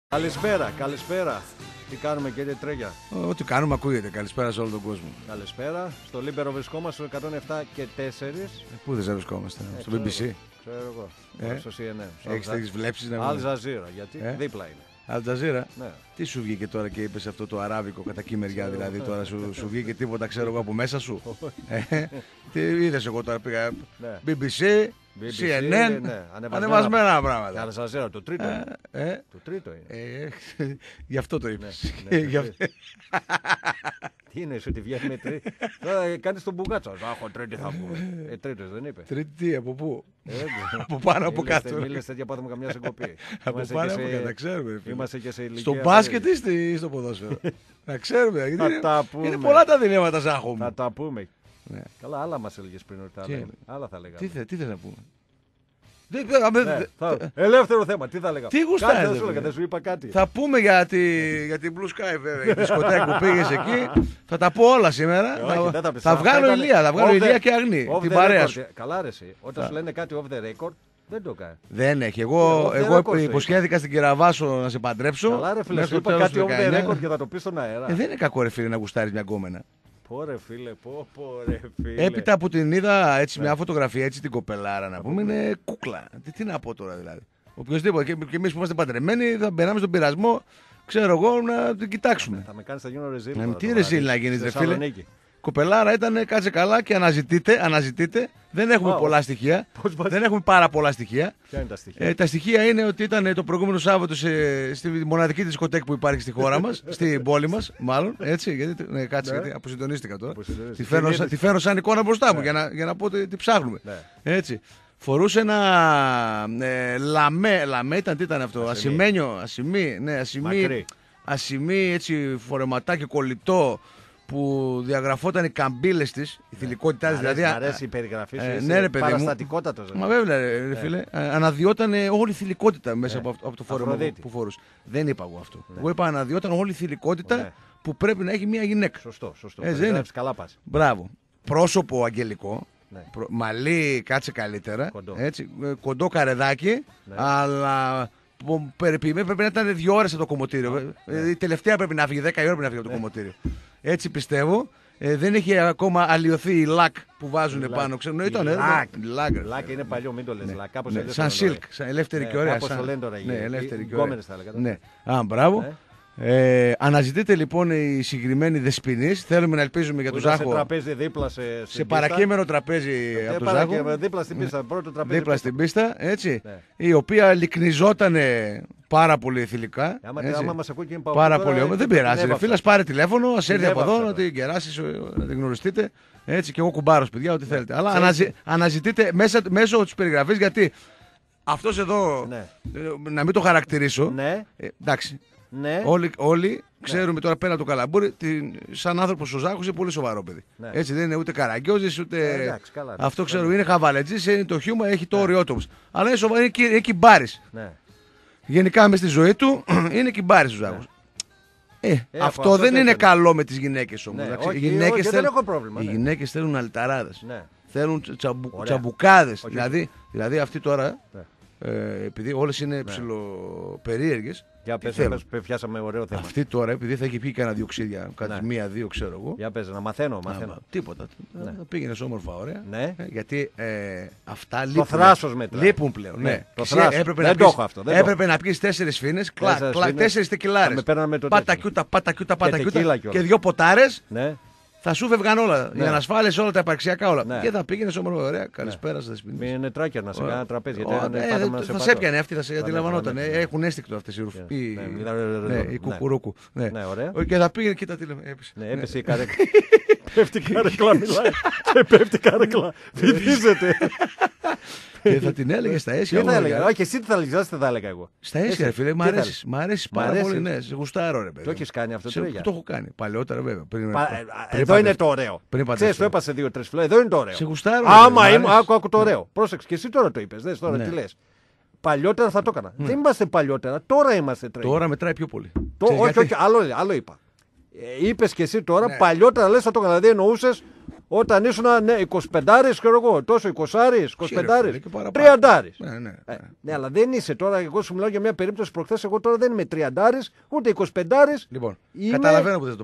Καλησπέρα, καλησπέρα. Τι κάνουμε, κύριε Τρέγια? Ό,τι κάνουμε ακούγεται. Καλησπέρα σε όλο τον κόσμο. Καλησπέρα. Στο Λίμπερο βρισκόμαστε στο 107 και 4. Πού δεν βρισκόμαστε, στο BBC. Ξέρω εγώ. Στο CNN. Έχεις βλέψεις να Αλ Τζαζίρα, γιατί δίπλα είναι. Αλ Τζαζίρα. Ναι. Τι σου βγήκε τώρα και είπες αυτό το αράβικο κατά κυμεριά, δηλαδή τώρα σου βγήκε τίποτα, ξέρω εγώ, από μέσα σου? Τι είδες? Εγώ τώρα πήγα BBC, CNN, ανεβασμένα πράγματα. Αλ Τζαζίρα, το τρίτο είναι. Το τρίτο είναι. Γι' αυτό το είπες. Τι είναι, σου τη βγαίνει με τρίτη? Τώρα κάνεις τον μπουγάτσο. Αχω, τρίτη θα πούμε. Τρίτος δεν είπε. Τρίτη τι, από πού? Από πάνω, από κάτω. Μίλες τέτοια πάθαμε καμιά συγκοπή. Από πάνω, από κάτω, ξέρουμε. Είμαστε και σε ηλικία. Στο μπάσκετ ή στο ποδόσφαιρο? Να ξέρουμε. Είναι πολλά τα διλήμματα σαν έχουμε. Θα τα πούμε. Καλά, άλλα μας έλεγες πριν ότι τα λέγαμε. Άλλα θα λέγαμε. Τι θες να πούμε? Ελεύθερο θέμα, τι θα λέγαμε? Τι γουστάρεις? Δεν σου είπα κάτι. Θα πούμε για την Blue Sky, βέβαια, για τη δισκοτέκη που πήγες εκεί. Θα τα πω όλα σήμερα. Θα βγάλω ηλία και Αγνή. Την παρέα σου. Καλά, ρε εσύ. Όταν σου λένε κάτι off the record, δεν το κάνει. Δεν έχει. Εγώ υποσχέθηκα στην Κυραβάσο να σε παντρέψω. Καλά, ρε φίλε, σου είπα κάτι off the record και θα το πει στον αέρα. Δεν είναι κακό, ρε φίλε, να γουστάρεις μια γκόμενα. Πόρε φίλε, ρε φίλε. Έπειτα που την είδα έτσι μια φωτογραφία, έτσι την κοπελάρα να πούμε, είναι κούκλα. Τι να πω τώρα δηλαδή. Οποιοςδήποτε, και εμείς που είμαστε παντρεμένοι θα μπαίναμε στον πειρασμό, ξέρω εγώ, να την κοιτάξουμε. Θα με κάνεις να γίνω ρεζίλ. Τι ρεζίλ να γίνεις, ρε φίλε? Κοπελάρα ήταν, κάτσε καλά και αναζητείτε. Δεν έχουμε πολλά στοιχεία. Δεν έχουμε πάρα πολλά στοιχεία. Ποια είναι τα στοιχεία? Τα στοιχεία είναι ότι ήταν το προηγούμενο Σάββατο στη μοναδική δισκοτέκη που υπάρχει στη χώρα μας, στην πόλη μας, μάλλον. Έτσι, γιατί, κάτσε, γιατί αποσυντονίστηκα τώρα. Τη φέρω σαν εικόνα μπροστά μου για να πω τι ψάχνουμε. Έτσι. Φορούσε ένα λαμέ ήταν, τι ήταν αυτό? Ασημί, έτσι φορεματάκι κολλητό, που διαγραφόταν οι καμπύλες της, η θηλυκότητά της. Δηλαδή, αρέσει η περιγραφή σου. Ναι, ρε παιδί μου. Παραστατικότατος. Μα βέβαια, ρε φίλε. Αναδιόταν όλη η θηλυκότητα μέσα από το φόρεμα που φορούσε. Δεν είπα εγώ αυτό. Εγώ είπα αναδιόταν όλη η θηλυκότητα που πρέπει να έχει μια γυναίκα. Σωστό. Καλά πας. Μπράβο. Πρόσωπο αγγελικό. Μαλλί, κάτσε καλύτερα. Κοντό καρεδάκι. Αλλά περιποιημένο πρέπει να ήταν 2 ώρες από το κομμωτήριο. Η τελευταία πρέπει να φύγει, 10 η ώρα πρέπει να φύγει από το κομμωτήριο. Έτσι πιστεύω. Δεν έχει ακόμα αλλοιωθεί η λακ που βάζουν πάνω. Λακ είναι παλιό, μην το λες. Σαν silk, σαν ελεύθερη και ωραία. Κάπως το λένε τώρα. Ναι, ελεύθερη και ωραία. Ναι. Μπράβο. Αναζητείτε λοιπόν οι συγκεκριμένοι δεσποινείς. Θέλουμε να ελπίζουμε για τον Ζάχο. Σε τραπέζι δίπλα σε παρακείμενο τραπέζι από τον Ζάχο. Δίπλα στην πίστα. Πρώτο τραπέζι. Δίπλα στην πίστα, έτσι. Η οποία λυκνιζόταν πάρα πολύ θηλυκά. Άμα μας ακούει και είναι πάρα πολύ όμορφο. Δεν πειράζει. Φίλα, πάρε τηλέφωνο, α έρθει από εδώ να την κεράσει, να την γνωριστείτε. Έτσι και εγώ κουμπάρος, παιδιά, ό,τι θέλετε. Αλλά αναζητείτε μέσω τη περιγραφή, γιατί αυτός εδώ, να μην το χαρακτηρίσω. Εντάξει. Ναι. Όλοι ξέρουμε τώρα πέρα από το καλαμπούρι, σαν άνθρωπος ο Ζάχος είναι πολύ σοβαρό παιδί. Έτσι δεν είναι ούτε καραγκιόζης ούτε. Αυτό ξέρω, είναι χαβαλετζής, είναι το χιούμα, έχει το όριό του. Αλλά είναι σοβαρό, είναι κυμπάρης. Γενικά μες στη ζωή του είναι κυμπάρης ο Ζάχος. Αυτό δεν είναι καλό με τις γυναίκες όμως. Οι γυναίκες θέλουν αλταράδες. Θέλουν τσαμπουκάδες. Δηλαδή αυτή τώρα. Επειδή όλες είναι ψιλοπερίεργες. Για πες, πιάσαμε ωραίο θέμα. Αυτή τώρα, επειδή θα έχει πει κανένα διοξίδια, κάτι 1-2 ξέρω εγώ. Για πες, να μαθαίνω. Τίποτα. Πήγαινε όμορφα, ωραία. Γιατί αυτά λείπουν πλέον. Έπρεπε να πιεις 4 φίνες, 4 τεκιλάρες. Πατακιούτα και 2 ποτάρες. Θα σου φεύγαν όλα. Για να ασφάλεις όλα τα υπαρξιακά όλα. Και θα πήγαινε όμορφα, ωραία. Καλησπέρα σας. Μην είναι τράκια να σε κάνει ένα τραπέζι. Θα σε έπιανε αυτή, θα σε αντιλαμβανόταν. Έχουν αίσθηκτο αυτές οι κουκουρούκου. Και θα πήγαινε, κοίτα τι λέμε. Έπεσε η καρέκλα. Πέφτει η καρέκλα, μιλάει. Και πέφτει η καρέκλα. Βυθίζεται. Και θα την έλεγε στα αίσια. Όχι, εσύ τι θα έλεγε, δεν θα έλεγα εγώ. Στα αίσια, ρε φίλε, μ' αρέσει πάρα πολύ. Ναι, σε γουστάρω, ρε παιδί. Το έχει κάνει αυτό, το έχω κάνει. Παλαιότερα, βέβαια. Εδώ είναι το ωραίο. Ξέρεις, το έπασε 2-3 φορές. Εδώ είναι το ωραίο. Σε γουστάρω. Άμα είμαι, άκου το ωραίο. Πρόσεξε, και εσύ τώρα το είπες. Δες τώρα τι λες. Παλιότερα θα το έκανα. Δεν είμαστε παλιότερα, τώρα είμαστε τρέχει. Τώρα μετράει πιο πολύ. Όχι, άλλο είπα. Είπες και εσύ τώρα, παλιότερα λες θα το έκανα. Δηλαδή εννοούσες Όταν ήσουν 25, ξέρω εγώ, τόσο 20, 25, 30. Ναι, αλλά δεν είσαι τώρα. Εγώ σου μιλάω για μια περίπτωση προχθές. Εγώ τώρα δεν είμαι 30, ούτε 25. Λοιπόν, καταλαβαίνω που δεν το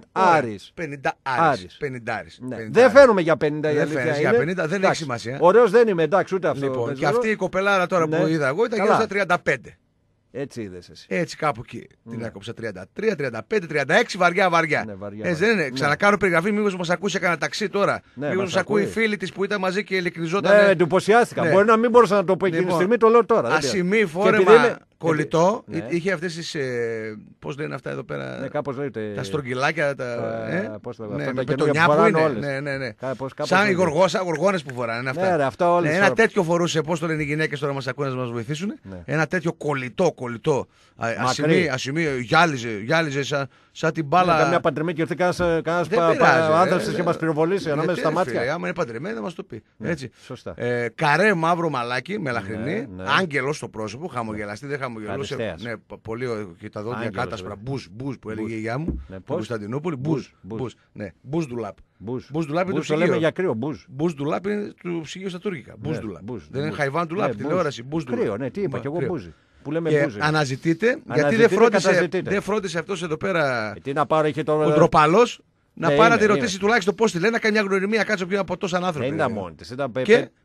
50. Δεν φαίνομαι για 50. Δεν φαίνεσαι για 50, δεν έχει σημασία. Ωραίος δεν είμαι, εντάξει, ούτε αυτό. Λοιπόν, και αυτή η κοπελάρα τώρα που είδα εγώ ήταν γύρω στα 35. Έτσι είδες εσύ. Έτσι κάπου εκεί. Την έκοψα 33, 35, 36 βαριά. Ναι, δεν είναι. Ξανακάνω περιγραφή, μήπως μας ακούσει κανένα ταξί τώρα. Μήπως μας ακούει η φίλη της που ήταν μαζί και ειλικριζόταν. Ναι, εντυπωσιάστηκα. Μπορεί να μην μπορούσα να το πω εκείνη τη στιγμή, το λέω τώρα. Ασημή φόρεμα κολλητό. Είχε αυτές τις. Πώς λένε αυτά εδώ πέρα. Κάπως λέγεται. Τα στρογγυλάκια. Πώς τα με το νιά που είναι. Ναι. Σαν οι γοργόνες που φοράνε. Ένα τέτοιο φορούσε. Πώς το λένε οι γυναίκες τώρα μας ακούνε να μας βοηθήσουν. Ένα τέτοιο κολλητό. Ασημή, γυάλιζε σαν την μπάλα. Καμιά παντρεμένη και ήρθε κανένας άνθρωπος και μας πυροβολήσει ανάμεσα στα μάτια. Άμα είναι παντρεμένη, θα μας το πει. Σωστά. Καρέ μαύρο μαλάκι, μελαχρινή, άγγελος στο πρόσωπο, χαμογελαστή, δεν χαμογελούσε. Ναι, πολύ και τα δόντια κάτασπρα. Μπουζ που έλεγε η γιαγιά μου. Στην Κωνσταντινούπολη. Μπουζ ντουλάπ. Μπουζ ντουλάπ είναι του ψυγείου. Το λέμε για κρύο. Μπουζ ντουλάπ είναι του ψυγείου στα τουρκικά. Μπουζ ντουλάπ. Δεν είναι χαϊβάν ντουλάπ, τηλεόραση. Κρύο, ναι, τι είπα και εγώ μπουζι. Και αναζητείτε, γιατί δεν φρόντισε αυτός εδώ πέρα ο ντροπαλός να πάει να τη ρωτήσει τουλάχιστον πώς τη λένε, να κάνει μια γνωριμία κάτω πιο από τόσαν άνθρωποι. Δεν ήταν μόνη της, ήταν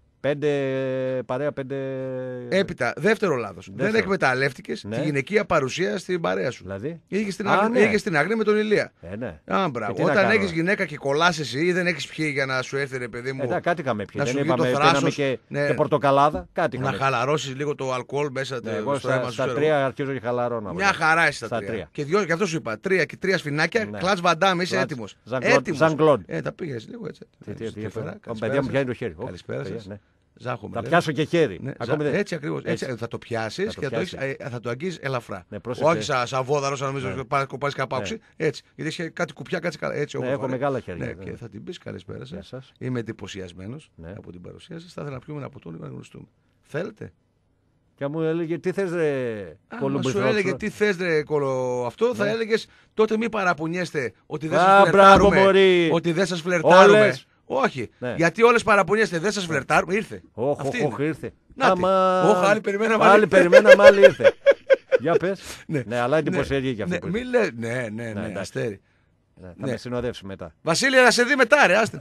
παρέα 5. Έπειτα, δεύτερο λάθος. Δεν εκμεταλλεύτηκε τη γυναικεία παρουσία στην παρέα σου. Δηλαδή. Είχε στην άγρια με τον Ηλία. Όταν έχεις έχει γυναίκα και κολλάς εσύ ή δεν έχεις πιει για να σου έρθει ρε παιδί μου. Κάτι είχαμε πιει. Δεν είπαμε και πορτοκαλάδα. Να χαλαρώσεις λίγο το αλκοόλ μέσα στο αίμα σου. Στα 3 αρχίζω και χαλαρώνω. Μια χαρά είσαι στα 3. Και γι' αυτό σου είπα. 3 σφινάκια, κλατς βαντάμ, είσαι έτοιμος. Ζαν-Κλοντ. Τα πήγες λίγο έτσι. Παιδιά μου πιάνει το χέρι. Καλησπέρα σας. Θα πιάσω και χέρι. Έτσι ακριβώς. Θα το πιάσεις και θα το αγγίζεις ελαφρά. Όχι σαν βόδαρος, αν νομίζω κοπάς καπάουξη. Έτσι. Γιατί έχει κάτι κουπιά, κάτι καλά. Έτσι όπως. Έχω μεγάλα χέρια. Και θα την πεις καλησπέρα σας. Είμαι εντυπωσιασμένος από την παρουσία σας. Θα ήθελα να πιούμε ένα ποτό λίγο να γνωριστούμε. Θέλετε? Και μου έλεγε τι θες ρε κολομπριθρόξυλο. Σου έλεγε τι θες ρε αυτό, θα έλεγες τότε μη παραπονιέστε ότι δεν σας φλερτάρουμε. Ότι δεν σας φλερτάρουμε. Όχι. Ναι. Γιατί όλες παραπονιέστε, δεν σας φλερτάρουμε. Ήρθε. Όχι, ήρθε. Άλλοι περιμέναμε. Άλλοι ήρθε. Για πες. Ναι, αλλά εντυπωσιάζει και αυτό. Ναι, αστέρι. Θα με συνοδεύσει μετά. Βασίλη, να σε δει μετά, ρε. Άστε.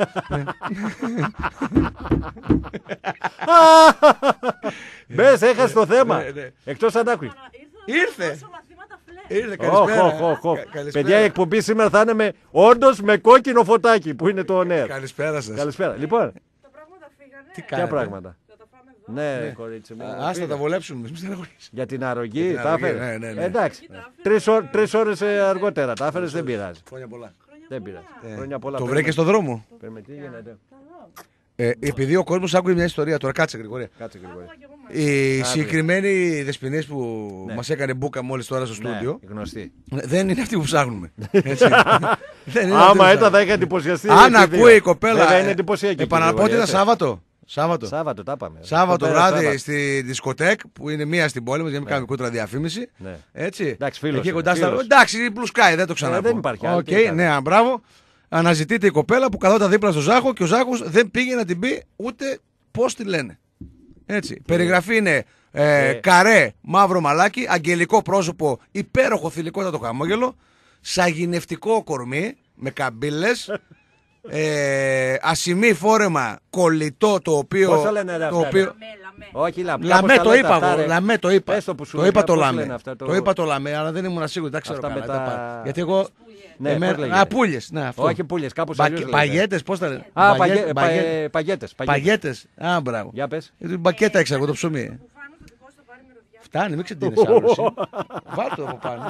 Μπες, έχασε το θέμα. Εκτός αν άκουες. Ήρθε. Παιδιά, η εκπομπή σήμερα θα είναι όντως με κόκκινο φωτάκι που είναι το νέο. Καλησπέρα σας. Καλησπέρα. Λοιπόν. Τα πράγματα φύγανε. Ποια πράγματα? Θα τα φάμε εδώ. Ναι, κορίτσι μου. Ας τα βολέψουμε. Για την αρρωγή τα έφερε. Εντάξει. 3 ώρες αργότερα τα έφερες, δεν πειράζει. Χρόνια πολλά. Δεν πειράζει. Χρόνια πολλά. Το βρήκε στο δρόμο. Τι γίνεται? Επειδή ο κόσμος άκουε μια ιστορία τώρα, κάτσε Γρηγόρια. Οι συγκεκριμένοι δεσποινές που μας έκανε μπούκα μόλις τώρα στο στούντιο, δεν είναι αυτοί που ψάχνουμε. Άμα ήταν θα είχα εντυπωσιαστεί. Αν ακούει η κοπέλα. Επαναλαμβάνω ότι ήταν Σάββατο. Σάββατο τα πάμε. Σάββατο βράδυ στη δισκοτέκ που είναι μία στην πόλη μας, για να μην κάνουμε κούτρα διαφήμιση. Έτσι. Εντάξει, φίλος. Εντάξει, Blue Sky, δεν το ξαναπώ. Δεν υπάρχει άλλο. Ναι, μπράβο. Αναζητείται η κοπέλα που καθόταν δίπλα στο Ζάχο και ο Ζάχος δεν πήγε να την πει ούτε πώς τη λένε. Έτσι. Περιγραφή είναι καρέ, μαύρο μαλάκι, αγγελικό πρόσωπο, υπέροχο θηλυκότατο χαμόγελο, σαγηνευτικό κορμί με καμπύλες, ασημή φόρεμα κολλητό το οποίο. Πώς λένε ρε αυτά? Όχι, λαμέ το είπα εγώ. Λαμέ το είπα. Το είπα το λαμέ. Το είπα το λαμέ, αλλά δεν ήμουν σίγουρο. Δεν ξέρω καλά. Γιατί εγώ. Πούλιες. Όχι πούλιες, κάπως αλλιώς. Παγιέτες, πώς τα λένε? Παγιέτες. Α, μπράβο. Για πες. Μπακέτα έξω εγώ το ψωμί. Φτάνει, μην ξετίνεις άλλο. Βάλ' το από πάνω.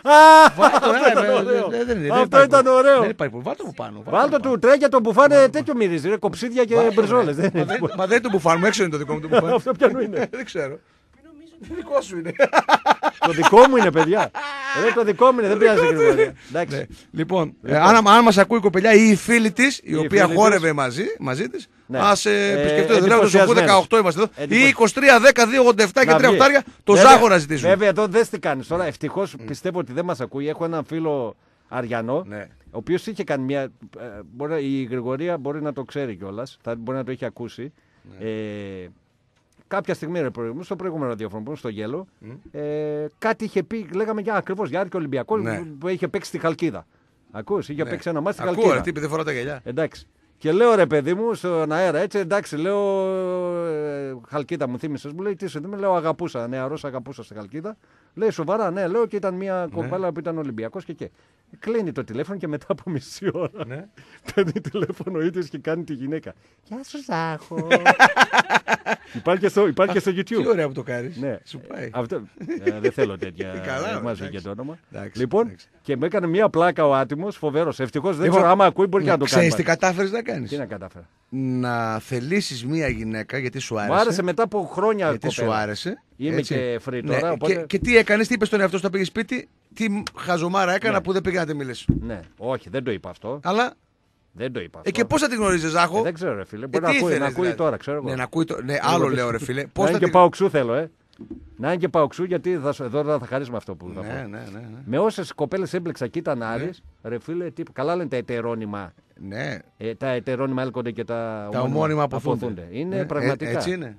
Αυτό ήταν ωραίο. Δεν υπάρχει. Βάλ' το από πάνω. Βάλ' το του τρέκια το μπουφάνε τέτοιο μυρίζει. Ρε κοψίδια και μπριζόλες. Μα δεν το μπουφάνουμε, έξω είναι το δικό μου το μπουφάν. Αυτό ποιανού είναι? Δεν ξέρω. Το δικό σου είναι. Το δικό μου είναι, παιδιά. Το δικό μου είναι, δεν πειράζει. Λοιπόν, αν μας ακούει η κοπελιά ή η φίλη της, η οποία χόρευε μαζί της, ας επισκεφτείτε. Δεν έχω στο 18 είμαστε εδώ. Ή 23, 10, 2, 87 και 3 οκτάρια, το Ζάχο να ζητήσουμε. Βέβαια, εδώ δεν τι κάνεις τώρα. Ευτυχώς πιστεύω ότι δεν μας ακούει. Έχω έναν φίλο Αριανό. ο οποίος είχε κάνει μια. Η Γρηγορία μπορεί να το ξέρει κιόλας, μπορεί να το έχει ακούσει. Ναι. Κάποια στιγμή, στο προηγούμενο ραδιόφωνο, στο Γέλο, κάτι είχε πει, λέγαμε ακριβώς για Άρη Ολυμπιακό, που είχε παίξει στη Χαλκίδα. Ακούς, είχε παίξει ένα μάτι στη Χαλκίδα. Ακούω, τύπη, δεν φορά τα γυαλιά. Εντάξει. Και λέω ρε παιδί μου στον αέρα, έτσι εντάξει, λέω Χαλκίδα μου θύμισες, μου λέει τι σου δούμε, λέω αγαπούσα, νεαρός αγαπούσα στη Χαλκίδα. Λέει σοβαρά, ναι, λέω και ήταν μια κοπέλα που ήταν Ολυμπιακός και. Κλείνει το τηλέφωνο και μετά από μισή ώρα παίρνει τηλέφωνο ο ίδιος και κάνει τη γυναίκα. Γεια σου Ζάχο. Υπάρχει και στο YouTube. Τι ωραία που το κάνεις. Ναι. Σου πάει. Δεν θέλω τέτοια. Δεν και το όνομα. Λοιπόν, και με έκανε μια πλάκα ο άτιμος, φοβερός. Ευτυχώς δεν ξέρω άμα ακούει, μπορεί και να το κάνει. Ξέρεις τι κατάφερες να κάνεις? Τι να κατάφερα? Να θελήσεις μια γυναίκα γιατί σου άρεσε. Μου άρεσε μετά από χρόνια. Γιατί σου άρεσε. Είμαι και free τώρα. Οπότε... Και τι έκανες, τι είπες στον εαυτό σου, πήγε σπίτι, τι χαζομάρα έκανα που δεν πήγα να τη μιλήσω. Ναι, όχι, δεν το είπα αυτό. Αλλά. Δεν το είπα αυτό. Και πώς θα τη γνωρίζεις, Ζάχο? Δεν ξέρω, ρε φίλε. Μπορεί να ακούει τώρα, ξέρω εγώ. Ναι, να ακούει ναι, άλλο λέω, ρε φίλε. Να είναι και παοξού θέλω, Να είναι και παοξού, γιατί εδώ θα χαρίσουμε αυτό που θα πω. Ναι. Με όσες κοπέλες έμπλεξα και ήταν Άρης, ρε φίλε, καλά λένε τα ετερόνυμα. Ναι. Τα ετερόνυμα έλκονται και τα ομώνυμα αποθούνται. Είναι πραγματικά. Έτσι είναι.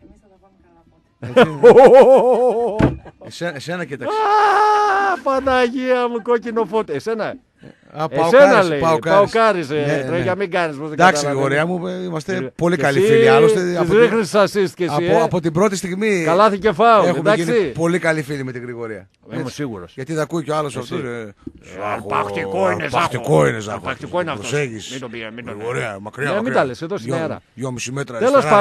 Εσένα κοίταξε. Παναγία μου, κόκκινο φώτι. Εσένα. Εσένα λέει. Παοκάρις. Για μην κάνεις. Εντάξει, Γρηγορία μου, είμαστε πολύ καλοί φίλοι. Άλλωστε, από την πρώτη στιγμή. Καλάθι και φάουλ. Έχουμε γίνει πολύ καλοί φίλοι με την Γρηγορία. Είμαι σίγουρος. Γιατί θα ακούει κι ο άλλος αυτός. Παχτικό είναι Ζάχο. Παχτικό είναι αυτός. Γρηγορία, μακριά. Μην τα λες, εδώ στην αέρα. 2,5 μέτρα.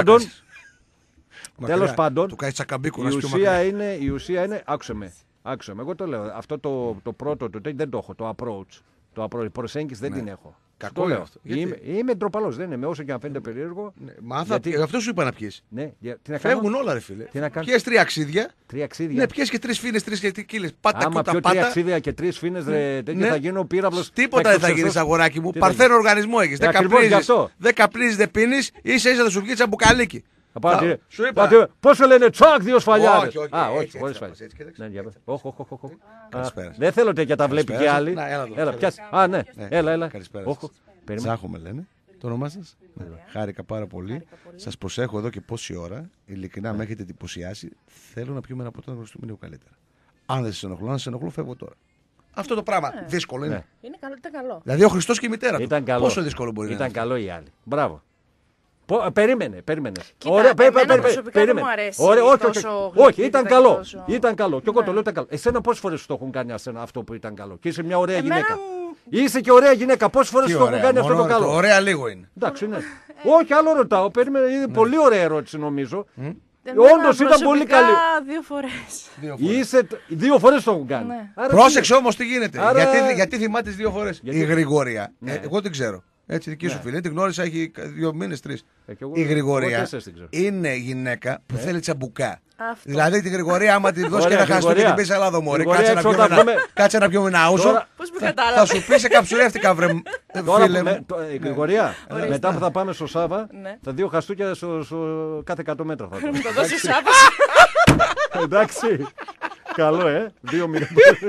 Τέλος πάντων, του κάνει τσακαμπίκου, η ουσία είναι, άκουσε με, εγώ το λέω, αυτό το πρώτο, δεν το έχω, το approach, η προσέγγιση δεν την έχω. Κακό λέω αυτό. Είμαι ντροπαλός, δεν είμαι, όσο και αν φαίνεται περίεργο. Μάθα, αυτό σου είπα να πιείς. Ναι, φεύγουν όλα ρε φίλε. Πιες 3 αξίδια. Ναι, πιες και 3 φίνες, 3 κύλες. Άμα πιω 3 αξίδια και 3 φίνες, τέτοια θα γίνω πύραυλος. Τίποτα δεν θα γίνεις, αγοράκι μου. Παρθένο οργανισμό έχεις. 10 πλίζεις δεν πίνεις, ίσα θα σου βγει σαν μπουκαλίκι. Σου είπα. Πόσο λένε τσακ, 2 σφαλιάδες. Όχι, χωρίς σφαλιάδες. Δεν θέλω τέτοια, τα βλέπει και άλλοι. Έλα, πιάσε. Ναι, έλα. Ζάχο με λένε. Το όνομά σας? Χάρηκα πάρα πολύ. Σας προσέχω εδώ και πόση ώρα. Ειλικρινά με έχετε εντυπωσιάσει. Θέλω να πιούμε ένα ποτό να γνωριστούμε λίγο καλύτερα. Αν δεν σας ενοχλώ, να σας ενοχλώ, φεύγω τώρα. Αυτό το πράγμα δύσκολο είναι. Ήταν καλό. Δηλαδή ο Χριστός και η μητέρα του. Πόσο δύσκολο μπορεί να είναι? Ήταν καλό οι άλλοι. Μπράβο. Περίμενε. Ωραία, περίμενε. Μου αρέσει. Όχι, ήταν καλό. Ήταν καλό. Και εγώ το λέω ήταν καλό. Εσένα πόσες φορές το έχουν κάνει αυτό που ήταν καλό? Και είσαι μια ωραία γυναίκα. Είσαι και ωραία γυναίκα. Πόσες φορές το έχουν κάνει αυτό το καλό? Ωραία λίγο είναι. Εντάξει, ναι. Όχι, άλλο ρωτάω. Περίμενε. Είναι πολύ ωραία ερώτηση νομίζω. Όντως ήταν πολύ καλή. 2 φορές. 2 φορές το έχουν κάνει. Πρόσεξε όμως τι γίνεται. Γιατί θυμάται 2 φορές? Η Γρηγορία. Εγώ την ξέρω. Έτσι, δική σου φίλη. Την γνώρισα, έχει 2 μήνες, 3. Η Γρηγορία είναι γυναίκα που θέλει τσαμπουκά. Δηλαδή τη Γρηγορία, άμα τη δώσει και ένα χαστούκι και την πει Ελλάδα μωρή, κάτσε να πιούμε ένα άουσο. Θα σου πει σε καψουρεύτηκα, βρε φίλε μου. Η Γρηγορία, μετά που θα πάμε στο Σάβα, θα 2 χαστούκια κάθε 100 μέτρα. Θα μου το δώσει ο Σάβας. Εντάξει. Καλό, 2 μήνες.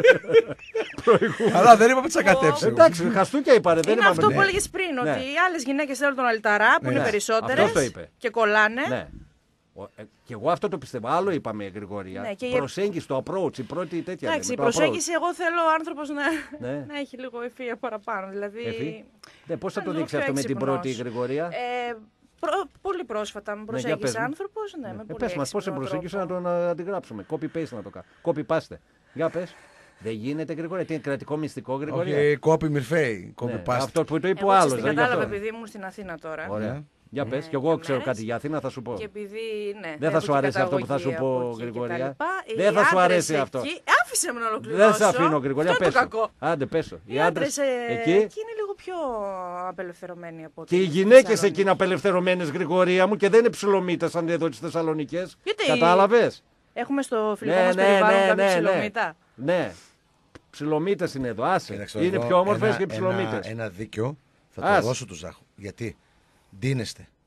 Αλλά δεν είπαμε τσακατέψει. Εντάξει, χαστούκια είπανε. Είναι αυτό που έλεγες πριν, ότι οι άλλες γυναίκες θέλουν τον αλταρά, που είναι περισσότερες και κολλάνε. Και εγώ αυτό το πιστεύω. Άλλο είπαμε, Γρηγορία. Προσέγγιση, το approach, η πρώτη τέτοια. Εντάξει, η προσέγγιση, εγώ θέλω ο άνθρωπος να έχει λίγο ευφυΐα παραπάνω. Δηλαδή. Πώς θα το δείξει αυτό με την πρώτη Γρηγορία? Πολύ πρόσφατα με προσέγγισε άνθρωπος. Πες μας πώς σε προσέγγισε να τον αντιγράψουμε. Copy-paste να το κάνω. Copy-paste. Για πες. Δεν γίνεται, Γρηγορία. Τι είναι κρατικό μυστικό, Γρηγορία? Όχι, copy μυρφαίη. Αυτό που το είπε ο άλλος. Κατάλαβα επειδή ήμουν στην Αθήνα τώρα. Ωραία. Για πες, κι εγώ ξέρω κάτι για Αθήνα, θα σου πω. Και επειδή, δεν θα σου αρέσει αυτό που θα σου πω, Γρηγορία. Δεν θα σου αρέσει αυτό. Άφησε με να ολοκληρώσω. Δεν σε αφήνω, Γρηγορία. Πες. Άντε, πες. Οι άντρες εκεί είναι λίγο πιο απελευθερωμένοι από και οι γυναίκες εκεί είναι απελευθερωμένες, Γρηγορία μου, και δεν είναι ψιλομύτες σαν εδώ τις Θεσσαλονικές. Κατάλαβες? Έχουμε στο φιλικό μας περιβάλλον κάποια ψιλομύτα. Ναι. Ψιλομύτες είναι εδώ. Άσε. Είναι πιο όμορφες και ψιλομύτες. Ένα δίκιο θα το δώσω του Ζάχου. Γιατί ντύνεστε,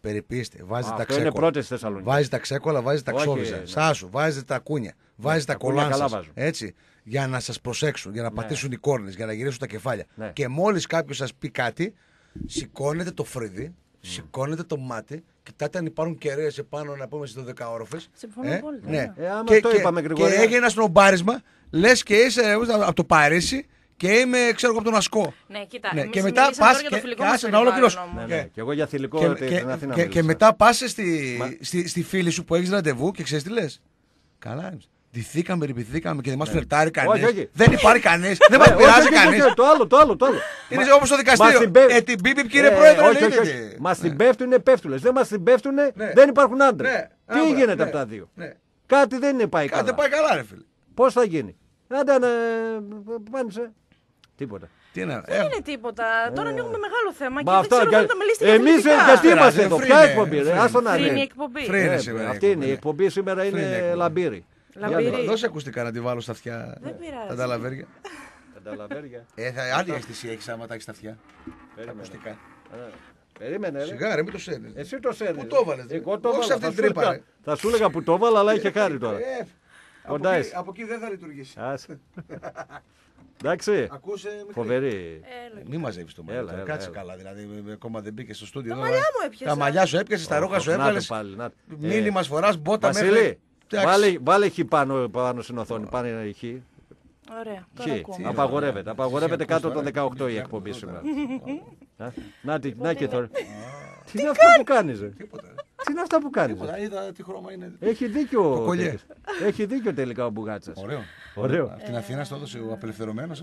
περιποιήστε. Βάζετε τα ξέκολα. Είναι πρώτες Θεσσαλονίκη. Βάζετε τα ξέκολα, βάζετε τα ξόβιζα. Σάσου, βάζετε τα κούνια, βάζετε τα κολάνσα. Έτσι. Για να σας προσέξουν, για να πατήσουν οι κόρνες, για να γυρίσουν τα κεφάλια. Ναι. Και μόλις κάποιος σας πει κάτι, σηκώνετε το φρύδι, σηκώνετε το μάτι, κοιτάτε αν υπάρχουν κεραίες επάνω να πούμε στις 12όροφες. Συμφωνώ πολύ. Ναι. Και έγινε ένα σνομπάρισμα, λες και είσαι από το Παρίσι και είμαι, ξέρω εγώ, από τον Ασκό. Ναι, κοίτα. Ναι. Και μετά πας και άσε να ολοκληρώσω. Και εγώ για θηλυκό στην Αθήνα. Και μετά πας στη φίλη σου που έχεις ραντεβού και ξέρεις τι λες. Καλά, ντυθήκαμε, περιποιηθήκαμε και δεν μας φλερτάρει κανείς. Δεν υπάρχει κανείς. Δεν μας πειράζει κανείς. Το άλλο. Είναι όπως το δικαστήριο. Την μπίπ, κύριε Πρόεδρε. Μας την πέφτουν πέφτουλες. Δεν μας την πέφτουν, δεν υπάρχουν άντρες. Τι γίνεται από τα δύο. Κάτι δεν πάει καλά. Κάτι δεν πάει καλά, ρε φίλε. Πώς θα γίνει. Άντε να πάνε. Τίποτα. Δεν είναι τίποτα. Τώρα ανοίγουμε μεγάλο θέμα και δεν ξέρω αν θα μιλήσετε εμείς γιατί είμαστε εδώ. Ποια εκπομπή. Φρύνη εκπομπή. Αυτή είναι η εκπομπή σήμερα, είναι λαμπύρι. Δώσε ακουστικά να τη βάλω στα αυτιά. Δεν πειράζει. Τα ταλαβέρια. Άλλη θα αίσθηση έχεις άμα τα έχεις στα αυτιά. Ακουστικά. Περίμενε. Σιγά, μη το σέρνεις. Εσύ το σέρνεις. Πού το έβαλες. Εγώ σε αυτή την τρύπα. Θα σου έλεγα που το έβαλα, αλλά είχε χάρη τώρα. Από εκεί δεν θα λειτουργήσει. Εντάξει. Φοβερή. Μη μαζεύεις το μαλλιά. Κάτσε καλά. Δηλαδή, ακόμα δεν μπήκε στο στούντιο. Τα μαλλιά μου έπιασε. Τα μαλλιά σου έπιασε, τα ρούχα σου έβγαλες. Μήνυμα φοράς μπότα μέχρι. Βασίλη, βάλε χ πάνω στην οθόνη. Πάνε να χ. Ωραία. Απαγορεύεται κάτω των 18 η εκπομπή σήμερα. Να και τώρα. Τι είναι αυτά που κάνεις. Τι είναι αυτά που κάνεις. Είδα τι χρώμα είναι. Έχει δίκιο τελικά ο Μπουγάτσας. Ωραίο. Από την Αθήνα στο έδωσε ο απελευθερωμένος.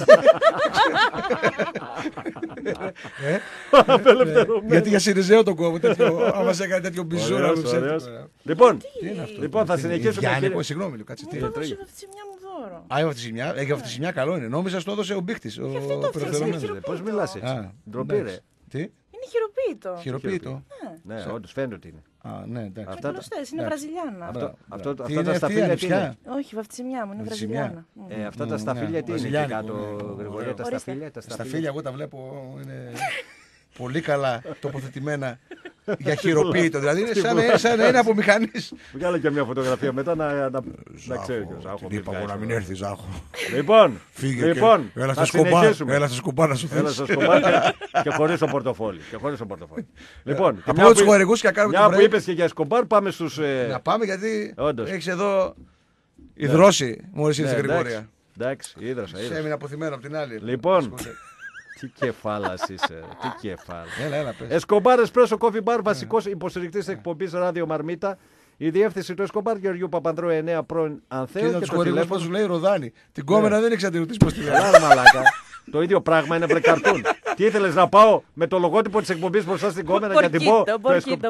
Γιατί για Σιριζέο τον κόβω. Άμα σε έκανε τέτοιο μπιζούρα. Λοιπόν, θα συνεχίσουμε. Γιάννη, συγγνώμη, κάτσε τι. Α, η βαφτισιμιά. Η βαφτισιμιά καλό είναι. Νόμιζα στο έδωσε ο μπήχτης. Πώς μιλάς έτσι. Ντροπή ρε. Τι. Είναι χειροποίητο. Ναι, όντως φαίνεται ότι είναι. Ναι, εντάξει. Είναι γνωστές, είναι Βραζιλιάνα. Αυτά τα σταφύλια τι είναι. Όχι, η βαφτισιμιά μου είναι Βραζιλιάνα. Αυτά τα σταφύλια τι είναι κάτω, Γρηγορία, τα σταφύλια. Τα σταφύλια εγώ τα βλέπω είναι πολύ καλά τοποθετημένα για χειροποίητο. Δηλαδή είναι σαν να είναι από μηχανής. Βγάλε και μια φωτογραφία μετά να ξέρει. Είπα εγώ να μην έρθει, Ζάχο. Λοιπόν, έλα στα σκομπά να σου θες. Έλα στα σκομπά και χωρίς το πορτοφόλι. Λοιπόν, από τους χορηγούς και κάνουμε μια που είπες και για σκομπάρ, πάμε στους... Να πάμε γιατί έχεις εδώ υδρώσει μόλις ήρθε η Γρηγορία. Εντάξει, ίδρωσα. Έμεινε αποθυμένο από την άλλη. Λοιπόν... Τι κεφάλας είσαι, τι κεφάλας. Έλα, πες. Εσκομπάρ Espresso Coffee Bar, βασικός υποστηρικτής εκπομπής Ράδιο Μαρμίτα. Η διεύθυνση του Εσκομπάρ Γεωργίου Παπανδρέου 9 πρώην Ανθέου. Και το τηλέφωνο σου λέει Ροδάνη. Την κόμενα δεν έχει αντιρωτήσει πως τη λέει. Μαλάκα. Το ίδιο πράγμα είναι βρε καρτούν. Τι ήθελες να πάω με το λογότυπο της εκπομπής μπροστά στην κόμενα και την πω. Μπορκίτο.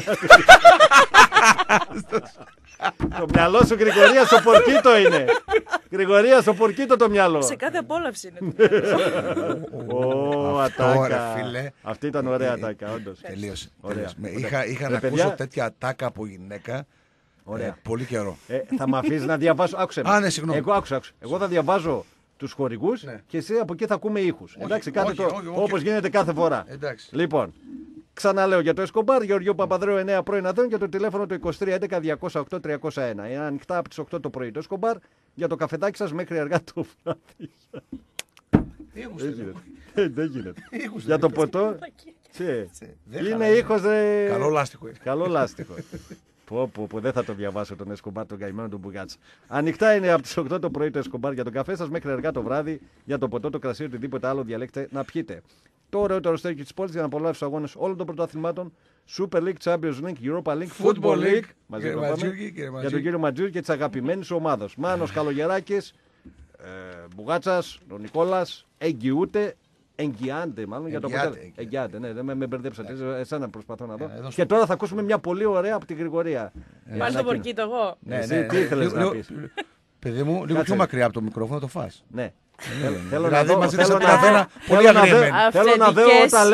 Το μυαλό σου, Γρηγορία, στο πορκίτο είναι. Γρηγορία, στο πορκίτο το μυαλό. Σε κάθε απόλαυση είναι. Ω, ατάκα. Αυτή ήταν ωραία ατάκα, όντως. Τελείωσε. Είχα να ακούσω τέτοια ατάκα από γυναίκα πολύ καιρό. Θα με αφήσεις να διαβάσω. Άκουσε με. Ναι, συγγνώμη. Εγώ θα διαβάζω τους χορηγούς και εσύ από εκεί θα ακούμε ήχους. Εντάξει, όπως γίνεται κάθε φορά. Λοιπόν. Ξαναλέω για το Εσκομπάρ, Γεωργίου Παπανδρέου 9 πρώην Αθέων και το τηλέφωνο του 2311-208-301. Είναι ανοιχτά από τις 8 το πρωί το Εσκομπάρ για το καφεδάκι σας μέχρι αργά το βράδυ. Δεν γίνεται. Για το ποτό. Είναι ήχος. Καλό λάστιχο. Που δεν θα το διαβάσω τον Εσκομπάρ, τον καημένο του Μπουγάτσα. Ανοιχτά είναι από τις 8 το πρωί το Εσκομπάρ για το καφέ σας μέχρι αργά το βράδυ για το ποτό, το κρασί, οτιδήποτε άλλο διαλέξτε να πιείτε. Το ωραιότερο στέκι της πόλης για να απολαύσεις αγώνες όλων των πρωταθλημάτων Super League, Champions League, Europa League, Football League μαζί για τον κύριο Ματζούρη και της αγαπημένης ομάδος. Μάνος Καλογεράκης, Μπουγάτσας, ο Νικόλας, εγγυάνται μάλλον για το αποτέλεσμα. Εγγυάται, ναι, δεν με μπερδέψατε. Εσένα προσπαθώ να δω. Και τώρα θα ακούσουμε μια πολύ ωραία από την Γρηγορία. Πάλι το πορκίτο εγώ. Τι ήθελες να πεις. Παιδί μου, λίγο πιο μακριά από το μικρόφωνο το φας. Ναι. Θέλω να δω πολύ αγριεμένη. Θέλω να δω όταν λες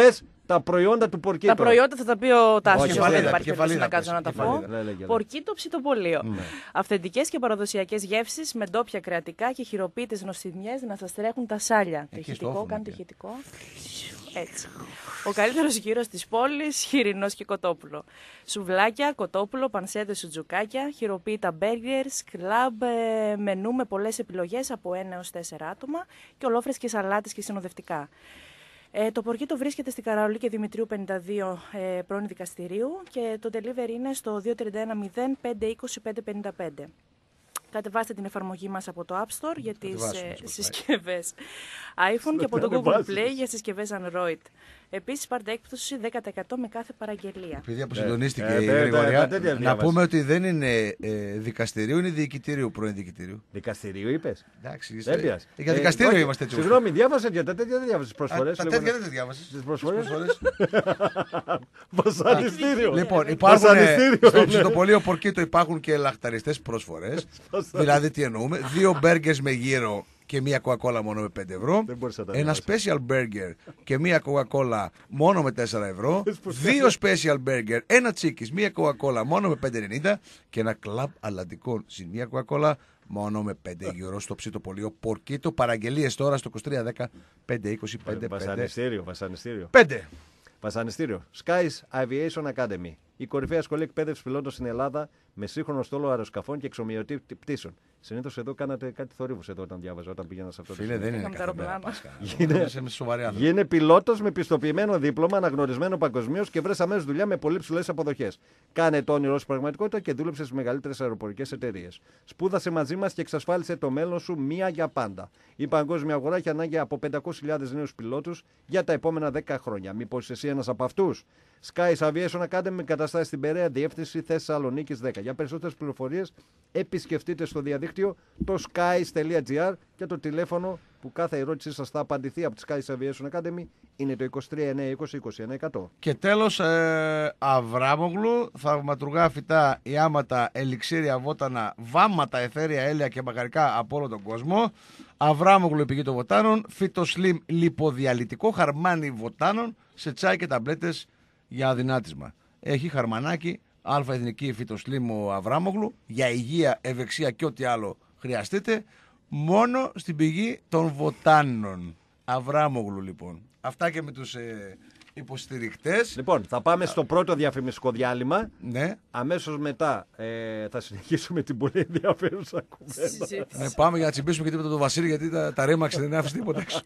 τα προϊόντα του Πορκίτο. Τα προϊόντα θα τα πει ο Τάσος. Δεν υπάρχει περίπτωση να κάτσω να τα πω. Πορκίτο ψητοπολείο. Αυθεντικές και παραδοσιακές γεύσεις με ντόπια κρεατικά και χειροποίητες νοστιμιές να σας τρέχουν τα σάλια. Το ηχητικό, κάνει το ηχητικό. Έτσι. Ο καλύτερος γύρος της πόλης, χοιρινός και κοτόπουλο. Σουβλάκια, κοτόπουλο, πανσέδες, σουτζουκάκια, χειροποίητα μπέργκερς, κλαμπ, μενού με πολλές επιλογές από 1 έως 4 άτομα και ολόφρεσκες σαλάτες και συνοδευτικά. Το Πορκίτο βρίσκεται στην Καραολί και Δημητρίου 52 πρώην δικαστηρίου και το delivery είναι στο 231 0 520 555. Κατεβάστε την εφαρμογή μας από το App Store για τις συσκευές iPhone και από το Google Play για συσκευές Android. Επίσης πάρτε έκπτωση 10% με κάθε παραγγελία. Επειδή αποσυντονίστηκε η Γρηγορία, να πούμε ότι δεν είναι δικαστηρίου, είναι διοικητηρίου, πρώην διοικητηρίου. Δικαστηρίου είπες? Εντάξει, για δικαστήριο είμαστε έτσι. Συγγνώμη, διάβασε για τα τέτοια, δεν διάβασες προσφορές. Τα τέτοια δεν διάβασες. Τις προσφορές. Βασανιστήριο. Λοιπόν, υπάρχουν στο ψητοπολείο Πορκίτο υπάρχουν και λαχταριστές προσφορές. Δηλαδή τι εννοούμε, 2 μπέργκερς με γύρο και μία κοκακόλα μόνο με 5 ευρώ. Ένα special burger και μία κοκακόλα μόνο με 4 ευρώ. 2 special burger, ένα τσίκις, μία κοκακόλα μόνο με 5,90 και ένα κλαμπ αλαντικών συν μία κοκακόλα μόνο με 5 ευρώ στο ψητοπολείο Πορκίτο. Παραγγελίες τώρα στο 2310 520 5. Βασανιστήριο. 5. Βασανιστήριο. Skies Aviation Academy. Η κορυφαία σχολή εκπαίδευση πιλότων στην Ελλάδα με σύγχρονο στόλο αεροσκαφών και εξομοιωτή πτήσεων. Συνήθως εδώ κάνατε κάτι θορύβους εδώ όταν διάβαζα, όταν πήγαινα σε αυτό το Φίλε, δεν είναι Γίνε πιλότος με πιστοποιημένο δίπλωμα, αναγνωρισμένο παγκοσμίως και βρες αμέσως δουλειά με πολύ ψηλές αποδοχές. Κάνε το όνειρό σου πραγματικότητα και δούλεψε στις μεγαλύτερες αεροπορικές εταιρείες. Σπούδασε μαζί μας και εξασφάλισε το μέλλον σου μία για πάντα. Η παγκόσμια αγορά έχει ανάγκη από 500.000 νέους πιλότους για τα επόμενα 10 χρόνια. Μήπως εσύ ένας από αυτούς? Skies Aviation Academy καταστάσει στην Περαία, διεύθυνση Θεσσαλονίκης 10. Για περισσότερες πληροφορίες επισκεφτείτε στο διαδίκτυο το skies.gr και το τηλέφωνο που κάθε ερώτησή σας θα απαντηθεί από τη Skies Aviation Academy είναι το 23 920 21 100. Και τέλος, Αβράμογλου, θαυματουργά φυτά, ιάματα, ελιξίρια, βότανα, βάμματα, εθέρια, έλαια και μπαγαρικά από όλο τον κόσμο. Αβράμογλου, η πηγή των βοτάνων, φυτοσλίμ λιποδιαλυτικό, χαρμάνι βοτάνων σε τσάι και ταμπλέτες για αδυνάτισμα. Έχει χαρμανάκι, αλφα-εθνική φυτοσλίμ ο Αβράμογλου, για υγεία, ευεξία και ό,τι άλλο χρειαστείτε, μόνο στην πηγή των βοτάνων. Αβράμογλου λοιπόν. Αυτά και με τους υποστηρικτές. Λοιπόν, θα πάμε στο πρώτο διαφημιστικό διάλειμμα. Ναι. Αμέσως μετά θα συνεχίσουμε την πολύ ενδιαφέρουσα κουβέντα. Ναι, πάμε για να τσιμπήσουμε και τίποτα το Βασίλη, γιατί τα ρέμαξε, δεν άφησε τίποτα έξω.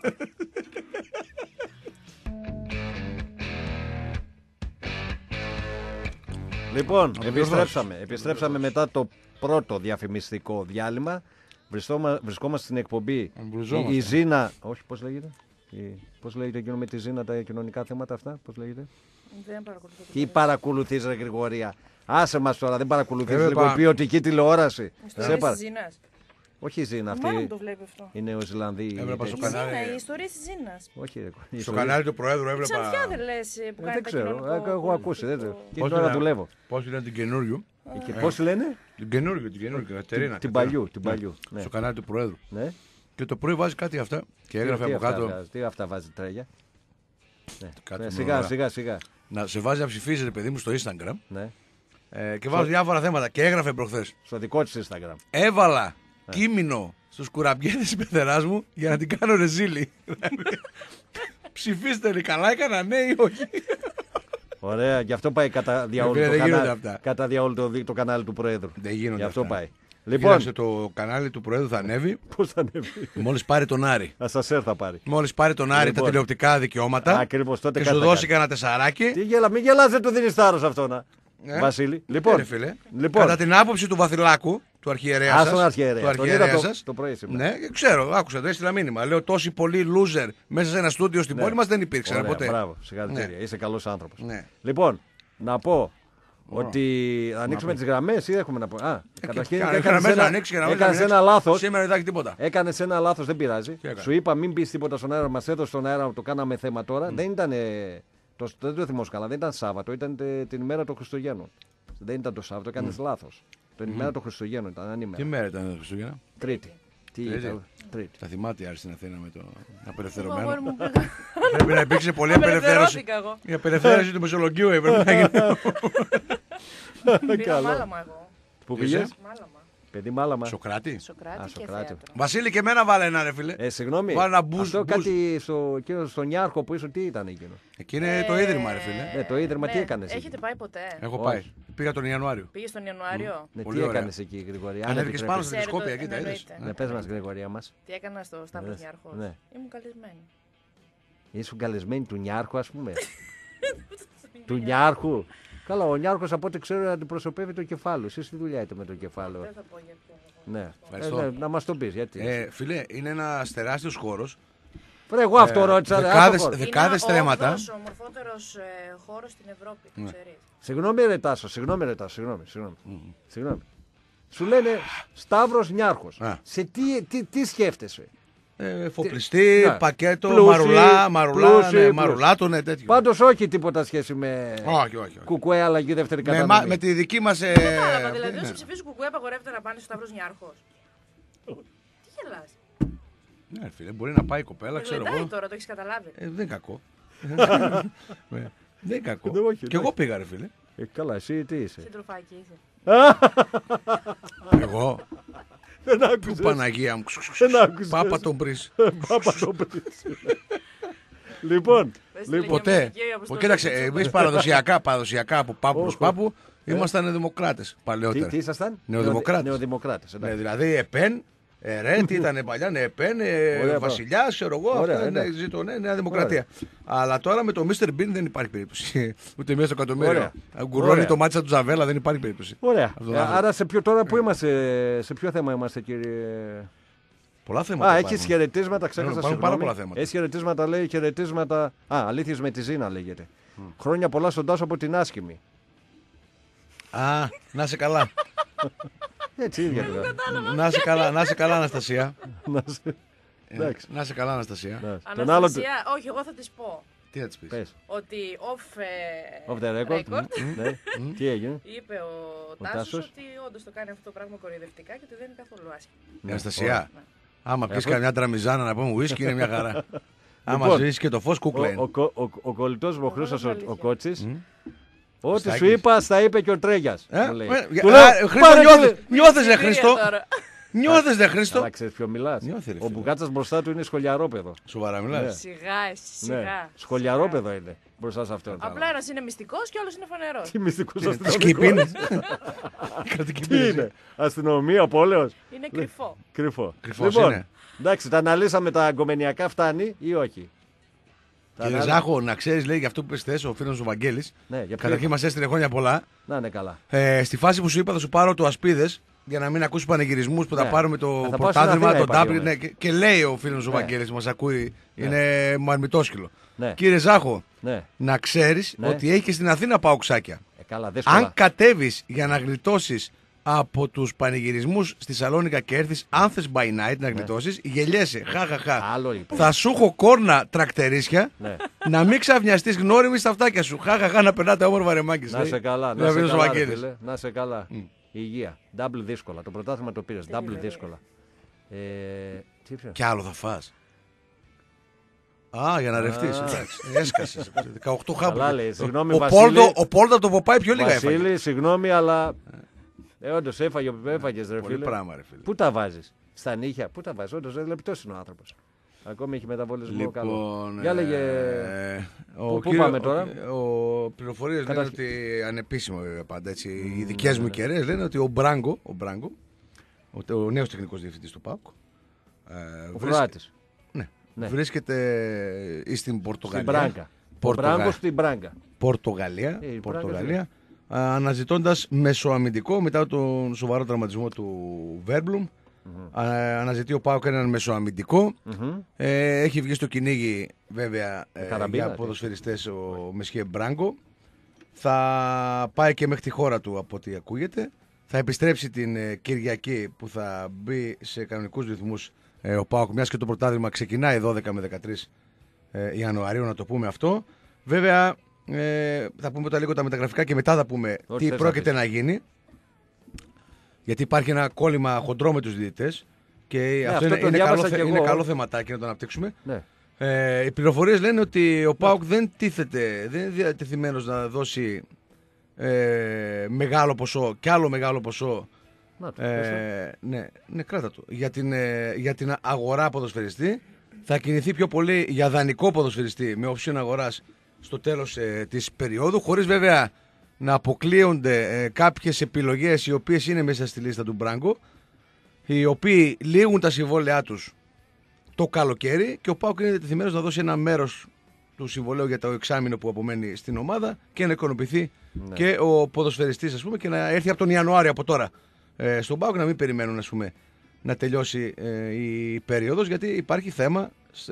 Λοιπόν, επιστρέψαμε μετά το πρώτο διαφημιστικό διάλειμμα. Βρισκόμαστε στην εκπομπή η Ζήνα. Όχι, πώς λέγεται? Πώς λέγεται εκείνο με τη Ζήνα, τα κοινωνικά θέματα αυτά? Πώς λέγεται? Δεν παρακολουθώ. Τι παρακολουθείς, ρε Γρηγορία? Άσε μας τώρα, δεν παρακολουθείς λίγο ποιοτική τηλεόραση? Όχι η Ζήνα αυτή. Μάλλον το βλέπει αυτό. Είναι ο Ζηλανδί. Έβλεπα στο κανάλι. Η ιστορία τη Ζήνα. Όχι, στο κανάλι του Προέδρου έβλεπα. Ξανθιά δεν λες που κάνει. Δεν ξέρω. Έχω ακούσει. Και τώρα δουλεύω. Πώς λένε την καινούριου? Πώς λένε? Την καινούριου. Την παλιού. Στο κανάλι του Προέδρου. Ναι. Και το πρωί βάζει κάτι αυτά και έγραφε από κάτω. Τι αυτά βάζει, τρέλια? Σιγά. Να σε βάζει να ψηφίζει, ρε παιδί μου, στο Instagram. Ναι. Και βάζω διάφορα θέματα και έγραφε προχθές. Στο δικό της Instagram. Έβαλα κείμενο στους κουραμπιέδες της πεθεράς μου για να την κάνω ρεζίλη. Ψηφίστε, ρε, καλά έκανα, ναι ή όχι? Ωραία, γι' αυτό πάει κατά διαόλου το κανάλι του Προέδρου. Δεν γίνονται. Γι' αυτό αυτά. πάει. Λοιπόν, το κανάλι του Προέδρου θα ανέβει. Πώς θα ανέβει? Μόλις πάρει τον Άρη. Ασασέρ θα πάρει. Μόλις πάρει τον Άρη τα τηλεοπτικά δικαιώματα. Ακριβώς, τότε και σου δώσει κανένα τεσσαράκι. Μην γελάς, δεν του δίνεις θάρρος αυτό να. Βασίλη. Λοιπόν, κατά την άποψη του Βαθυλάκου, του αρχιερέα σας. Το πρωί σήμερα. Ναι, ξέρω, άκουσα, το έστειλα μήνυμα. Λέω τόσοι πολλοί loser μέσα σε ένα στούντιο στην πόλη μας δεν υπήρξαν ποτέ. Μπράβο, συγχαρητήρια. Είσαι καλός άνθρωπος. Λοιπόν, να πω ότι ανοίξουμε τις γραμμές ή έχουμε να πω? Καταρχήν έκανες ένα λάθος. Σήμερα δεν έχει τίποτα. Έκανες ένα λάθος, δεν πειράζει. Σου είπα μην πεις τίποτα στον αέρα, μας έδωσε στον αέρα, το κάναμε θέμα τώρα. Δεν ήταν. Δεν το θυμόσαι καλά, δεν ήταν Σάββατο, ήταν την ημέρα των Χριστουγέννων. Δεν ήταν το Σάββατο, έκανες λάθος. Την ημέρα των Χριστουγέννων ήταν ανήμερα. Τι μέρα ήταν το Χριστούγεννα? Τρίτη. Τα θυμάται η Άρη στην Αθήνα με το απελευθερωμένο. Πρέπει να υπήρξε πολλή απελευθέρωση. Η απελευθέρωση του Μεσολογγίου έπρεπε να γίνει. Πήγα Μάλαμα εγώ. Πού πήγες? Μάλαμα. Παιδί Μάλαμα. Σοκράτη. Σοκράτη. Βασίλη, και εμένα βάλε ένα, ρε φίλε. Συγγνώμη. Αυτό κάτι στον Ιάρχο που ήσουν, τι ήταν εκείνο? Εκεί είναι το ίδρυμα, ρε φίλε. Το ίδρυμα, τι έκανες? Έχετε πάει ποτέ? Έχω πάει. Πήγα τον Ιανουάριο. Πήγες τον Ιανουάριο. Τι έκανες εκεί, Γρηγορία? Ανέβηκες πάνω στην τηλεσκόπια, εκεί τα είδες. Πες μας, Γρηγορία μας. Τι έκανα στο Σταύρος Νιάρχος? Ήμουν καλεσμένη. Ήσουν καλεσμένη του Νιάρχου, ας πούμε? Του Νιάρχου. Καλά, ο Νιάρχος από ό,τι ξέρω αντιπροσωπεύει το κεφάλαιο. Εσείς τι δουλειά είτε με το κεφάλαιο? Δεν θα πω για ποιο. Ναι. Να μας το πεις, γιατί. Φίλε, είναι ένας τεράστιος χώρος. Βρε, εγώ αυτό ρώτησα. Δεκάδες στρέμματα. Είναι ο ομορφότερος χώρος στην Ευρώπη, το ξέρεις. Συγγνώμη ρε Τάσο, συγγνώμη. Σου λένε Σταύρος Νιάρχος. Σε τι σκέφτεσαι? Φοπλιστή, πακέτο, μαρουλάτο, τέτοιο. Πάντως όχι τίποτα σχέση με όχι. κουκουέ αλλαγή δεύτερη κατανομή. Με τη δική μας... Δηλαδή όσοι ψηφίζουν κουκουέ απαγορεύεται να πάνε στο Σταύρος Νιάρχος. Τι γελάς? Ναι, φίλε, μπορεί να πάει η κοπέλα, ξέρω εγώ. Τώρα το έχεις καταλάβει. Δεν είναι κακό. Δεν είναι κακό. Και εγώ πήγα, ρε φίλε. Καλά, εσύ τι είσαι? Συντροφάκι είσαι. Εγώ. Δεν άκουσες. Του Παναγία μου. Πάπα τον Μπρίς. Λοιπόν. Ποτέ. Κοίταξε, εμείς παραδοσιακά από πάπου προς πάπου ήμασταν δημοκράτες παλαιότερα. Τι ήσασταν? Νεοδημοκράτες. Δηλαδή ΕΠΕΝ, τι ήταν παλιά, ΕΠΕΝ, Βασιλιάς, ξέρω εγώ. Ζήτω, Νέα Δημοκρατία. Αλλά τώρα με το Mr. Bean δεν υπάρχει περίπτωση. Ούτε μέσα στο εκατομμύριο. Γκουρώνει το μάτσα του Ζαβέλα, δεν υπάρχει περίπτωση. Ωραία. Άρα τώρα που είμαστε, σε ποιο θέμα είμαστε, κύριε? Πολλά θέματα. Έχεις χαιρετίσματα, ξέχασα. Υπάρχουν πάρα πολλά θέματα. Έχεις χαιρετίσματα, λέει, χαιρετίσματα. Αλήθειες με τη Ζήνα λέγεται. Χρόνια πολλά στον Τάσο από την Άσχημη. Να σε καλά. Έτσι ίδια τώρα. Να σε καλά, Αναστασία. Να σε καλά, Αναστασία. Αναστασία, όχι, εγώ θα της πω. Τι θα της πεις? Ότι off the record. Τι έγινε? Είπε ο Τάσος ότι όντως το κάνει αυτό το πράγμα κοροϊδευτικά και ότι δεν είναι καθόλου άσχημο. Αναστασία, άμα πεις καμιά τραμιζάνα να πούμε ουίσκι είναι μια χαρά. Άμα ζήσεις και το φως κούκλα είναι. Ο κολλητός μου ο Χρήστος ο Κότσης, ό,τι σου είπα, θα είπε και ο Τρέγιας. Νιώθες ρε Χρήστο. Νιώθες δε Χρήστο. Αλλά ξέρεις ποιο μιλάς? Ο Μπουκάτσας μπροστά του είναι σχολιαρόπεδο. Σοβαρά μιλάς? Σιγά. Σχολιαρόπεδο είναι μπροστά σε αυτόν. Απλά ένας είναι μυστικός και όλος είναι φανερός. Τι μυστικός αστυνομικός? Σκύπ είναι. Τι είναι? Αστυνομία, πόλεως? Είναι κρυφό. Κρυφός λοιπόν, είναι. εντάξει, τα αναλύσαμε τα αγκομενιακά, φτάνει ή όχι? Κύριε Ζάχο, να ξέρεις, λέει, για αυτό που είπες χθες ο φίλος ο Βαγγέλης. Καταρχήν μας έστειλε χρόνια πολλά. Να είναι καλά. Στη φάση που σου είπα θα σου πάρω το ασπίδες για να μην ακούσει πανηγυρισμούς που θα πάρουμε το πρωτάθλημα, τον Ντάμπλ. Και λέει ο φίλος ο Βαγγέλης, μας ακούει, είναι μαρμητόσκυλο. Κύριε Ζάχο, να ξέρεις ότι έχει και στην Αθήνα παοξάκια. Αν κατέβεις για να γλιτώσεις από τους πανηγυρισμούς στη Σαλόνικα και έρθεις άνθες by night να γλιτώσεις, γελιέσαι, χαχαχα. Θα σου έχω κόρνα τρακτερίσια, να μην ξαφνιαστείς γνώριμη στα αυτάκια σου. Χαχαχα, να περνάτε όμορφα ρεμάκες. Να σε καλά, να σε καλά. Υγεία. Double δύσκολα. Το πρωτάθλημα το πήρες. Double δύσκολα. Κι άλλο θα φας? Για να ρευτείς. Έσκασες. 18 χάπους. Ο Πόλτο από το Ποπάι πιο λίγα έφαγε. Βασίλη, συγγνώμη, αλλά όντως έφαγες ρε φίλε. Πού τα βάζεις? Στα νύχια. Πού τα βάζεις? Όντως λεπτός είναι ο άνθρωπος. Ακόμη έχει μεταβολισμό καλό. Για λέγε. Πού πάμε τώρα? Ο πληροφορίες λένε ότι ανεπίσημο βέβαια πάντα έτσι. Οι δικές μου κεραίες λένε ότι ο Μπράγκο, ο νέος τεχνικός διευθυντής του ΠΑΟΚ, ο Κροάτης, βρίσκεται στην Πορτογαλία. Στην Μπράγκα. Πορτογαλία. Αναζητώντας μεσοαμυντικό μετά τον σοβαρό τραυματισμό του Βέρμπλουμ. Αναζητεί ο ΠΑΟΚ έναν μεσοαμυντικό. Έχει βγει στο κυνήγι βέβαια για ποδοσφαιριστές ο Μεσχέ Μπράγκο. Θα πάει και μέχρι τη χώρα του από ό,τι ακούγεται. Θα επιστρέψει την Κυριακή που θα μπει σε κανονικούς ρυθμούς ο ΠΑΟΚ, μιας και το πρωτάθλημα ξεκινάει 12 με 13 Ιανουαρίου, να το πούμε αυτό. Βέβαια θα πούμε τα λίγο τα μεταγραφικά και μετά θα πούμε τι πρόκειται να γίνει. Γιατί υπάρχει ένα κόλλημα χοντρό με τους διαιτητές. Και αυτό είναι καλό θεματάκι να το αναπτύξουμε. Ναι. Οι πληροφορίες λένε ότι ο ΠΑΟΚ δεν είναι διατεθειμένος να δώσει μεγάλο ποσό και άλλο μεγάλο ποσό. Ναι, κράτα το. Για την αγορά ποδοσφαιριστή. Θα κινηθεί πιο πολύ για δανεικό ποδοσφαιριστή με option αγοράς στο τέλος της περίοδου, χωρίς βέβαια να αποκλείονται κάποιες επιλογές οι οποίες είναι μέσα στη λίστα του Μπράγκο, οι οποίοι λήγουν τα συμβόλαιά τους το καλοκαίρι και ο ΠΑΟΚ είναι διατεθειμένος να δώσει ένα μέρος του συμβολέου για το εξάμηνο που απομένει στην ομάδα και να οικονομηθεί και ο ποδοσφαιριστής, ας πούμε, και να έρθει από τον Ιανουάριο από τώρα στον ΠΑΟΚ, να μην περιμένουν, ας πούμε, να τελειώσει η περίοδος, γιατί υπάρχει θέμα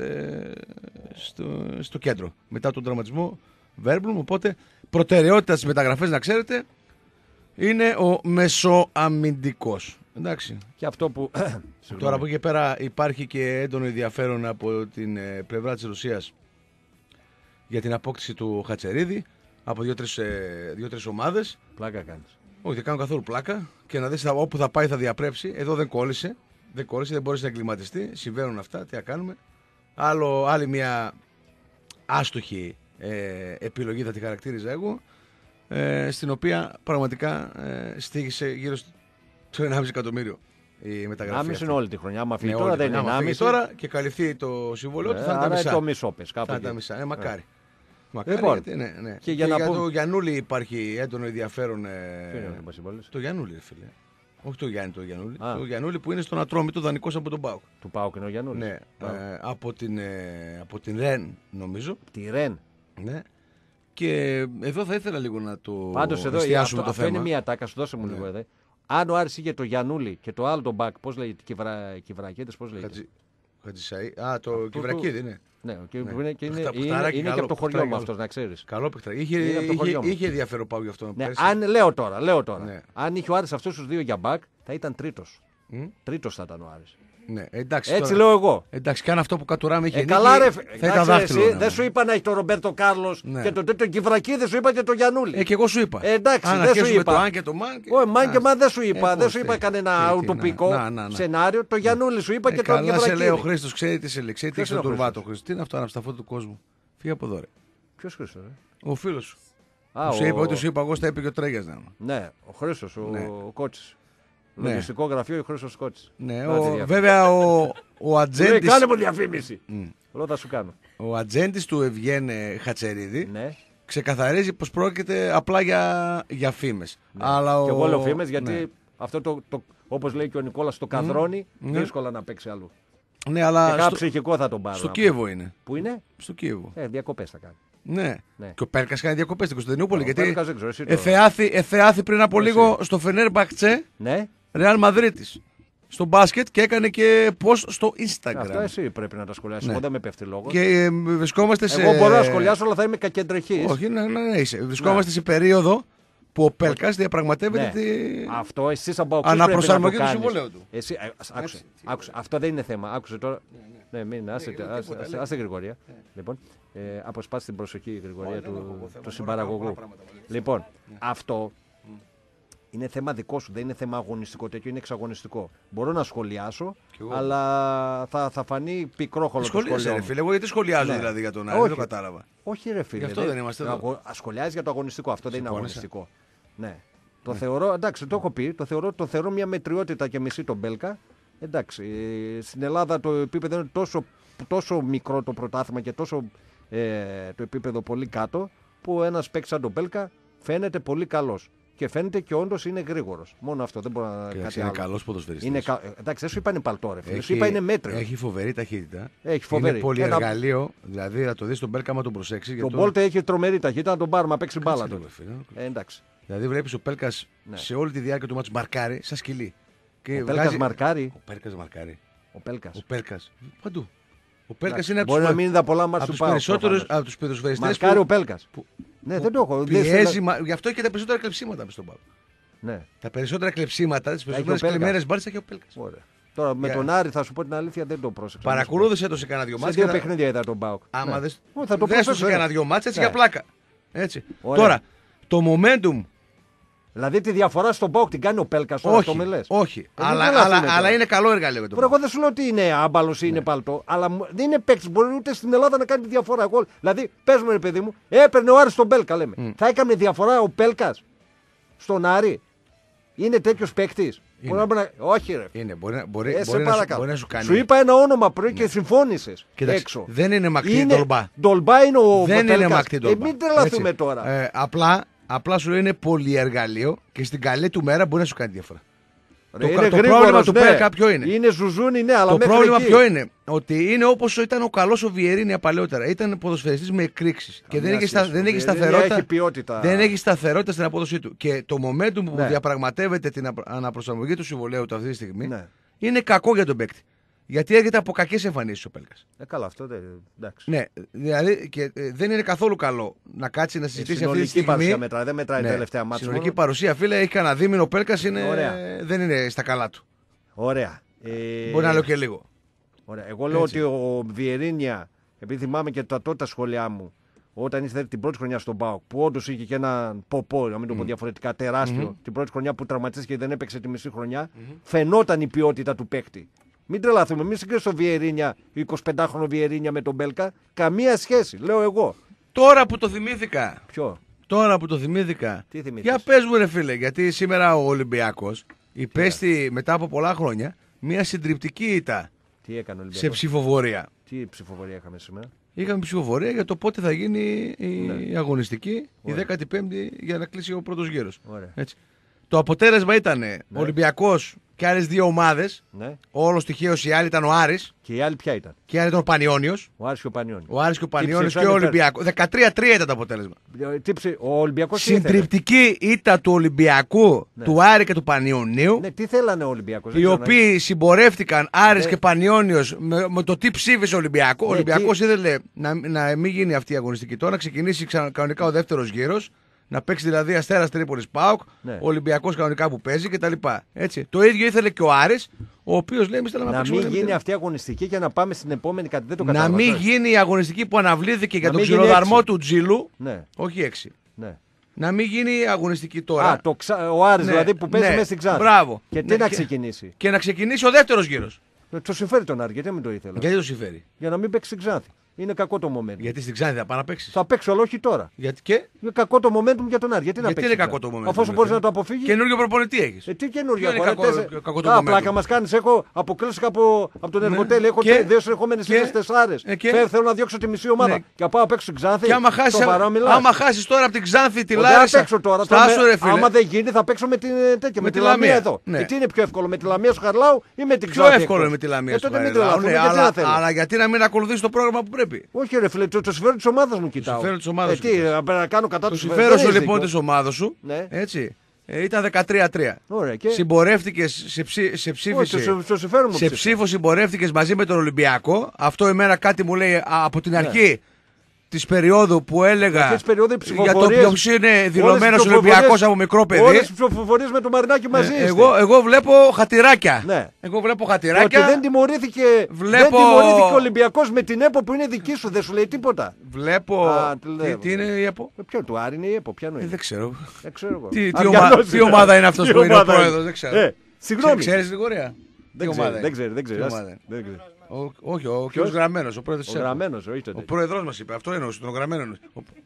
στο κέντρο μετά τον τραυματισμό Βέρμπλουμ. Οπότε προτεραιότητα στις μεταγραφές, να ξέρετε, είναι ο μεσοαμυντικός. Εντάξει. Και αυτό που... Τώρα από εκεί και πέρα υπάρχει και έντονο ενδιαφέρον από την πλευρά της Ρωσίας για την απόκτηση του Χατσερίδη από 2-3 ομάδες. Πλάκα κάνεις. Όχι, δεν κάνω καθόλου πλάκα. Και να δεις όπου θα πάει θα διαπρέψει. Εδώ δεν κόλλησε. Δεν μπορείς να εγκληματιστεί. Συμβαίνουν αυτά. Τι θα κάνουμε. Άλλη μια άστοχη επιλογή θα τη χαρακτήριζα εγώ. Στην οποία πραγματικά στήγησε γύρω στο 1,5 εκατομμύριο η μεταγραφή. 1,5 είναι όλη τη χρονιά. Άμα φύγει τώρα δεν είναι 1,5. Τώρα και καλυφθεί το συμβόλαιο του, θα είναι τα μισά. Το μισό πες, θα είναι τα μισά. Μακάρι. Λοιπόν, ναι. Και για το Γιαννούλη υπάρχει έντονο ενδιαφέρον. Το Γιαννούλη, φίλε. Όχι το Γιάννη, το Γιαννούλη. Το Γιαννούλη που είναι στον Ατρόμητο, δανεικός από τον ΠΑΟΚ. Του ΠΑΟΚ είναι ο Γιαννούλης. Ναι, από την Ρεν, νομίζω. Τη Ρεν. Ναι. Και εδώ θα ήθελα λίγο να το πάντως εστιάσουμε το θέμα. Αυτό είναι μια τάκα, σου δώσε μου λίγο εδώ. Αν ο Άρης είχε το Γιαννούλη και το άλλο τον μπακ, πώς λέγεται, Κυβρακίδης, πώς λέγεται. Χατζησαΐ. Το Κυβρακίδη είναι. Ναι, και είναι και από το χωριό μου αυτός, να ξέρεις. Καλό παιχτράκι. Είχε ενδιαφέρον πάω γι' αυτό. Ναι, αν λέω τώρα. Ναι. Αν είχε ο Άρης αυτούς τους δύο για μπακ, θα ήταν τρίτος. Τρίτος θα ήταν ο Άρης. Ναι, εντάξει, έτσι τώρα, λέω εγώ. Εντάξει, και αν αυτό που κατουράμε είχε νίκη, καλά, ρε, θα ήταν δάχτυλο. Δεν σου είπα να έχει τον Ρομπέρτο Κάρλος και τον Κυβρακίδη, σου είπα και τον Γιαννούλη. Και εγώ σου είπα. Εντάξει, δεν σου είπα. Το αν και το μαν. Όχι, μαν και μαν δεν σου είπα. Δεν σου είπα κανένα ουτοπικό σενάριο. Το Γιαννούλη σου είπα και τον Κυβρακίδη. Καλά, σε λέει ο Χρήστος, ξέρει τι σε λέει. Ξέρει τι έχει στον τουρβάτο. Τι είναι αυτό, αναψταφό του κόσμου. Φύγε από εδώ, ρε. Ποιο Χρήστος, ο φίλος σου. Ό,τι σου είπα εγώ, στα είπε και ο Τρέγιας. Ναι, ο Χρήστος, ο Κότσης. Λογιστικό γραφείο, η Χρήστος Κότσης. Ναι, βέβαια ο ατζέντης. Κάνε μου διαφήμιση. Ρώτα σου κάνω. Ο ατζέντης του Ευγένε Χατσερίδη ξεκαθαρίζει πως πρόκειται απλά για φήμες. Αλλά και εγώ λέω φήμες γιατί αυτό όπως λέει και ο Νικόλας, το καδρόνι δύσκολα να παίξει αλλού. Ναι, αλλά και κάποιο ψυχικό θα τον πάρει. Στο Κίεβο είναι. Πού είναι? Στο Κίεβο. Διακοπές θα κάνει. Ναι. Και ο Πέλκας κάνει διακοπές στην Κωνσταντινούπολη. Γιατί εθεάθη πριν από λίγο στο Φενέρμπαχτσε Ρεάλ Μαδρίτης. Στο μπάσκετ και έκανε και post στο Instagram. Αυτό εσύ πρέπει να τα σχολιάσεις. Εγώ δεν με πέφτει λόγος. Και βρισκόμαστε σε. Εγώ μπορώ να σχολιάσω, αλλά θα είμαι κακεντρεχής. Όχι, βρισκόμαστε σε περίοδο που ο Πέλκας διαπραγματεύεται αυτό εσύ σαν Παοξής αναπροσαρμογή του συμβολέου του. Άκουσε. Αυτό δεν είναι θέμα. Άκουσε τώρα. Ναι, μην άσε Γρηγορία. Λοιπόν, αποσπάσει την προσοχή Γρηγορία του συμπαραγωγού. Λοιπόν, αυτό είναι θέμα δικό σου, δεν είναι θέμα αγωνιστικό, τέτοιο είναι εξαγωνιστικό. Μπορώ να σχολιάσω, αλλά θα φανεί πικρόχολο το σχολείο. Σχολιάζει, ρε φίλε, εγώ γιατί σχολιάζω δηλαδή για τον Άρη, δεν το κατάλαβα. Όχι, ρε φίλε. Γι' αυτό δεν είμαστε εδώ. Σχολιάζει για το αγωνιστικό, αυτό δεν είναι αγωνιστικό. Ναι. Το θεωρώ, εντάξει, το έχω πει, το θεωρώ μια μετριότητα και μισή τον Μπέλκα. Εντάξει, στην Ελλάδα το επίπεδο είναι τόσο μικρό το πρωτάθλημα και τόσο το επίπεδο πολύ κάτω, που ένας παίκτης σαν τον Μπέλκα φαίνεται πολύ καλός. Και φαίνεται και όντως είναι γρήγορος. Μόνο αυτό, δεν μπορώ να κάτι είναι καλός ποδοσφαιριστής. Εντάξει, δεν σου είπα είναι παλτό, ρε φίλε. Σου είπα είναι μέτριο. Έχει φοβερή ταχύτητα. Έχει φοβερή. Είναι πολύ εργαλείο. Δηλαδή θα το δεις τον Πέλκα, άμα τον προσέξεις. Τον Μπόλτε έχει τρομερή ταχύτητα, να τον πάρουμε να παίξει μπάλα του. Εντάξει. Δηλαδή βλέπεις ο Πέλκας σε όλη τη διάρκεια του μάτσου μαρκάρει σαν σκυλί. Ο Πέλκας μαρκάρει. Ο Πέλκας. Παντού. Ο Πέλκας είναι μπορεί να μην είδα πολλά μάτς του Πάου. Από τους ποδοσφαιριστές. Μαρκάρει ο Πέλκας. Ναι, δεν το έχω. Πιέζει, γι' αυτό και τα περισσότερα κλεψίματα με στον Πάου. Ναι. Τα περισσότερα κλεψίματα, τις περισσότερες κλεμμένες μπάλες έχει ο Πέλκας. Τώρα με τον Άρη θα σου πω την αλήθεια δεν το πρόσεξα. Παρακολούθησε το σε κανένα δυο μάτς. Σε δύο παιχνίδια είδα τον Πάου. Άμα δεν το σε κανένα δυο μάτς, έτσι για πλάκα. Έτσι. Τώρα, το momentum Δηλαδή τη διαφορά στον ΠΑΟΚ την κάνει ο Πέλκας τώρα, αυτό με λες. Όχι, αλλά είναι καλό εργαλείο για τον ΠΑΟΚ. Εγώ δεν σου λέω ότι είναι άμπαλος ή είναι παλτό, αλλά δεν είναι παίκτης. Μπορεί ούτε στην Ελλάδα να κάνει τη διαφορά. Εγώ, δηλαδή, πες μου, ρε παιδί μου, έπαιρνε ο Άρης τον Πέλκα, λέμε. Θα έκανε διαφορά ο Πέλκας στον Άρη? Είναι τέτοιος παίκτης? Όχι, ρε. Είναι, μπορεί να σου κάνει. Σου είπα ένα όνομα πριν και συμφώνησες. Έξω. Δεν είναι Μακτή Ντολμπά. Ντολμπά είναι ο Δεν είναι Μακτή Ντολμπά. Μην τρελαθούμε τώρα. Απλά σου λέει είναι πολυεργαλείο και στην καλή του μέρα μπορεί να σου κάνει διαφορά. Το πρόβλημα του Πέλκα ποιο είναι? Είναι ζουζούνι, ναι, αλλά το πρόβλημα ποιο είναι? Ότι είναι όπως ήταν ο καλός ο Βιερίνια παλαιότερα. Ήταν ποδοσφαιριστής με εκρήξεις και δεν έχει σταθερότητα. Δεν έχει σταθερότητα στην απόδοσή του. Και το momentum που διαπραγματεύεται την αναπροσαρμογή του συμβολέου του αυτή τη στιγμή είναι κακό για τον παίκτη. Γιατί έρχεται από κακές εμφανίσεις ο Πέλκας. Καλά, αυτό εντάξει. Ναι, δηλαδή και δεν είναι καθόλου καλό να κάτσει να συζητήσει αυτή τη στιγμή. Παρουσία μετράει, δεν μετράει τελευταία μάτσα. Συνολική παρουσία, φίλε, έχει κανένα δίμηνο ο Πέλκας, δεν είναι στα καλά του. Ωραία. Μπορεί να λέω και λίγο. Ωραία. Εγώ λέω ότι ο Βιερίνια, επειδή θυμάμαι και τα τότε σχόλιά μου, όταν ήρθε την πρώτη χρονιά στον ΠΑΟΚ, που όντως είχε και έναν ποπό, να μην το πω διαφορετικά, τεράστιο, την πρώτη χρονιά που τραυματίστηκε και δεν έπαιξε τη μισή χρονιά, φαινόταν η ποιότητα του παίκτη. Μην τρελαθούμε, μην συγκρίνεις το Βιερίνια, 25χρονο Βιερίνια με τον Μπέλκα. Καμία σχέση, λέω εγώ. Τώρα που το θυμήθηκα. Ποιο? Τώρα που το θυμήθηκα. Τι θυμήθηκες? Για πες μου, ρε φίλε, γιατί σήμερα ο Ολυμπιακός υπέστη μετά από πολλά χρόνια μια συντριπτική ήττα. Τι έκανε ο Ολυμπιακός? Σε ψηφοφορία. Τι ψηφοφορία είχαμε σήμερα? Είχαμε ψηφοφορία για το πότε θα γίνει η αγωνιστική, η 15η, για να κλείσει ο πρώτος γύρος. Το αποτέλεσμα ήταν ο Ολυμπιακός και άλλες δύο ομάδες. Όλος τυχαίως η άλλη ήταν ο Άρης. Και η άλλη ποια ήταν? Και η άλλη ήταν ο Πανιόνιος. Ο Άρης και ο Πανιόνιος. Ο Άρης και ο Πανιόνιος και ο Ολυμπιακός. 13-3 ήταν το αποτέλεσμα. Ο Ολυμπιακός συντριπτική ήττα του Ολυμπιακού, του Άρη και του Πανιονίου. Ναι, τι θέλανε ο Ολυμπιακός? Οι οποίοι συμπορεύτηκαν Άρης και Πανιόνιος με το τι ψήφισε ο Ολυμπιακός. Ο Ολυμπιακός ήθελε να μην γίνει αυτή η αγωνιστική τώρα, να ξεκινήσει κανονικά ο δεύτερος γύρος. Να παίξει δηλαδή Αστέρας Τρίπολης ΠΑΟΚ, ο Ολυμπιακός κανονικά που παίζει κτλ. Το ίδιο ήθελε και ο Άρης, ο οποίος λέει: να μην γίνει αυτή η αγωνιστική και να πάμε στην επόμενη κάτι. Δεν το κατάλαβα. Να μην γίνει η αγωνιστική που αναβλήθηκε για τον ξυλοδαρμό του Τζίλου. Όχι 6. Να μην γίνει η αγωνιστική τώρα. Ο Άρης δηλαδή που παίζει μέσα στην Ξάνθη. Μπράβο. Και τι να ξεκινήσει? Και να ξεκινήσει ο δεύτερος γύρος. Το συμφέρει τον Άρη, γιατί δεν το ήθελα? Γιατί το συμφέρει? Για να μην παίξει στην Ξάνθη. Είναι κακό το momentum. Γιατί στην Ξάνθη θα πάει να παίξει? Θα παίξω, αλλά όχι τώρα. Γιατί και? Είναι κακό το momentum για τον Άρη. Γιατί να παίξει? Είναι κακό το momentum? Αφού μπορεί να το αποφύγει. Καινούριο προπονητή έχει. Τι καινούριο? Κακό το momentum. Πλάκα μα κάνει. Έχω αποκλείσει από τον Εργοτέλη. Έχω δύο συνεχόμενε ήττες τεσσάρες. Θέλω να διώξω τη μισή ομάδα. Και πάω να παίξω στην Ξάνθη. Άμα χάσει τώρα από την Ξάνθη τη Λάρισα. Θα παίξω τώρα. Άμα δεν γίνει θα παίξω με τη Λαμία εδώ. Τι είναι πιο εύκολο, με τη Λαμία στο Χαρλάου ή με την Ξάνθη? Πιο εύκολο με τη Λαμία στο Χαρλάου. Αλλά γιατί να μην ακολουθήσει το πρόγραμμα που πρέπει? Όχι, ρε φίλε. Το συμφέρον τη ομάδα μου κοιτάω. Το συμφέρον τη ομάδα σου. Να κάνω κατά το συμφέρον σου λοιπόν τη ομάδα σου. Έτσι. Ήταν 13-3. Συμπορεύτηκε σε ψήφο, συμπορεύτηκε μαζί με τον Ολυμπιακό. Αυτό εμένα κάτι μου λέει από την αρχή της περίοδου που έλεγα για το ποιος είναι δηλωμένος Ολυμπιακός από μικρό παιδί. Όλες τις ψηφοφορίες με το Μαρινάκι μαζί είστε. Εγώ βλέπω χατηράκια. Εγώ βλέπω χατηράκια. Ότι δεν τιμωρήθηκε ο Ολυμπιακός με την ΕΠΟ που είναι δική σου, δεν σου λέει τίποτα. Βλέπω. Τι είναι η ΕΠΟ? Ποιο του Άρη είναι η ΕΠΟ? Δεν ξέρω. Τι ομάδα είναι αυτός που είναι ο πρόεδρος? Δεν ξέρω. Συγγνώμη. Ξέρεις την Κορέα? Δεν ξέρω. Όχι, ο κ. Γραμμένος, ο πρόεδρος της ΕΠΟ. Ο πρόεδρος μας είπε, αυτό εννοούσε, τον Γραμμένο.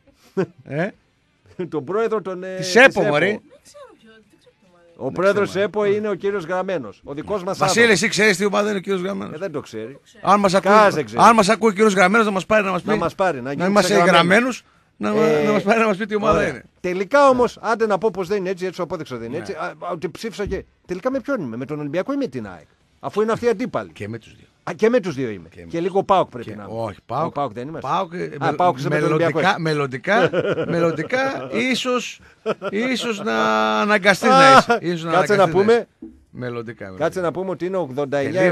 Τον πρόεδρο της ΕΠΟ, μωρή. Ο πρόεδρος της ΕΠΟ είναι ο κύριος Γραμμένος. Ο δικός μας Βασίλη, εσύ ξέρεις τι ομάδα είναι ο κύριος Γραμμένος? Δεν το ξέρει. Αν μας ακούει ο κύριος Γραμμένος να μας πάρει να είμαστε γραμμένους, να μας πάρει να μας πει τι ομάδα είναι. Τελικά όμως, άντε να πω πως δεν είναι έτσι, έτσι το απόδειξα δεν είναι έτσι. Ότι ψήφισα και. Τελικά με ποιον είμαι, με τον Ολυμπιακό ή με την ΑΕΚ? Αφού είναι αυτοί οι αντίπαλοι. Και με τους δύο. Και με τους δύο είμαι. Και λίγο ΠΑΟΚ πρέπει να είμαι. Όχι, ΠΑΟΚ δεν είμαστε. ΠΑΟΚ μελλοντικά ίσως να αναγκαστείς να είσαι. Κάτσε να πούμε. Μελλοντικά. Κάτσε να πούμε ότι είναι 89-76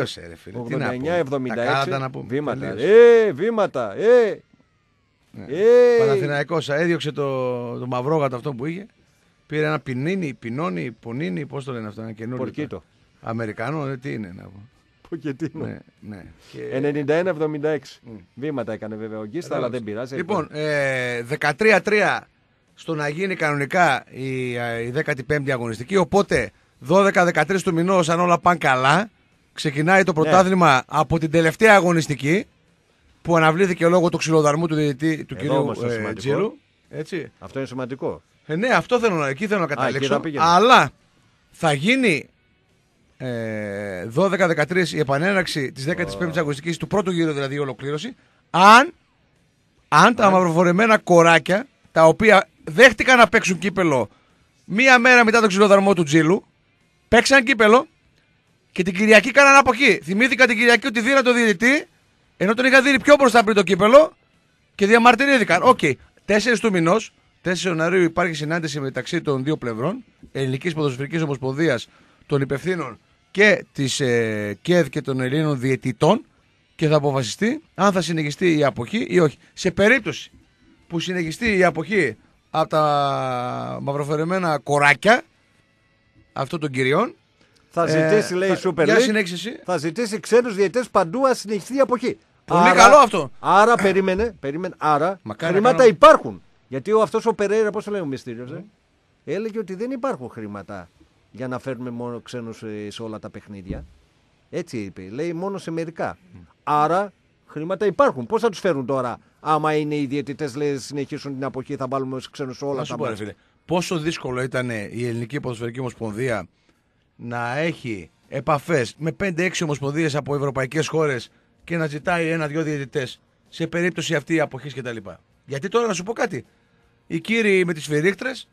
βήματα. Παναθηναϊκός έδιωξε το μαυρόγατο αυτό που είχε. Πήρε ένα πινίνι, πώς το λένε αυτό, ένα καινούριο. Πορκίτο. Αμερικανό, τι είναι να πω. Ποκετίνο. Ναι. 91-76. Βήματα έκανε βέβαια ο Γκίστα, αλλά δεν πειράζει. Λοιπόν, 13-3 στο να γίνει κανονικά η 15η αγωνιστική. Οπότε 12-13 του μηνός, αν όλα πάνε καλά, ξεκινάει το πρωτάθλημα από την τελευταία αγωνιστική που αναβλήθηκε λόγω του ξυλοδαρμού του διαιτητή του κυρίου Τζίλου. Έτσι. Αυτό είναι σημαντικό. Ναι, εκεί θέλω να καταλήξω. Αλλά θα γίνει 12-13 η επανέναρξη της 15ης αγωνιστικής του πρώτου γύρου, δηλαδή η ολοκλήρωση, αν τα μαυροφορεμένα κοράκια, τα οποία δέχτηκαν να παίξουν κύπελο μία μέρα μετά τον ξυλοδαρμό του Τζίλου, παίξαν κύπελο και την Κυριακή κάναν αποχή. Θυμήθηκα την Κυριακή ότι δίναν το διαιτητή, ενώ τον είχα δει πιο μπροστά πριν το κύπελο και διαμαρτυρήθηκαν. Οκ, 4 του μηνός, 4 Ιανουαρίου, υπάρχει συνάντηση μεταξύ των δύο πλευρών, Ελληνικής Ποδοσφαιρικής Ομοσπονδίας, των υπευθύνων και της ΚΕΔ και των Ελλήνων διαιτητών, και θα αποφασιστεί αν θα συνεχιστεί η αποχή ή όχι. Σε περίπτωση που συνεχιστεί η αποχή από τα μαυροφερεμένα κοράκια αυτών των κυριών, θα ζητήσει, λέει η Super League, θα ζητήσει ξένους διαιτητές παντού να συνεχιστεί η αποχή. Πολύ καλό αυτό. Άρα περίμενε. Άρα χρήματα υπάρχουν. Γιατί αυτός ο Περέιρα, πώς το λέει ο Μυστήριος, έλεγε ότι δεν υπάρχουν χρήματα για να φέρνουμε μόνο ξένους σε όλα τα παιχνίδια. Έτσι είπε. Λέει μόνο σε μερικά. Άρα χρήματα υπάρχουν. Πώς θα τους φέρουν τώρα, άμα είναι οι διαιτητές, λέει, συνεχίσουν την αποχή, θα βάλουμε ως ξένους σε όλα τα παιχνίδια. Πόσο δύσκολο ήταν η Ελληνική Ποδοσφαιρική Ομοσπονδία να έχει επαφές με 5-6 ομοσπονδίες από ευρωπαϊκές χώρες και να ζητάει 1-2 διαιτητές σε περίπτωση αυτή η αποχής κτλ. Γιατί τώρα να σου πω κάτι. Οι κύριοι με τις φυρίχτρες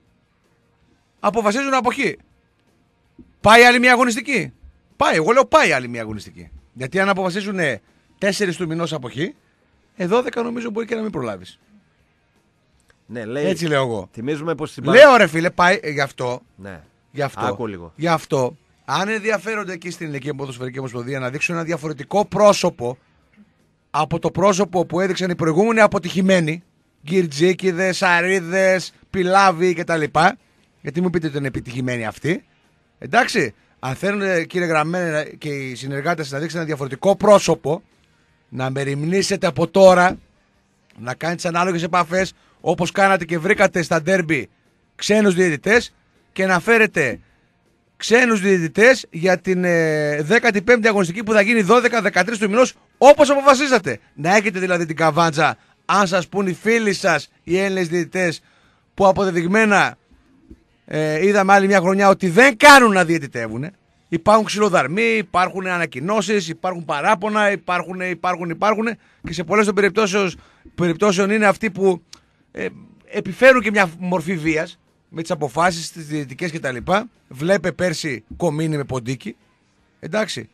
αποφασίζουν αποχή. Πάει άλλη μια αγωνιστική. Εγώ λέω πάει άλλη μια αγωνιστική. Γιατί αν αποφασίζουν 4 του μηνός αποχή, 12 νομίζω μπορεί και να μην προλάβεις. Ναι, λέει, έτσι λέω εγώ. Θυμίζουμε πως λέω ρε φίλε, πάει γι' αυτό. Ναι. Γι' αυτό, αν ενδιαφέρονται εκεί στην Ελληνική Ποδοσφαιρική Ομοσπονδία να δείξουν ένα διαφορετικό πρόσωπο από το πρόσωπο που έδειξαν οι προηγούμενοι αποτυχημένοι, Γκυρτζίκηδες, Σαρίδες, Πιλάβοι κτλ. Γιατί μου πείτε ότι είναι επιτυχημένοι αυτοί. Εντάξει, αν θέλουν, κύριε Γραμμένα και οι συνεργάτες, να δείξουν ένα διαφορετικό πρόσωπο, να μεριμνήσετε από τώρα να κάνετε τις ανάλογες επαφές όπως κάνατε και βρήκατε στα ντέρμπι ξένους διαιτητές και να φέρετε ξένους διαιτητές για την 15η αγωνιστική που θα γίνει 12-13 του μηνός, όπως αποφασίσατε. Να έχετε δηλαδή την καβάντζα, αν σας πούν οι φίλοι σας οι Έλληνες διαιτητές, που αποδεδειγμένα είδαμε άλλη μια χρονιά ότι δεν κάνουν να διαιτητεύουν. Υπάρχουν ξυλοδαρμοί, υπάρχουν ανακοινώσεις, υπάρχουν παράπονα, υπάρχουν και σε πολλές των περιπτώσεων είναι αυτοί που επιφέρουν και μια μορφή βίας με τις αποφάσεις, τις διαιτητικές κτλ. Βλέπε πέρσι Κομίνη με Ποντίκι. Εντάξει,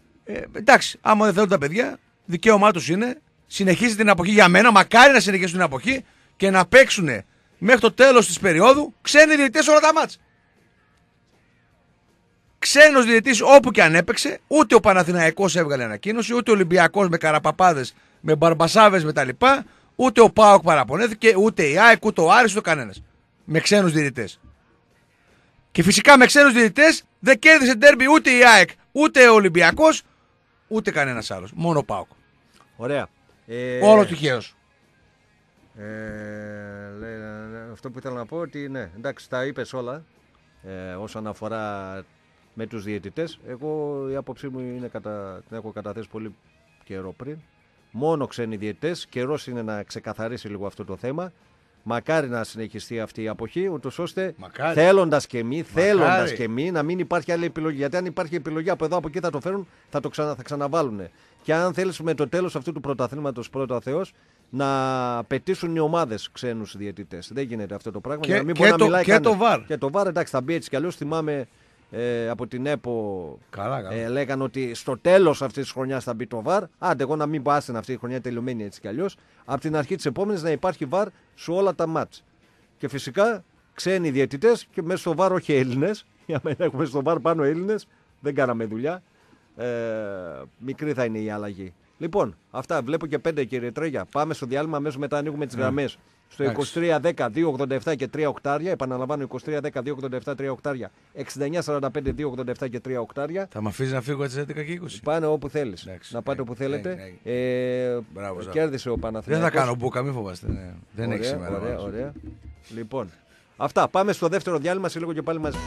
άμα δεν θέλουν τα παιδιά, δικαίωμά τους είναι. Συνεχίζει την αποχή για μένα, μακάρι να συνεχίσουν την αποχή και να παίξουν μέχρι το τέλος της περίοδου ξένοι διαιτητές όλα τα μάτς. Ξένος διαιτητής όπου και αν έπαιξε, ούτε ο Παναθηναϊκός έβγαλε ανακοίνωση, ούτε ο Ολυμπιακός με καραπαπάδες, με μπαρμπασάβες με τα λοιπά, ούτε ο ΠΑΟΚ παραπονέθηκε, ούτε η ΑΕΚ, ούτε ο Άρης, ούτε κανένας. Με ξένους διαιτητές. Και φυσικά με ξένους διαιτητές δεν κέρδισε ντέρμπι ούτε η ΑΕΚ, ούτε ο Ολυμπιακός, ούτε κανένας άλλος. Μόνο ο ΠΑΟΚ. Ωραία. Όλο τυχαίως. Αυτό που ήθελα να πω ότι ναι, εντάξει, τα είπες όλα όσον αφορά με τους διαιτητές. Εγώ η άποψή μου είναι την έχω καταθέσει πολύ καιρό πριν. Μόνο ξένοι διαιτητές. Καιρός είναι να ξεκαθαρίσει λίγο αυτό το θέμα. Μακάρι να συνεχιστεί αυτή η αποχή, ούτως ώστε θέλοντας και εμείς να μην υπάρχει άλλη επιλογή. Γιατί αν υπάρχει επιλογή από εδώ από εκεί θα το φέρουν, θα ξαναβάλουν. Και αν θέλεις με το τέλος αυτού του πρωταθλήματος, πρώτα ο Θεός, να πετήσουν οι ομάδες ξένους διαιτητές. Δεν γίνεται αυτό το πράγμα. Και το VAR. Και το VAR, εντάξει, θα μπει έτσι κι αλλιώς. Θυμάμαι από την ΕΠΟ λέγανε ότι στο τέλος αυτής της χρονιάς θα μπει το VAR. Άντε, εγώ να μην πάσουν αυτή η χρονιά τελειωμένη έτσι κι αλλιώς. Από την αρχή της επόμενης να υπάρχει VAR σε όλα τα μάτς. Και φυσικά ξένοι διαιτητές και μέσα στο VAR όχι Έλληνες. Για να έχουμε στο VAR πάνω Έλληνες, δεν κάναμε δουλειά. Μικρή θα είναι η αλλαγή. Λοιπόν, αυτά βλέπω και 5, κύριε Τρέγια. Πάμε στο διάλειμμα, αμέσως μετά ανοίγουμε τις γραμμές. Στο 23-10-287 και 3 οκτάρια. Επαναλαμβάνω, 23-10-287-3 οκτάρια. 69-45-287 και 3 οκτάρια. Θα με αφήσει να φύγω έτσι 11 και 20. Πάνε όπου θέλεις. Να πάτε όπου θέλετε. Μπράβο, κέρδισε ο Παναθηναϊκός. Δεν θα κάνω μπουκα, μην φοβάστε. Δεν έχει σήμερα. Ωραία. Λοιπόν, αυτά. Πάμε στο δεύτερο διάλειμμα. Σε λίγο και πάλι μαζί.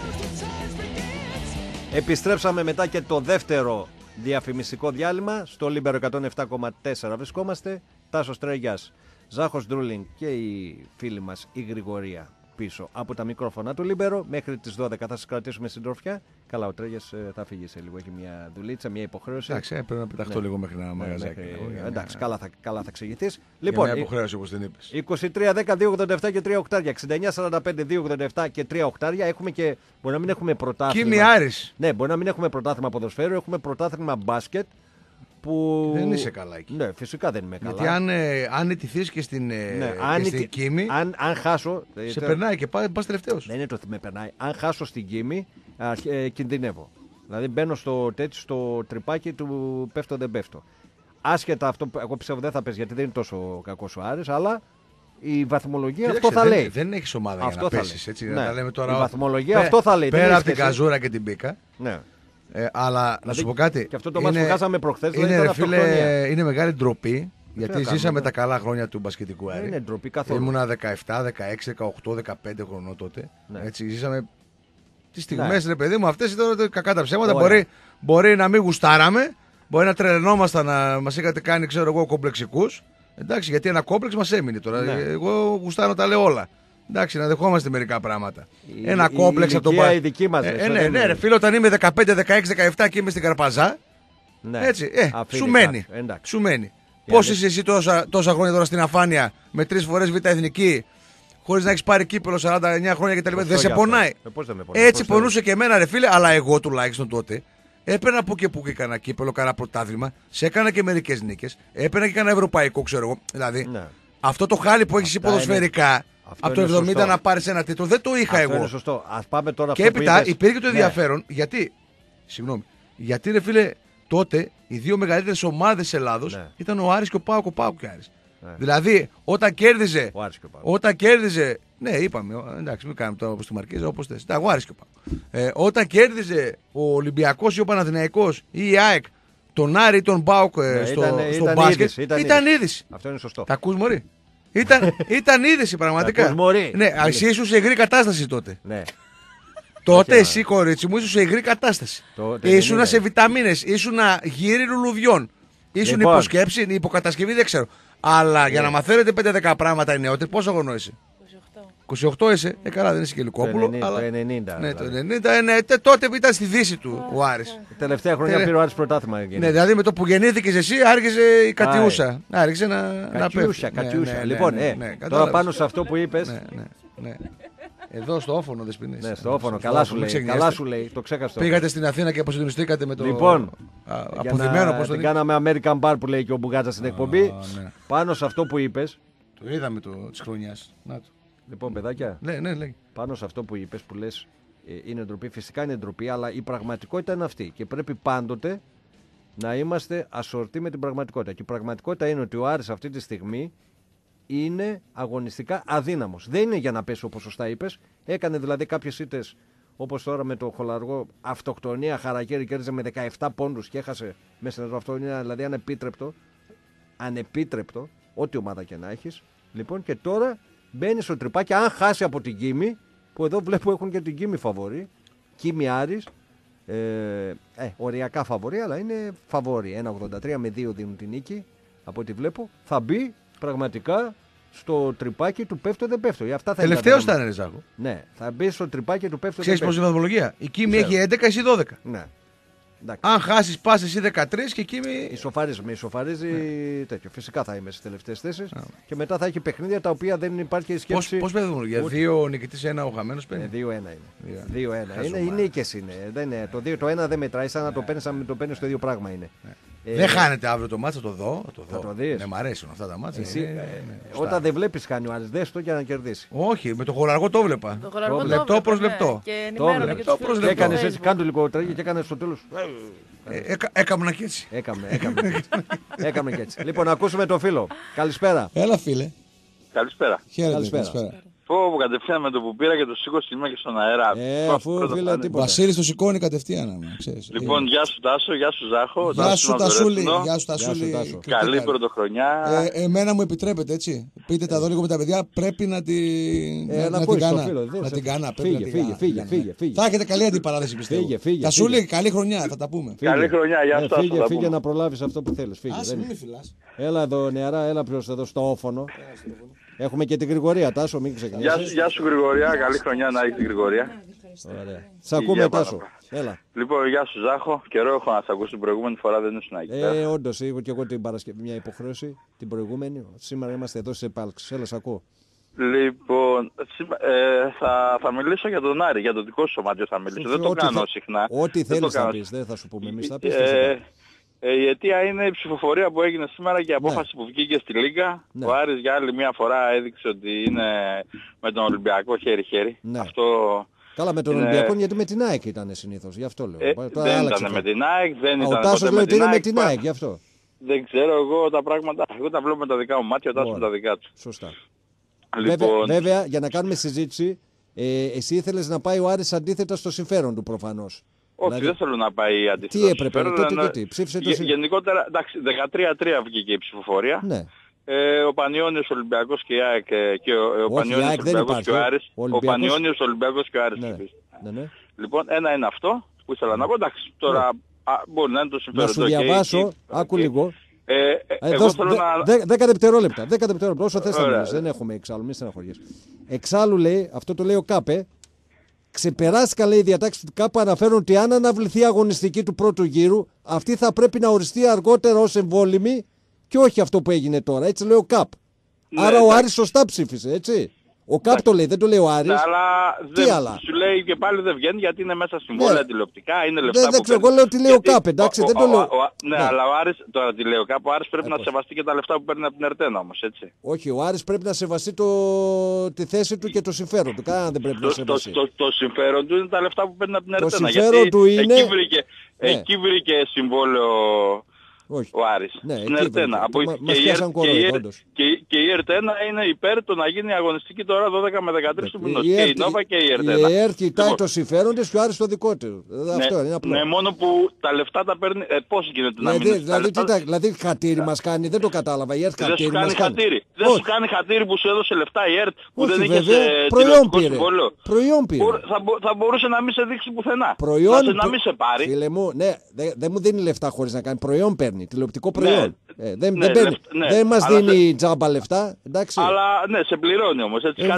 Επιστρέψαμε μετά και το δεύτερο διαφημιστικό διάλειμμα. Στο Λίμπερο 107,4 βρισκόμαστε. Τάσος Τρέγιας, Ζάχος Ντρούλινγκ και η φίλη μας η Γρηγορία πίσω από τα μικρόφωνα του Λίμπερο. Μέχρι τις 12 θα σας κρατήσουμε συντροφιά. Καλά, ο Τρέγιας θα φύγει σε λίγο. Έχει μια δουλίτσα, μια υποχρέωση. Εντάξει, πρέπει να πεταχτώ λίγο μέχρι ένα μαγαζάκι. Εντάξει, καλά θα εξηγηθείς. Λοιπόν, μια υποχρέωση όπως την είπες. 23-10-287 και 3 οκτάρια. 69-45-287 και 3 οκτάρια. Έχουμε και. Μπορεί να μην έχουμε πρωτάθλημα. Κίμη Άρης. Ναι, μπορεί να μην έχουμε πρωτάθλημα ποδοσφαίρου. Έχουμε πρωτάθλημα μπάσκετ. Που... Δεν είσαι καλά εκεί. Ναι, φυσικά δεν είμαι καλά. Γιατί αν ηττηθείς και στην Κίμη, αν χάσω. Σε περνάει και πας τελευταίος. Δεν είναι το ότι με περνάει. Αν χάσω στην Κίμη, κινδυνεύω. Δηλαδή μπαίνω στο τρυπάκι του πέφτω δεν πέφτω. Άσχετα αυτό που εγώ πιστεύω δεν θα πέσει γιατί δεν είναι τόσο κακός ο Άρης, αλλά η βαθμολογία αυτό θα λέει. Δεν έχεις ομάδα για να πέσεις. Έτσι, να τα λέμε τώρα, η βαθμολογία αυτό θα λέει. Πέρα από την καζούρα και την πίκα. Ναι. Αλλά δηλαδή, να σου πω κάτι. Και αυτό το μάτι που χάσαμε προχθές είναι μεγάλη ντροπή. Γιατί ζήσαμε τα καλά χρόνια του μπασκετικού Άρη. Είναι ντροπή καθόλου. Ήμουνα 17, 16, 18, 15 χρονών τότε. Ναι. Έτσι, ζήσαμε τις στιγμές, ρε παιδί μου, αυτές ήταν κακά τα ψέματα. Μπορεί να μην γουστάραμε, μπορεί να τρελαινόμασταν να μας είχατε κάνει, ξέρω εγώ, κομπλεξικούς. Εντάξει, γιατί ένα κόμπλεξ μας έμεινε τώρα. Ναι. Εγώ γουστάρω τα λέω όλα. Εντάξει, να δεχόμαστε μερικά πράγματα. Ένα κόμπλεξ από το η δική μας. Ναι, ρε φίλο, όταν είμαι 15, 16, 17 και είμαι στην Καρπαζά. Ναι. Έτσι, σου μένει. Πώς είσαι εσύ τόσα χρόνια τώρα στην αφάνεια με 3 φορές β' εθνική, χωρίς να έχεις πάρει κύπελο 49 χρόνια κτλ. Δεν σε πονάει. Έτσι πονούσε και εμένα, ρε φίλε, αλλά εγώ τουλάχιστον τότε έπαιρνα που και κανένα κύπελο, κανένα πρωτάθλημα, σε έκανα και μερικές νίκες, έπαιρνα και κανένα ευρωπαϊκό, ξέρω εγώ. Δηλαδή, αυτό το χάλι που έχεις υποδοσφαιρικά. Από το 70 να πάρεις ένα τίτλο, δεν το είχα εγώ. Είναι σωστό. Ας πάμε τώρα και έπειτα υπήρχε το ενδιαφέρον, γιατί ρε φίλε, τότε οι δύο μεγαλύτερες ομάδες της Ελλάδος ήταν ο Άρης και ο ΠΑΟΚ, και Άρης. Δηλαδή, όταν κέρδιζε. Ναι, είπαμε, εντάξει, μην κάνουμε τώρα όπως τη Μαρκίζα, όπως θες. Ο Άρης και ο ΠΑΟΚ. Όταν κέρδιζε ο Ολυμπιακός ή ο Παναθηναϊκός ή η ΑΕΚ τον Άρη ή τον ΠΑΟΚ στο μπάσκετ, ήταν είδηση. Αυτό είναι σωστό. Τα ακούς, μωρή? Ήταν είδηση πραγματικά. Ναι, εσύ ήσουν σε υγρή κατάσταση τότε. Ναι. Τότε εσύ, κορίτσι μου, ήσουν σε υγρή κατάσταση. Ήσουν σε βιταμίνες, ήσουν γύρι λουλουδιών. Ήσουν υποσκέψη, υποκατασκευή, δεν ξέρω. Αλλά για να μαθαίνετε 5-10 πράγματα οι νεότεροι, πόσο χρόνο είσαι? 28 είσαι. Καλά, δεν είσαι και Λυκόπουλο. Το 90. Ναι, το 90. Τότε ήταν στη δύση του ο Άρης. Τελευταία χρονιά πήρε ο Άρης πρωτάθλημα. Ναι, δηλαδή με το που γεννήθηκες εσύ άρχισε η Κατιούσα. Άρχισε να πέφτει. Κατιούσα. Λοιπόν, τώρα πάνω σε αυτό που είπες. Ναι. Εδώ στο όφωνο Δεσποινής. Ναι, στο όφωνο. Καλά σου λέει. Το ξέχασα. Πήγατε στην Αθήνα και αποσυντονιστήκατε με το. Λοιπόν, αποδημένο πώς το κάναμε American Bar που λέει και ο Μπουγάτσα στην εκπομπή. Πάνω σε αυτό που είπες. Το είδαμε της χρονιάς. Λοιπόν, παιδάκια. Ναι. Πάνω σε αυτό που είπες, που λες είναι ντροπή. Φυσικά είναι ντροπή, αλλά η πραγματικότητα είναι αυτή. Και πρέπει πάντοτε να είμαστε ασορτοί με την πραγματικότητα. Και η πραγματικότητα είναι ότι ο Άρης αυτή τη στιγμή είναι αγωνιστικά αδύναμος. Δεν είναι για να πέσει όπως σωστά είπες. Έκανε δηλαδή κάποιες ήττες όπως τώρα με το Χολαργό, αυτοκτονία, χαρακτήρι, κέρδιζε με 17 πόντους και έχασε μέσα στο αυτοκτονία. Δηλαδή ανεπίτρεπτο, ό,τι ομάδα και να έχεις. Λοιπόν, και τώρα μπαίνει στο τρυπάκι. Αν χάσει από την Κίμη, που εδώ βλέπω έχουν και την Κίμη φαβορί, Κίμη Άρης, οριακά φαβορί, αλλά είναι φαβορί. 1,83 με 2 δίνουν την νίκη, από ό,τι βλέπω. Θα μπει πραγματικά στο τρυπάκι του πέφτω δεν πέφτω. Τελευταίος ήταν, Ρεζάκο. Ναι, θα μπει στο τρυπάκι του πέφτω. Ξέρεις πώς είναι η βαθμολογία? Η Κίμη έχει 11, εσύ 12. Ναι. Αν χάσεις, πας εσύ 13 και εκεί ισοφαρίζει τέτοιο. Φυσικά θα είμαι στις τελευταίες θέσεις και μετά θα έχει παιχνίδια τα οποία δεν υπάρχει σκέψη. Πώς παίρνουν, για 2 νικητής, 1 ο χαμένος παίρνει? 2-1 είναι. 2-1. Οι νίκες είναι. Το 1 δεν μετράει, σαν να το παίρνεις το ίδιο πράγμα είναι. Δεν χάνεται αύριο το μάτς, θα το δω. Θα το δεις. Ναι, μ' αρέσουν αυτά τα μάτς. Όταν δεν βλέπεις κάνει ο Άρης, δες το για να κερδίσει. Όχι, με το Χολαργό το βλέπα. Λεπτό προς λεπτό. Έκανες έτσι, κάνε το λίγο τραγί και έκανες στο τέλος. Έκανα και έτσι. Έκαμε και έτσι. Λοιπόν, ακούσουμε τον φίλο. Καλησπέρα. Έλα, φίλε. Καλησπέρα. Καλησπέρα. Φόβο κατευθείαν με το που πήρα και το σήκω σήμερα και στον αέρα. Αφού φίλε τίποτα. Βασίλης το σηκώνει κατευθείαν. Λοιπόν, γεια σου Τάσο, γεια σου Ζάχο. Γεια σου Τασούλη. Καλή πρωτοχρονιά. Εμένα μου επιτρέπετε, έτσι. πείτε τα εδώ λίγο με τα παιδιά, πρέπει να την κάνα. Φύγε. Θα έχετε καλή αντιπαράθεση, πιστεύω. Φύγε. Σούλη, καλή χρονιά, θα τα πούμε. Καλή χρονιά, γεια σας. Φύγε να προλάβεις αυτό που θέλεις. Έλα εδώ νεαρά, έλα ποιος εδώ στο όφωνο. Έχουμε και την Γρηγορία, Τάσο, μην ξεκινήσεις. Γεια σου Γρηγορία, καλή χρονιά να έχεις την Γρηγορία. Ωραία. Σ' ακούμε, Τάσο. Έλα. Λοιπόν, γεια σου Ζάχο. Καιρό έχω να σ' ακούσω την προηγούμενη φορά, δεν ήσουν εκεί. Όντως, έχω και εγώ την Παρασκευή μια υποχρέωση, την προηγούμενη. Σήμερα είμαστε εδώ σε επάλξεις. Έλα, σ' ακούω. Λοιπόν, θα μιλήσω για τον Άρη, για το δικό σου σωματιό θα μιλήσω. Δεν το κάνω συχνά. Ό,τι θέλεις να πεις, δεν θα σου πούμε εμείς, θα πεις. Η αιτία είναι η ψηφοφορία που έγινε σήμερα και η απόφαση που βγήκε στη Λίγκα. Ο Άρης για άλλη μια φορά έδειξε ότι είναι με τον Ολυμπιακό χέρι-χέρι. Αυτό... Καλά, με τον Ολυμπιακό, γιατί με την ΑΕΚ ήταν συνήθως, γι' αυτό λέω. Δεν ήταν με την ΑΕΚ, δεν ήταν. Ο Τάσος λέει ότι είναι με την ΑΕΚ, γι' αυτό. Δεν ξέρω εγώ τα πράγματα. Εγώ τα βλέπω με τα δικά μου μάτια, ο Τάσος με τα δικά του. Σωστά. Λοιπόν... Βέβαια, για να κάνουμε συζήτηση, εσύ ήθελες να πάει ο Άρης αντίθετα στο συμφέρον του προφανώς. Όχι, δηλαδή... δεν θέλω να πάει αντίθετα. Τι έπρεπε, τότε γιατί, ψήφισε το συμφέρον. Γενικότερα, εντάξει, 13-3 βγήκε η ψηφοφορία. Ναι. Ο Πανιώνιος Ολυμπιακός και η ΑΕΚ και ο Πανιώνιος Ολυμπιακός και ο Άρης. Ο Πανιώνιος Ολυμπιακός και ο Άρης. Ναι. Λοιπόν, ένα είναι αυτό που ήθελα να πω. Εντάξει, τώρα μπορεί να είναι το συμφέρον. Να σου διαβάσω, άκου λίγο. Εγώ θέλω να... 10 δευτερόλεπτα, όσο θες να μιλήσεις, δεν έχουμε εξάλλου, μη στεναχωριές. Εξάλλου λέει, αυτό το λέει ο ΚΑΠΕ, ξεπεράστηκαν λέει οι διατάξεις του ΚΑΠ, αναφέρουν ότι αν αναβληθεί η αγωνιστική του πρώτου γύρου, αυτή θα πρέπει να οριστεί αργότερα ως εμβόλυμη και όχι αυτό που έγινε τώρα. Έτσι λέει ο ΚΑΠ. Ναι, άρα ο Άρης σωστά ψήφισε, έτσι. Ο ΚΑΠ το λέει, δεν το λέει ο Άρης. Αλλά σου λέει και πάλι δεν βγαίνει γιατί είναι μέσα συμβόλαια τηλεοπτικά, είναι λεφτά δεν ξέρω, εγώ λέω τι λέει ο ΚΑΠ, εντάξει, δεν το λέω. Ναι, αλλά ο Άρης, τώρα τι λέει ο ΚΑΠ, ο Άρης πρέπει να σεβαστεί και τα λεφτά που παίρνει από την Ερτένα όμως, έτσι. Όχι, ο Άρης πρέπει να σεβαστεί τη θέση του και το συμφέρον του. Κανένα δεν πρέπει να σεβαστεί. Το συμφέρον του είναι τα λεφτά που παίρνει από την Ερτένα. Το συμφέρον του είναι... Εκεί βρήκε συμβόλαιο... Όχι. Ο Άρης. Ναι, στην Ερτένα. Και η Ερτένα είναι υπέρ το να γίνει αγωνιστική τώρα 12 με 13 του μηνός. Και η Νόβα και η Ερτένα. Η ΕΡΤ κοιτάει το συμφέρον της και ο Άρης το δικό του. Αυτό είναι απλό. Ναι, μόνο που τα λεφτά τα παίρνει. Πώς γίνεται να μην δηλαδή χατήρι μας κάνει, δεν το κατάλαβα. Η ΕΡΤ χατήρι μας κάνει. Δεν σου κάνει χατήρι που σου έδωσε λεφτά η ΕΡΤ που δεν είχε προϊόν πήρε. Θα μπορούσε να μην σε δείξει πουθενά. Να μην σε πάρει. Φίλε μου, ναι, δεν μου δίνει λεφτά χωρίς να κάνει προϊόν παίρνει. Τηλεοπτικό προϊόν. Δεν μας δίνει τζάμπα λεφτά. Εντάξει. Αλλά ναι, σε πληρώνει όμως.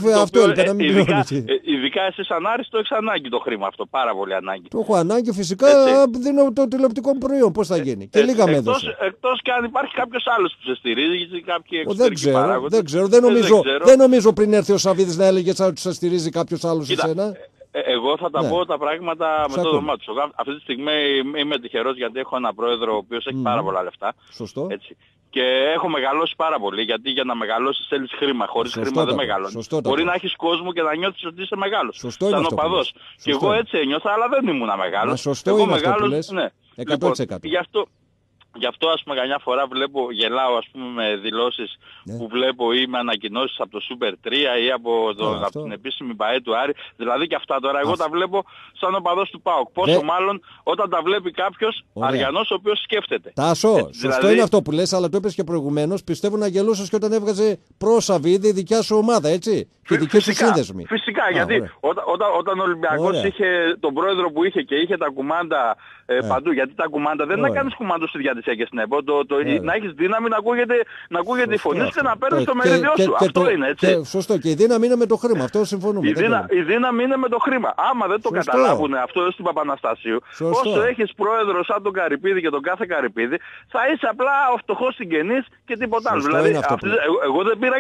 Ειδικά εσύ σαν Άρης το έχεις ανάγκη το χρήμα αυτό. Πάρα πολύ ανάγκη. Το έχω ανάγκη φυσικά. Δίνω το τηλεοπτικό προϊόν. Πώς θα γίνει. Και λίγα με έδωσε. Εκτός και αν υπάρχει κάποιος άλλος που σε στηρίζει. Κάποιοι εξωτερικοί παράγοντες. Δεν ξέρω. Δεν νομίζω πριν έρθει ο Σαββίδης να έλεγε ότι σε στηρίζει κάποιος άλλος εσένα. Εγώ θα τα πω τα πράγματα με το όνομά τους. Αυτή τη στιγμή είμαι τυχερός γιατί έχω έναν πρόεδρο ο οποίος έχει πάρα πολλά λεφτά. Σωστό. Έτσι. Και έχω μεγαλώσει πάρα πολύ γιατί για να μεγαλώσεις θέλεις χρήμα. Χωρίς χρήμα δεν μεγαλώνεις. Μπορεί να έχεις κόσμο και να νιώθεις ότι είσαι μεγάλος. Σαν οπαδός. Και εγώ έτσι ένιωθα αλλά δεν ήμουν μεγάλος. Σωστό είναι αυτό που λες. 100%. Γι' αυτό ας πούμε καμιά φορά γελάω ας πούμε με δηλώσεις που βλέπω ή με ανακοινώσεις από το Super 3 ή από την επίσημη ΠΑΕ του Άρη. Δηλαδή και αυτά τώρα εγώ τα βλέπω σαν οπαδός του ΠΑΟΚ. Πόσο μάλλον όταν τα βλέπει κάποιος αριανός ο οποίος σκέφτεται. Τάσο, σωστό είναι αυτό που λες, αλλά το είπες και προηγουμένως. Πιστεύω να γελούσες και όταν έβγαζε Σαββίδη η δικιά σου ομάδα, έτσι. Και η δική σου σύνδεσμη. Φυσικά, γιατί όταν ο Ολυμπιακός είχε τον πρόεδρο που είχε και είχε τα κουμάντα παντού, γιατί τα κουμάντα δεν είναι να κάνεις κουμάντο στη διατησία και στην ΕΠΟ, να έχεις δύναμη να ακούγεται η φωνή και να παίρνεις το μερίδιό σου. Αυτό είναι, έτσι. Σωστό, και η δύναμη είναι με το χρήμα, αυτό συμφωνούμε. Η δύναμη είναι με το χρήμα. Άμα δεν το καταλάβουν αυτό στην Παπαναστασίου, όσο έχεις πρόεδρο σαν τον Καρυπίδη και τον κάθε Καρυπίδη, θα είσαι απλά ο φτωχός συγγενής και τίποτα άλλο. Δηλαδή, εγώ δεν πήρα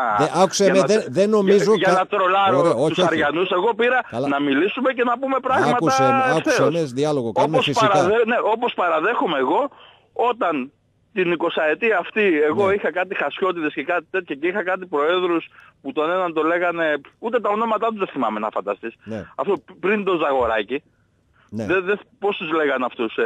για να τρολάρω τους Αριανούς, εγώ πήρα να μιλήσουμε και να πούμε πράγματα ευθέως. Διάλογο κάνουμε φυσικά. Όπως παραδέχομαι εγώ, όταν την 20ετία αυτή εγώ είχα κάτι χασιότητες και κάτι τέτοια και είχα κάτι προέδρους που τον έναν το λέγανε, ούτε τα ονόματά τους δεν θυμάμαι να φανταστείς. Αυτό πριν το Ζαγοράκι. Πώς τους λέγανε αυτούς,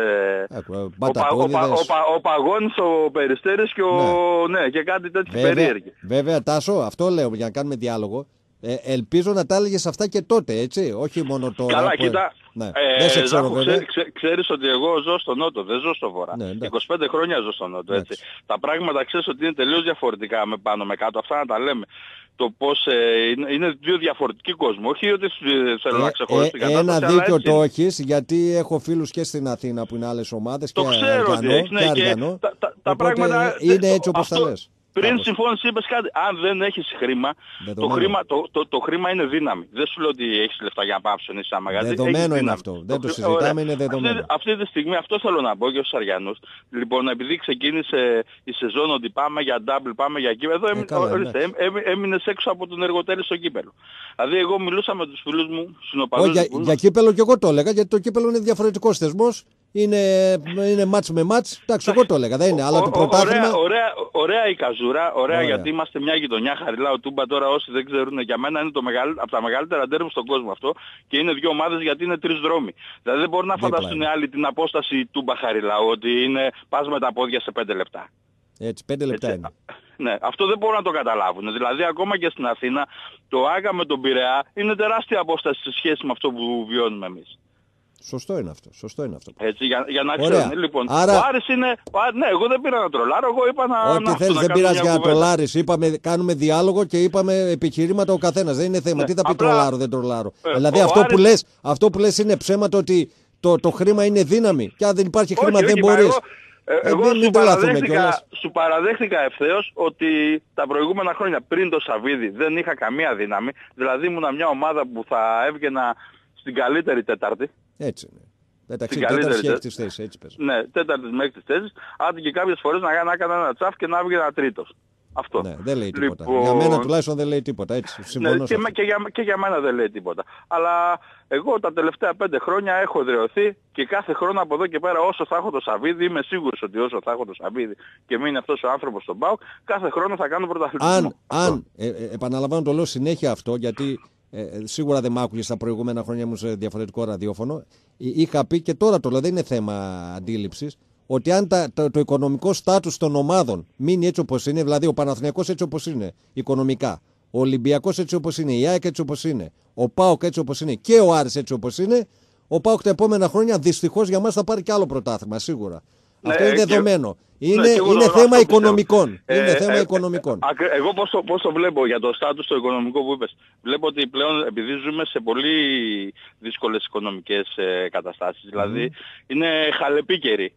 ο Παγώνης, ο Περιστέρης και, και κάτι τέτοιο περίεργο. Βέβαια Τάσο, αυτό λέω για να κάνουμε διάλογο. Ελπίζω να τα έλεγες αυτά και τότε, έτσι, όχι μόνο τώρα. Καλά, κοίτα, ναι. Δεν σε ξέρω, ξέρεις ότι εγώ ζω στο Νότο, δεν ζω στο Βορρά. Ναι, 25 χρόνια ζω στο Νότο, έτσι. Τα πράγματα ξέρεις ότι είναι τελείως διαφορετικά με πάνω με κάτω, αυτά να τα λέμε. Το πώς είναι δύο διαφορετικοί κόσμοι. Όχι ότι θέλω να ξεχωρίσω την κατάσταση. Ένα δίκιο το έχεις, γιατί έχω φίλους και στην Αθήνα που είναι άλλες ομάδες και Αργανό. Τα πράγματα είναι έτσι όπως τα λες. Πριν συμφώνησες είπες κάτι, αν δεν έχεις χρήμα, το χρήμα είναι δύναμη. Δεν σου λέω ότι έχεις λεφτά για να πάψεις ένα μαγαζί. Δεδομένο είναι αυτό. Δεν το συζητάμε, είναι δεδομένο. Αυτή τη στιγμή αυτό θέλω να πω και στους Αριανούς. Λοιπόν, επειδή ξεκίνησε η σεζόν ότι πάμε για double, πάμε για κύπελλο, έμεινες έξω από τον Εργοτέλη στο κύπελλο. Δηλαδή εγώ μιλούσα με τους φίλους μου συνοπαδούς. Για κύπελλο και εγώ το έλεγα, γιατί το κύπελλο είναι διαφορετικός θεσμός. Είναι μάτς με μάτς. Εντάξει, εγώ το έλεγα. Δεν είναι, αλλά το πρωτάθλημα. Ωραία η καζούρα, ωραία γιατί είμαστε μια γειτονιά, Χαριλάου, Τούμπα. Τώρα όσοι δεν ξέρουν, για μένα είναι από τα μεγαλύτερα ντέρμπι στον κόσμο αυτό και είναι δύο ομάδες γιατί είναι τρεις δρόμοι. Δηλαδή δεν μπορούν να φανταστούν άλλοι την απόσταση Τούμπα Χαριλάου, ότι είναι πας με τα πόδια σε 5 λεπτά. Έτσι, 5 λεπτά είναι. Ναι, αυτό δεν μπορούν να το καταλάβουν. Δηλαδή ακόμα και στην Αθήνα το Άγα με τον Πειραιά είναι τεράστια απόσταση σε σχέση με αυτό που βιώνουμε εμείς. Σωστό είναι αυτό. Έτσι, για να ξέρουν. Λοιπόν, άρα... ο Άρης είναι... Ναι, εγώ δεν πήρα να τρολάρω, εγώ είπα να... Ό,τι θέλεις, δεν πήρας για να τρολάρεις. Είπαμε, κάνουμε διάλογο και είπαμε επιχειρήματα ο καθένας. Δεν είναι θέμα. Τι θα πει τρολάρω, δεν τρολάρω. Δηλαδή αυτό που λες είναι ψέματα, ότι το χρήμα είναι δύναμη. Και αν δεν υπάρχει χρήμα δεν μπορείς. Εγώ σου παραδέχτηκα ευθέως ότι τα προηγούμενα χρόνια πριν το Σαββίδι δεν είχα καμία δύναμη. Δηλαδή ήμουνα μια ομάδα που θα έβγαινα στην καλύτερη Τέταρτη. Έτσι είναι. Εντάξει, τέταρτης και έκτης θέση, έτσι πες. Ναι, τέταρτης με έκτης θέσης. Άντε και κάποιες φορές να έκανα ένα τσάφ και να έβγαινα τρίτος. Αυτό. Ναι, δεν λέει τίποτα. Για μένα τουλάχιστον δεν λέει τίποτα. Έτσι, συμφωνώ. Ναι, και για μένα δεν λέει τίποτα. Αλλά εγώ τα τελευταία 5 χρόνια έχω εδραιωθεί και κάθε χρόνο από εδώ και πέρα όσο θα έχω το Σαββίδι, είμαι σίγουρος ότι όσο θα έχω το Σαββίδι και μείνει αυτός ο άνθρωπος στον ΠΑΟΚ, κάθε χρόνο θα κάνω πρωταθλητισμό. Επαναλαμβάνω, το λέω συνέχεια αυτό, γιατί σίγουρα δεν μ' άκουγες τα προηγούμενα χρόνια μου σε διαφορετικό ραδιόφωνο. Είχα πει και τώρα το λέω, δεν είναι θέμα αντίληψης, ότι αν το οικονομικό στάτους των ομάδων μείνει έτσι όπως είναι, δηλαδή ο Παναθηναϊκός έτσι όπως είναι οικονομικά, ο Ολυμπιακός έτσι όπως είναι, η ΑΕΚ έτσι όπως είναι, ο ΠΑΟΚ έτσι όπως είναι και ο Άρης έτσι όπως είναι, ο ΠΑΟΚ τα επόμενα χρόνια δυστυχώς για μας θα πάρει και άλλο πρωτάθλημα, σίγουρα. Ναι, αυτό είναι δεδομένο. Είναι θέμα οικονομικών. Είναι θέμα οικονομικών. Εγώ πώς το βλέπω για το στάτους το οικονομικό που είπες. Βλέπω ότι πλέον επειδή ζούμε σε πολύ δύσκολες οικονομικές καταστάσεις. Δηλαδή είναι χαλεπή καιρή.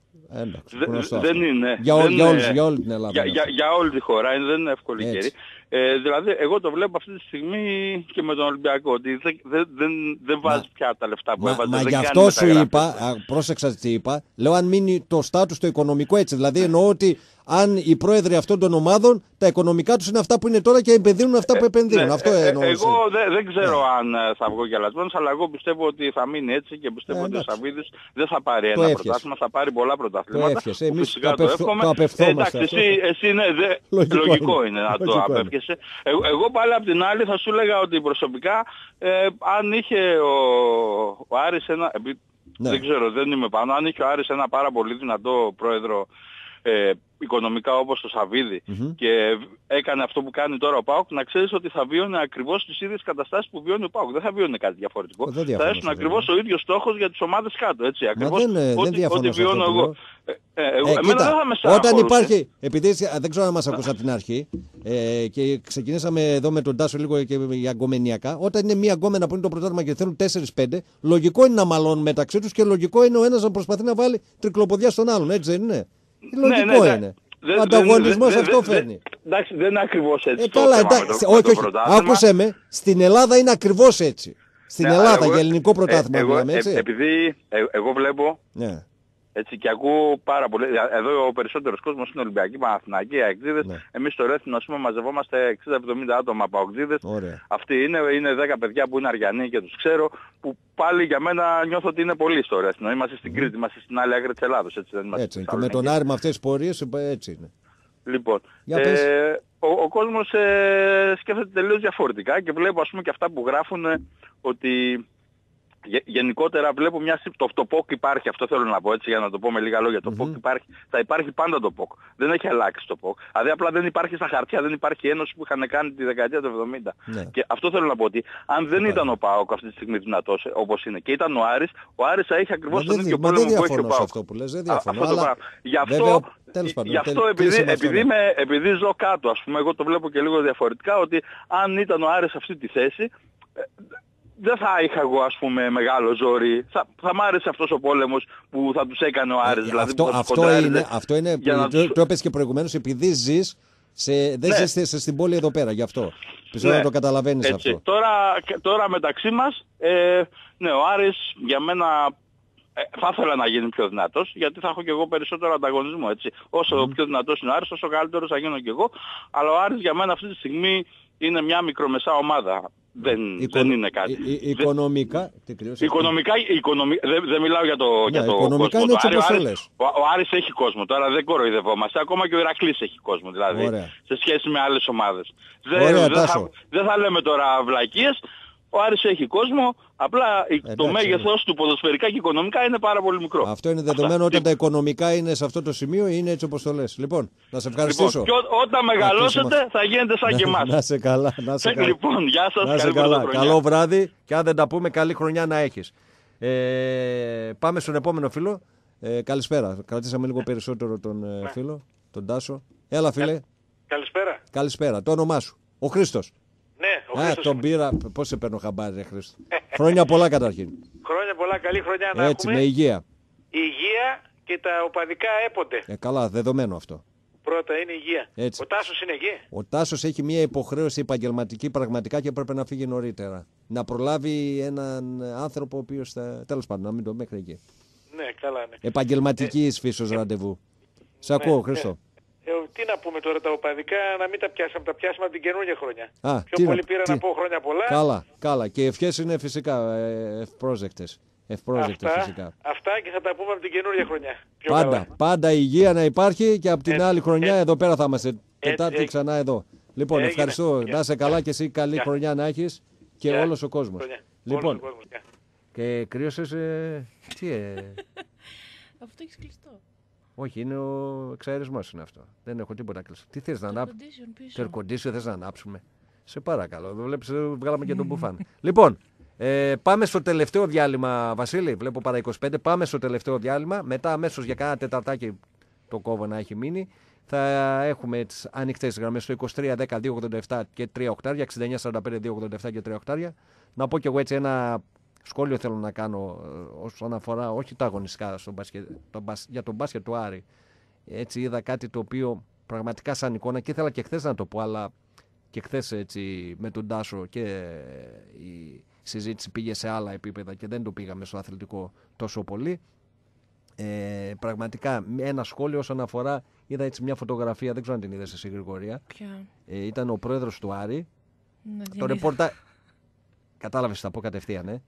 Δεν είναι. Για όλη την Ελλάδα. Για όλη τη χώρα δεν είναι εύκολη καιρή. Δηλαδή εγώ το βλέπω αυτή τη στιγμή και με τον Ολυμπιακό ότι δεν βάζει πια τα λεφτά που έβαζε. Μα γι' αυτό σου είπα, πρόσεξα τι είπα, λέω αν μείνει το στάτους το οικονομικό έτσι. Δηλαδή εννοώ ότι αν οι πρόεδροι αυτών των ομάδων τα οικονομικά τους είναι αυτά που είναι τώρα και επενδύουν αυτά που επενδύουν. Αυτό εννοώ. Εγώ δεν ξέρω αν θα βγω γελασμένος, αλλά εγώ πιστεύω ότι θα μείνει έτσι και πιστεύω ότι ο Σαββίδης δεν θα πάρει ένα πρωτάθλημα, θα πάρει πολλά πρωταθλήματα. Εμείς το απευθόμαστε. Εντάξει, εσύ είναι λογικό είναι να το απέφχεσαι. Εγώ πάλι απ' την άλλη θα σου έλεγα ότι προσωπικά αν είχε ο Άρης ένα... Δεν ξέρω, δεν είμαι πάνω. Αν είχε ο Άρης ένα πάρα πολύ δυνατό πρόεδρο οικονομικά όπως το Σαββίδι και έκανε αυτό που κάνει τώρα ο ΠΑΟΚ, να ξέρεις ότι θα βιώνει ακριβώς τις ίδιες καταστάσεις που βιώνει ο ΠΑΟΚ. Δεν θα βιώνει κάτι διαφορετικό. Θα έσουν ακριβώς ο ίδιος στόχος για τις ομάδες κάτω. Έτσι, ακριβώς ό,τι βιώνω εγώ. Κοίτα, όταν υπάρχει, επειδή δεν ξέρω αν μας ακούσα από την αρχή και ξεκινήσαμε εδώ με τον Τάσο λίγο και για γκομενιακά, όταν είναι μία γκόμενα που είναι το πρωτάθλημα και θέλουν 4-5, λογικό είναι να μαλώνουν μεταξύ τους και λογικό είναι ο ένας να προσπαθεί να βάλει τρικλοποδιά στον άλλον, έτσι δεν είναι? Λογικό είναι. Ο ανταγωνισμός αυτό φέρνει. Εντάξει, δεν είναι ακριβώς έτσι. Καλά, όχι, άκουσε με, στην Ελλάδα είναι ακριβώς έτσι. Στην Ελλάδα για ελληνικό πρωτάθλημα μιλάμε, έτσι. Επειδή εγώ βλέπω έτσι και ακούω πάρα πολύ. Εδώ ο περισσότερος κόσμος είναι Ολυμπιακοί, Παναθηναϊκοί, Αεκτζίδες. Εμείς στο Ρέθινο, ας πούμε, μαζευόμαστε 60-70 άτομα από Αεκτζίδες. Αυτοί είναι 10 παιδιά που είναι Αριανοί και τους ξέρω, που πάλι για μένα νιώθω ότι είναι πολύ στο Ρέθινο. Είμαστε στην Κρήτη, είμαστε στην άλλη άκρη της Ελλάδος. Έτσι, και με τον Άρη με αυτές τις πορείες έτσι είναι. Λοιπόν, ο κόσμος σκέφτεται τελείως διαφορετικά και βλέπω, ας πούμε, και αυτά που γράφουν ότι γενικότερα βλέπω το ΠΟΚ υπάρχει, αυτό θέλω να πω έτσι για να το πω με λίγα λόγια. Το ΠΟΚ υπάρχει, θα υπάρχει πάντα το ΠΟΚ. Δεν έχει αλλάξει το ΠΟΚ. Δηλαδή απλά δεν υπάρχει στα χαρτιά, δεν υπάρχει ένωση που είχαν κάνει τη δεκαετία του 70. Ναι. Και αυτό θέλω να πω ότι αν δεν ήταν ο ΠΑΟΚ αυτή τη στιγμή δυνατός όπως είναι και ήταν ο Άρης θα είχε ακριβώς τον ίδιο πόλεμο που έχει ο ΠΑΟΚ. Αυτό που λες, δεν διαφωνώ. Γι' αυτό επειδή ζω κάτω, ας πούμε, εγώ το βλέπω και λίγο διαφορετικά, ότι αν ήταν ο Άρης σε αυτή τη θέση, δεν θα είχα εγώ, ας πούμε, μεγάλο ζόρι. Θα μ' άρεσε αυτός ο πόλεμος που θα τους έκανε ο Άρης. Δηλαδή, αυτό είναι το έπαιζε και προηγουμένως, επειδή ζεις, δεν ζεις στην πόλη εδώ πέρα, γι' αυτό. Πιστεύω να το καταλαβαίνεις αυτό. Τώρα μεταξύ μας, ναι, ο Άρης για μένα θα ήθελα να γίνει πιο δυνατός, γιατί θα έχω και εγώ περισσότερο ανταγωνισμό, έτσι. Όσο πιο δυνατός είναι ο Άρης, όσο καλύτερος θα γίνω και εγώ. Αλλά ο Άρης για μένα αυτή τη στιγμή είναι μια μικρομεσαία ομάδα. Δεν είναι κάτι. Οικονομικά, δεν μιλάω για το οικονομικά κόσμο. Είναι ο Άρης έχει κόσμο, τώρα δεν κοροϊδευόμαστε. Ακόμα και ο Ηρακλής έχει κόσμο, δηλαδή, σε σχέση με άλλες ομάδες. Δεν θα λέμε τώρα βλακίες. Ο Άρης έχει κόσμο, απλά το μέγεθος του ποδοσφαιρικά και οικονομικά είναι πάρα πολύ μικρό. Αυτό είναι δεδομένο όταν τα οικονομικά είναι σε αυτό το σημείο, είναι έτσι όπως το λες. Λοιπόν, να σε ευχαριστήσω. Και όταν μεγαλώσετε θα γίνετε σαν και εμάς. Να σε καλά. Λοιπόν, γεια σας, καλή χρονιά. Καλό βράδυ και αν δεν τα πούμε, καλή χρονιά να έχεις. Πάμε στον επόμενο φίλο. Καλησπέρα. Κρατήσαμε λίγο περισσότερο τον φίλο, τον Τάσο. Έλα φίλε. Καλησπέρα. Το όνομά σου. Ο Χρήστος. Ναι, τον πήρα. Πώς σε παίρνω χαμπάρι, Χρήστο. Χρόνια πολλά καταρχήν. Χρόνια πολλά, καλή χρονιά να έχουμε. Με υγεία. Υγεία και τα οπαδικά έπονται. Καλά, δεδομένο αυτό. Πρώτα είναι υγεία. Έτσι. Ο Τάσος είναι εκεί. Ο Τάσος έχει μια υποχρέωση επαγγελματική πραγματικά και πρέπει να φύγει νωρίτερα. Να προλάβει έναν άνθρωπο ο οποίος θα. Τέλος πάντων, να μην το μέχρι εκεί. Ναι, καλά, ναι. Επαγγελματική φύσεως ραντεβού. Σε ακούω, Χρήστο. Τι να πούμε τώρα τα οπαδικά, να μην τα πιάσαμε, τα πιάσαμε από την καινούργια χρονιά. Πιο πολύ πήρα να πω χρόνια πολλά. Καλά. Και οι ευχές είναι φυσικά ευπρόσδεκτες. Φυσικά. Αυτά και θα τα πούμε από την καινούργια χρονιά. Πάντα υγεία να υπάρχει και από την άλλη χρονιά εδώ πέρα θα είμαστε. Τετάρτη ξανά εδώ. Λοιπόν, ευχαριστώ. Να είσαι καλά και εσύ καλή χρονιά να έχεις και όλος ο κόσμος. Λοιπόν, και κρύωσες. Αυτό έχεις κλειστό. Όχι, είναι ο εξαερισμός είναι αυτό. Δεν έχω τίποτα κλειστό. Τι θες να ανάψουμε? Το air condition θες να ανάψουμε? Σε παρακαλώ. Εδώ βλέπεις, βγάλαμε και τον μπουφάν. Λοιπόν, πάμε στο τελευταίο διάλειμμα, Βασίλη. Βλέπω παρά 25. Πάμε στο τελευταίο διάλειμμα. Μετά αμέσως για κάνα τεταρτάκι το κόβω να έχει μείνει. Θα έχουμε τις ανοιχτές γραμμές στο 23 10 287 και 3 οκτάρια, 69 45 287 και 3 οκτάρια. Να πω κι εγώ έτσι ένα σχόλιο θέλω να κάνω όσον αφορά όχι τα αγωνιστικά για τον μπάσκετ του Άρη. Έτσι είδα κάτι το οποίο πραγματικά σαν εικόνα και ήθελα και χθες να το πω, αλλά και χθες έτσι με τον Τάσο και η συζήτηση πήγε σε άλλα επίπεδα και δεν το πήγαμε στο αθλητικό τόσο πολύ. Πραγματικά ένα σχόλιο όσον αφορά, είδα έτσι μια φωτογραφία, δεν ξέρω αν την είδες εσύ Γρηγορία. Ποια? Ήταν ο πρόεδρος του Άρη. Το ρεπορτάζ. Κατάλαβες, θα πω κατευθείαν,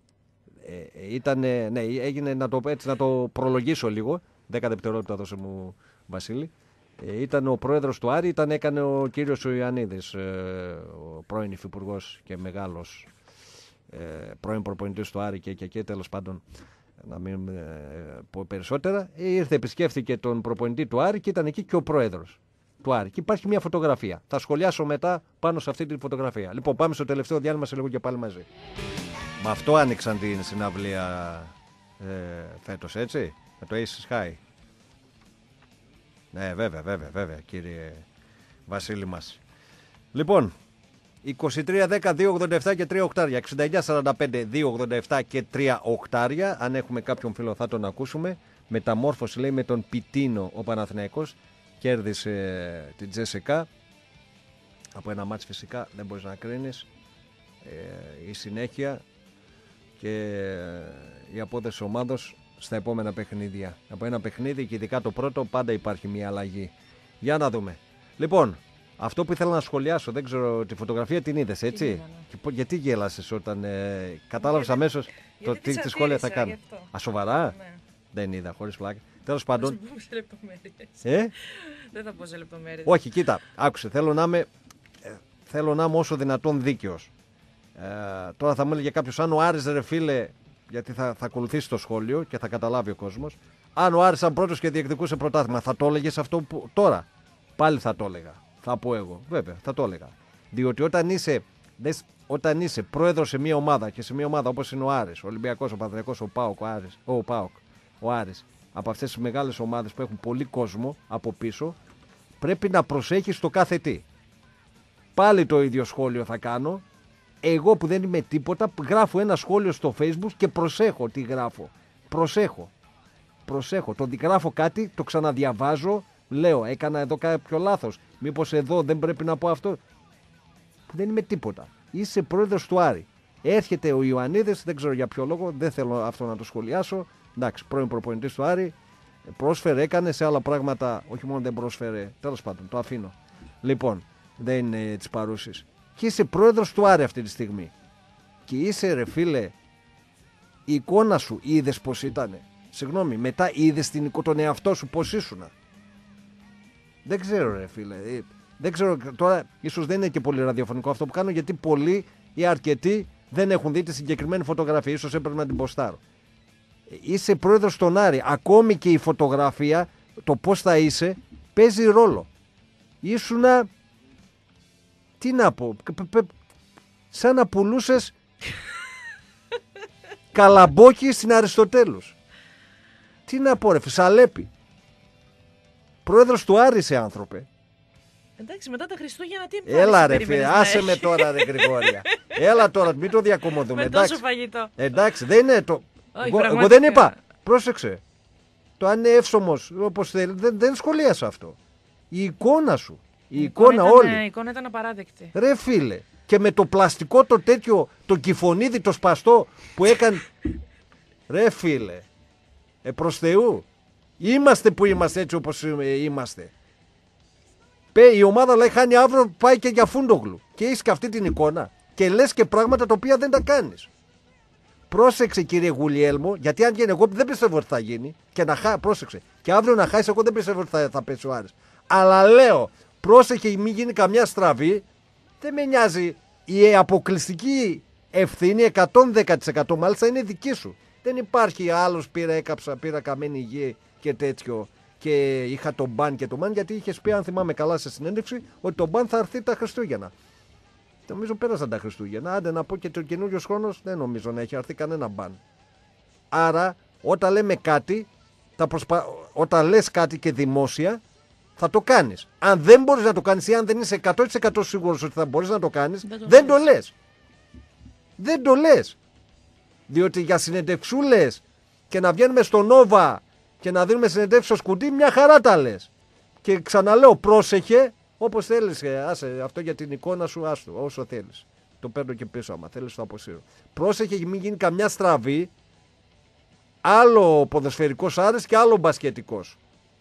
έγινε να το προλογίσω λίγο. 10 δευτερόλεπτα δώσε μου, Βασίλη. Ήταν ο πρόεδρος του Άρη, έκανε ο κύριος Ιωαννίδης, ο πρώην υφυπουργός και μεγάλος πρώην προπονητής του Άρη και τέλος πάντων, να μην πω περισσότερα. Ήρθε, επισκέφθηκε τον προπονητή του Άρη και ήταν εκεί και ο πρόεδρος του Άρη. Και υπάρχει μια φωτογραφία. Θα σχολιάσω μετά πάνω σε αυτή τη φωτογραφία. Λοιπόν, πάμε στο τελευταίο διάλειμμα, σε λίγο και πάλι μαζί. Με αυτό άνοιξαν την συναυλία φέτος, έτσι, με το Aces High. Ναι, βέβαια, κύριε Βασίλη μας. Λοιπόν, 23 10 287 και 3 οκτάρια, 69 45 287 και 3 οκτάρια. Αν έχουμε κάποιον φίλο θα τον ακούσουμε. Μεταμόρφωση, λέει, με τον Πιτίνο ο Παναθηναϊκός. Κέρδισε την Τζέσικα. Από ένα μάτς φυσικά δεν μπορείς να κρίνεις. Η συνέχεια και η απόδοση ομάδος στα επόμενα παιχνίδια. Από ένα παιχνίδι και ειδικά το πρώτο πάντα υπάρχει μια αλλαγή. Για να δούμε. Λοιπόν, αυτό που ήθελα να σχολιάσω, δεν ξέρω, τη φωτογραφία την είδες, έτσι? Γιατί γέλασες όταν κατάλαβες αμέσως τι σχόλια θα κάνω? Σοβαρά? Ναι. Δεν είδα, χωρίς πλάκα. Τέλος πάντων. Δεν θα πω σε λεπτομέρειες. Όχι, κοίτα, άκουσε, θέλω να είμαι όσο δυνατόν δίκαιος. Τώρα θα μου έλεγε κάποιος, αν ο Άρης, ρε φίλε, γιατί θα ακολουθήσει το σχόλιο και θα καταλάβει ο κόσμος. Αν ο Άρης ήταν πρώτος και διεκδικούσε πρωτάθλημα, θα το έλεγες αυτό που τώρα? Πάλι θα το έλεγα. Θα πω εγώ. Βέβαια, θα το έλεγα. Διότι όταν είσαι πρόεδρος σε μια ομάδα και σε μια ομάδα όπως είναι ο Άρης, ο Ολυμπιακός, ο Παναθηναϊκός, ο ΠΑΟΚ, ο Άρης, από αυτές τις μεγάλες ομάδες που έχουν πολύ κόσμο από πίσω, πρέπει να προσέχεις το κάθε τι. Πάλι το ίδιο σχόλιο θα κάνω. Εγώ που δεν είμαι τίποτα, γράφω ένα σχόλιο στο Facebook και προσέχω τι γράφω. Προσέχω. Το γράφω κάτι, το ξαναδιαβάζω, λέω έκανα εδώ κάποιο λάθος. Μήπως εδώ δεν πρέπει να πω αυτό? Δεν είμαι τίποτα. Είσαι πρόεδρος του Άρη. Έρχεται ο Ιωαννίδης, δεν ξέρω για ποιο λόγο, δεν θέλω αυτό να το σχολιάσω. Εντάξει, πρώην προπονητής του Άρη. Πρόσφερε, έκανε σε άλλα πράγματα. Όχι μόνο δεν πρόσφερε, τέλος πάντων, το αφήνω. Λοιπόν, δεν είναι της παρούσης. Και είσαι πρόεδρος του Άρη αυτή τη στιγμή. Και είσαι, ρε φίλε, η εικόνα σου είδες πως ήτανε? Συγγνώμη, μετά είδες τον εαυτό σου πως ήσουνα? Δεν ξέρω, ρε φίλε. Δεν ξέρω, τώρα ίσως δεν είναι και πολύ ραδιοφωνικό αυτό που κάνω, γιατί πολλοί ή αρκετοί δεν έχουν δει τη συγκεκριμένη φωτογραφία. Ίσως έπρεπε να την ποστάρω. Είσαι πρόεδρος στον Άρη. Ακόμη και η φωτογραφία, το πώς θα είσαι, παίζει ρόλο. Ήσουνα, τι να πω, σαν να πουλούσες καλαμπόκι στην Αριστοτέλους. Τι να πω, ρε Σαλέπη. Πρόεδρος του Άρη είσαι, άνθρωπε. Εντάξει, μετά τα Χριστούγεννα τι έλα ρε φίλε, άσε με τώρα ρε Γρηγόρια. Έλα τώρα, μην το διακομωδούμε. Με τόσο φαγητό. Εντάξει, δεν είναι το... Εγώ δεν είπα, πρόσεξε. Το αν είναι εύσωμος, όπως θέλει, δεν σχολίασα αυτό. Η εικόνα σου, η εικόνα όλη. Η εικόνα ήταν απαράδεκτη. Ρε φίλε, και με το πλαστικό το τέτοιο, το κυφωνίδι, το σπαστό που έκανε... Ρε φίλε, προς Θεού, είμαστε που είμαστε έτσι όπως είμαστε. Η ομάδα λέει χάνει αύριο, πάει και για Φούντογλου. Και έχεις και αυτή την εικόνα. Και λες και πράγματα τα οποία δεν τα κάνεις. Πρόσεξε κύριε Γουλιέλμο, γιατί αν γίνει, εγώ δεν πιστεύω ότι θα γίνει. Και πρόσεξε. Και αύριο να χάσει, εγώ δεν πιστεύω ότι θα πέσει ο Άρης. Αλλά λέω, πρόσεχε μην γίνει καμιά στραβή. Δεν με νοιάζει. Η αποκλειστική ευθύνη 110% μάλιστα είναι δική σου. Δεν υπάρχει άλλος πήρα καμένη γη και τέτοιο. Και είχα τον μπαν και τον μπαν, γιατί είχε πει, αν θυμάμαι καλά σε συνέντευξη, ότι τον μπαν θα έρθει τα Χριστούγεννα. Νομίζω πέρασαν τα Χριστούγεννα. Άντε να πω και το καινούριο χρόνο, δεν νομίζω να έχει έρθει κανένα μπαν. Άρα, όταν λέμε κάτι, όταν λες κάτι και δημόσια, θα το κάνεις. Αν δεν μπορείς να το κάνεις ή αν δεν είσαι 100% σίγουρος ότι θα μπορείς να το κάνεις, δεν το λες. Δεν το λες. Διότι για συνεντευξούλες και να βγαίνουμε στο Νόβα και να δίνουμε συνεντεύξεις στο σκουντί, μια χαρά τα λες. Και ξαναλέω, πρόσεχε, όπως θέλεις, άσε αυτό για την εικόνα σου, άστο, όσο θέλεις. Το παίρνω και πίσω, άμα θέλεις το αποσύρω. Πρόσεχε μην γίνει καμιά στραβή, άλλο ποδοσφαιρικός Άρης και άλλο μπασκετικός.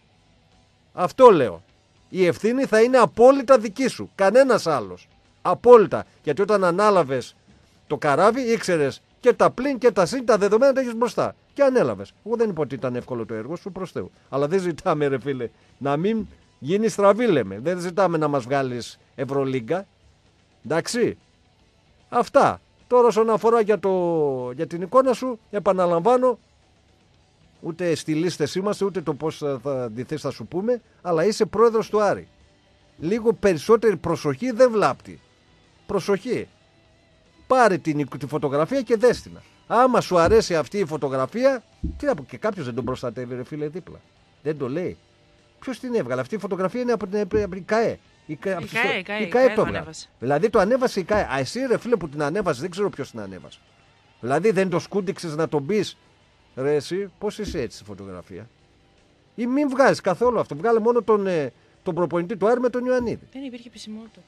Αυτό λέω. Η ευθύνη θα είναι απόλυτα δική σου, κανένας άλλος. Απόλυτα. Γιατί όταν ανάλαβες το καράβι, ήξερες και τα πλήν και τα συν, τα δεδομένα τα έχεις μπροστά. Και ανέλαβες. Εγώ δεν είπα ότι ήταν εύκολο το έργο σου, προς Θεού. Αλλά δεν ζητάμε, ρε φίλε, να μην γίνει στραβή, λέμε. Δεν ζητάμε να μας βγάλεις Ευρωλίγκα. Εντάξει. Αυτά. Τώρα όσον αφορά για την εικόνα σου, επαναλαμβάνω, ούτε στη λίστες είμαστε, ούτε το πώς θα αντιθέσει θα σου πούμε, αλλά είσαι πρόεδρος του Άρη. Λίγο περισσότερη προσοχή δεν βλάπτει. Προσοχή. Πάρε τη φωτογραφία και δέστηνα. Άμα σου αρέσει αυτή η φωτογραφία, τι να πω, και κάποιος δεν τον προστατεύει, ρε φίλε, δίπλα. Δεν το λέει. Ποιος την έβγαλε? Αυτή η φωτογραφία είναι από την ΚΑΕ. Η ΚΑΕ το έβγαλε. Δηλαδή το ανέβασε η ΚΑΕ. Α, εσύ ρε φίλε που την ανέβασε, δεν ξέρω ποιος την ανέβασε. Δηλαδή δεν το σκούντιξες να τον πεις, ρε εσύ, πώς είσαι έτσι στη φωτογραφία? Ή μην βγάζεις καθόλου αυτό. Βγάλε μόνο τον προπονητή του Άρη με τον Ιωαννίδη. Δεν υπήρχε επισημότητα.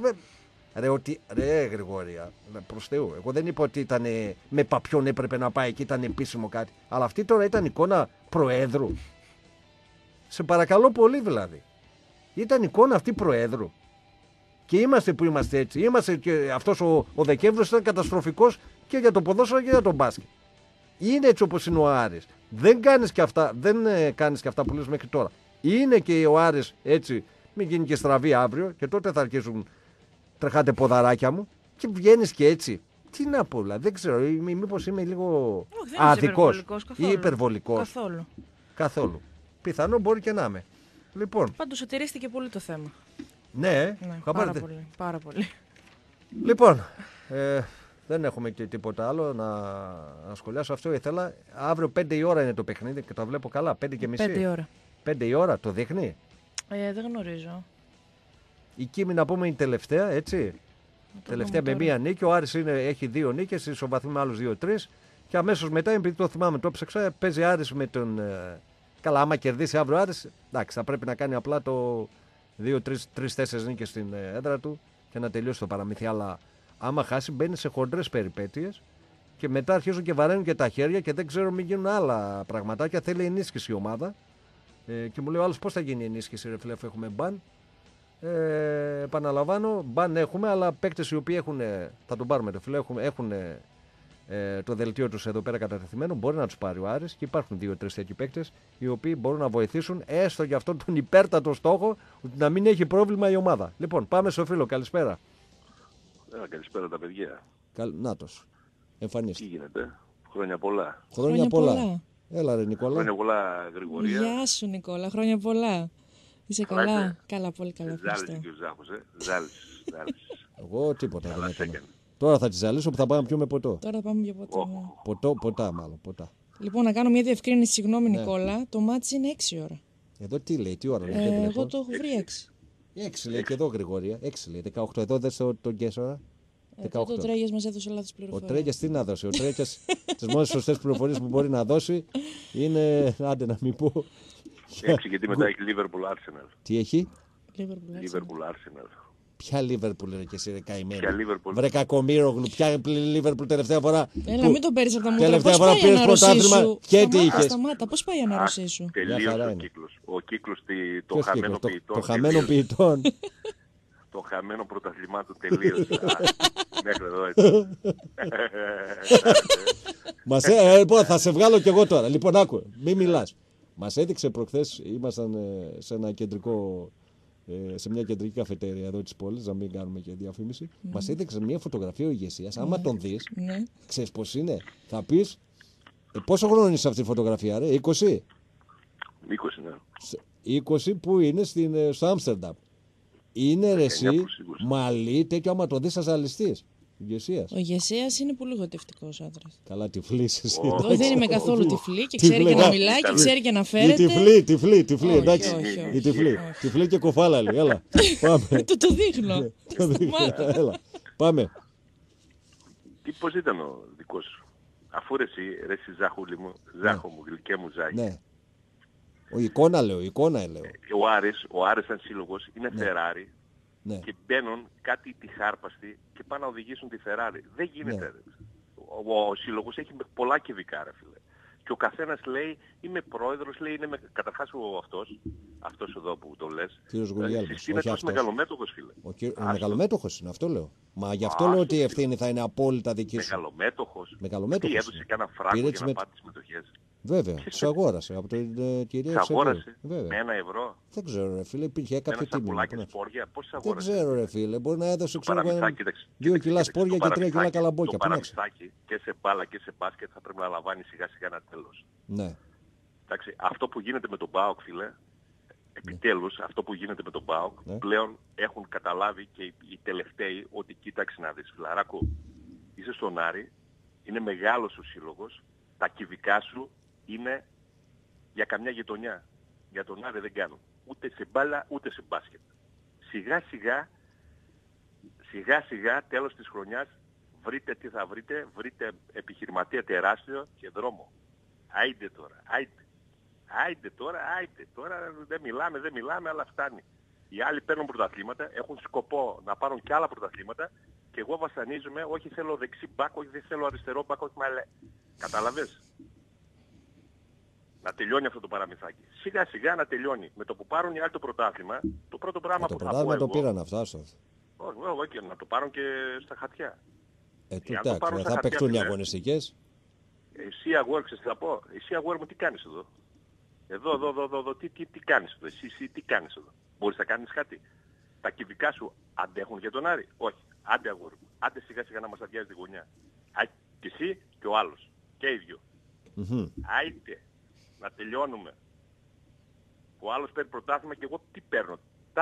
Ρε Γρηγόρια, προς Θεού, εγώ δεν είπα ότι ήταν με παπιόν έπρεπε να πάει και ήταν επίσημο κάτι. Αλλά αυτή τώρα ήταν εικόνα προέδρου. Σε παρακαλώ πολύ δηλαδή. Ήταν εικόνα αυτή προέδρου. Και είμαστε που είμαστε έτσι. Είμαστε και αυτός ο Δεκέμβριος ήταν καταστροφικός και για το ποδόσφαιρο και για τον μπάσκετ. Είναι έτσι όπως είναι ο Άρης. Δεν κάνεις και αυτά που λες μέχρι τώρα. Είναι και ο Άρης έτσι, μην γίνει και στραβή αύριο και τότε θα αρχίσουν τρεχάτε ποδαράκια μου και βγαίνεις και έτσι. Τι να πω, δηλαδή, δεν ξέρω, μήπως είμαι λίγο αδικός ή υπερβολικός. Καθόλου. Πιθανό μπορεί και να είμαι. Λοιπόν. Πάντως σωτηρίστηκε πολύ το θέμα. Ναι, πάρα πολύ. Λοιπόν, δεν έχουμε και τίποτα άλλο να σχολιάσω. Αυτό ήθελα. Αύριο 5 η ώρα είναι το παιχνίδι και το βλέπω καλά. 5 και μισή. 5 η ώρα. 5 η ώρα, το δείχνει. Δεν γνωρίζω. Η Κίμη να πούμε είναι τελευταία, έτσι. Τελευταία με μία νίκη. Ο Άρης έχει 2 νίκες, ισοβαθμεί με άλλους 2-3. Και αμέσως μετά, επειδή το θυμάμαι, το ψεξα, παίζει Άρης με τον. Καλά, άμα κερδίσει αύριο Άρης, εντάξει, θα πρέπει να κάνει απλά το 2-3-4 νίκες στην έδρα του και να τελειώσει το παραμύθι. Αλλά άμα χάσει, μπαίνει σε χοντρές περιπέτειες και μετά αρχίζουν και βαραίνουν και τα χέρια και δεν ξέρω μην γίνουν άλλα πραγματάκια. Θέλει ενίσχυση η ομάδα. Και μου λέει ο άλλος πώς θα γίνει η ενίσχυση, ρε φίλε, αφού έχουμε μπαν. Επαναλαμβάνω, μπαν έχουμε, αλλά παίκτες οι οποίοι θα τον πάρουμε, ρε φίλε, έχουν το δελτίο τους εδώ πέρα κατατεθειμένο, μπορεί να τους πάρει ο Άρης και υπάρχουν 2-3 τέτοιοι παίκτες οι οποίοι μπορούν να βοηθήσουν έστω για αυτόν τον υπέρτατο στόχο να μην έχει πρόβλημα η ομάδα. Λοιπόν, πάμε στο φίλο, καλησπέρα. Καλησπέρα τα παιδιά. Νάτος, εμφανίστε. Τι γίνεται, χρόνια πολλά. Χρόνια πολλά. Έλα ρε Νικόλα. Χρόνια πολλά Γρηγορία. Γεια σου Νικόλα, χρόνια πολλά. Είσαι καλά, καλά, πολύ καλά. Ζάλισε και ο Ζάχος, ζάλισε. Εγώ τίποτα δεν έκανα. Τώρα θα τη ζαλίσω που θα πάμε να πιούμε ποτό. Τώρα θα πάμε για ποτό. Ποτά. Λοιπόν, να κάνω μια διευκρίνηση, συγγνώμη Νικόλα. Το μάτσι είναι 6 ώρα. Εδώ τι λέει, τι ώρα λέει. Εγώ το έχω βρει 6. 6 λέει και εδώ Γρηγορία. 6 λέει, 18. Εδώ δεν τον Κέσσορα. Το Τρέγιας μας έδωσε λάθος πληροφορίες. Ο Τρέγιας τι να δώσει. Ο Τρέγιας τις μόνες σωστές πληροφορίες που μπορεί να δώσει είναι. Άντε να μην πω. 6 γιατί μετά έχει Liverpool Arsenal. Τι έχει? Liverpool Arsenal. Ποια Liverpool είναι και εσύ ρε καημένη. Βρε κακομοίρογλου, ποια Liverpool τελευταία φορά. Έλα μην το παίρνεις από τα μούτρα. Τελευταία φορά πήρες πρωτάθλημα και τι είχες. Σταμάτα, πώς πάει η ανάρρωσή σου. Τελείωσε ο κύκλος. Ο κύκλος των χαμένων ποιητών. Το χαμένο ποιητών. Το χαμένο πρωταθλημάτων τελείωσε. Μέχρι εδώ έτσι. Λοιπόν, θα σε βγάλω κι εγώ τώρα. Λοιπόν, άκου, μη μιλάς. Μας έδειξε προχθές, ήμασταν σε μια κεντρική καφετέρια εδώ της πόλης, να μην κάνουμε και διαφήμιση. Μας έδειξε μια φωτογραφία ο ηγεσίας. Άμα τον δεις, ξέρεις πώς είναι. Θα πεις, πόσο χρόνο είναι σε αυτή τη φωτογραφία, ρε, 20? 20, ναι. 20 που είναι στο Άμστερνταμ. Είναι ρε εσύ, μαλλί, τέτοιο άμα το δεις θα ζαλιστείς. Ο ηγεσίας είναι πολύ γοητευτικός άντρας. Καλά, τυφλής εσύ. Εγώ δεν είμαι καθόλου τυφλή και ξέρει και να μιλάει και ξέρει και να φέρεται. Τυφλή, εντάξει. Η τυφλή και κοφάλαλη. Έλα, πάμε. Το δείχνω. Έλα, πάμε. Πώς ήταν ο δικός σου? Αφού ρε εσύ Ζάχο μου, γλυκέ μου Ζάχη. Ναι. Εικόνα λέω. Ο Άρης σαν σύλλογος είναι Ferrari. Ναι. Και μπαίνουν κάτι τη χάρπαστη και πάνε να οδηγήσουν τη Ferrari. Δεν γίνεται. Ναι. Ο σύλλογος έχει πολλά κυβικά, ρε φίλε. Και ο καθένας λέει, είμαι πρόεδρος, λέει, είναι καταρχάς αυτός εδώ που το λες. Κύριος Γουλιάλμος. Συστήνεται ως μεγαλομέτωχος, φίλε. Μεγαλομέτωχος είναι, αυτό λέω. Μα γι' αυτό λέω ότι η ευθύνη θα είναι απόλυτα δική σου. Μεγαλομέτωχος. Τι έδωσε κανένα φράγκο για να πάρει τις μετοχές. Βέβαια, τους αγόρασε από την κυρία Τους αγόρασε με €1. Δεν ξέρω ρε φίλε, υπήρχε κάποια τιμή. Σπόρια, πώς δεν ξέρω ρε φίλε, μπορεί να έδωσε 2 κιλά σπόρια και 3 κιλά καλαμπόκια. Το παραμυθάκι και σε μπάλα και σε μπάσκετ θα πρέπει να λαμβάνει σιγά σιγά ένα τέλος. Ναι. Εντάξει, αυτό που γίνεται με τον ΠΑΟΚ, φίλε, επιτέλους αυτό που γίνεται με τον ΠΑΟΚ, πλέον έχουν καταλάβει και οι τελευταίοι ότι κοίταξε να δεις, φιλαράκο, είσαι στον Άρη, είναι μεγάλος ο σύλλογος, τα κυβικά σου είναι για καμιά γειτονιά. Για τον Άρη δεν κάνουν. Ούτε σε μπάλα, ούτε σε μπάσκετ. Σιγά σιγά τέλος της χρονιάς βρείτε τι θα βρείτε. Βρείτε επιχειρηματία τεράστιο και δρόμο. Άιντε τώρα. Τώρα δεν μιλάμε, αλλά φτάνει. Οι άλλοι παίρνουν πρωταθλήματα, έχουν σκοπό να πάρουν και άλλα πρωταθλήματα και εγώ βασανίζομαι, όχι θέλω δεξί μπακ, όχι δεν θέλω αριστερό μπακ, όχι μαλέ. Κατάλαβες? Να τελειώνει αυτό το παραμυθάκι. Σιγά σιγά να τελειώνει. Με το που πάρουν οι άλλοι το πρωτάθλημα, το πρώτο πράγμα που θα πω εγώ... Το πρωτάθλημα το πήραν αυτά. Όχι, να το πάρουν και στα χαρτιά. Θα παιχτούν οι αγωνιστικές. Εσύ αγόρεξες θα πω. Εσύ αγόρι μου τι κάνεις εδώ? Εδώ, τι κάνεις εδώ? Εσύ τι κάνεις εδώ? Μπορείς να κάνεις κάτι? Τα κυβικά σου αντέχουν για τον Άρη? Όχι. Άντε αγόρι μου. άντε σιγά σιγά να μας αδειάζει τη γωνιά. Και εσύ και ο άλλος. Και οι δυο. Άιτε να τελειώνουμε. Ο άλλος παίρνει πρωτάθλημα και εγώ τι παίρνω.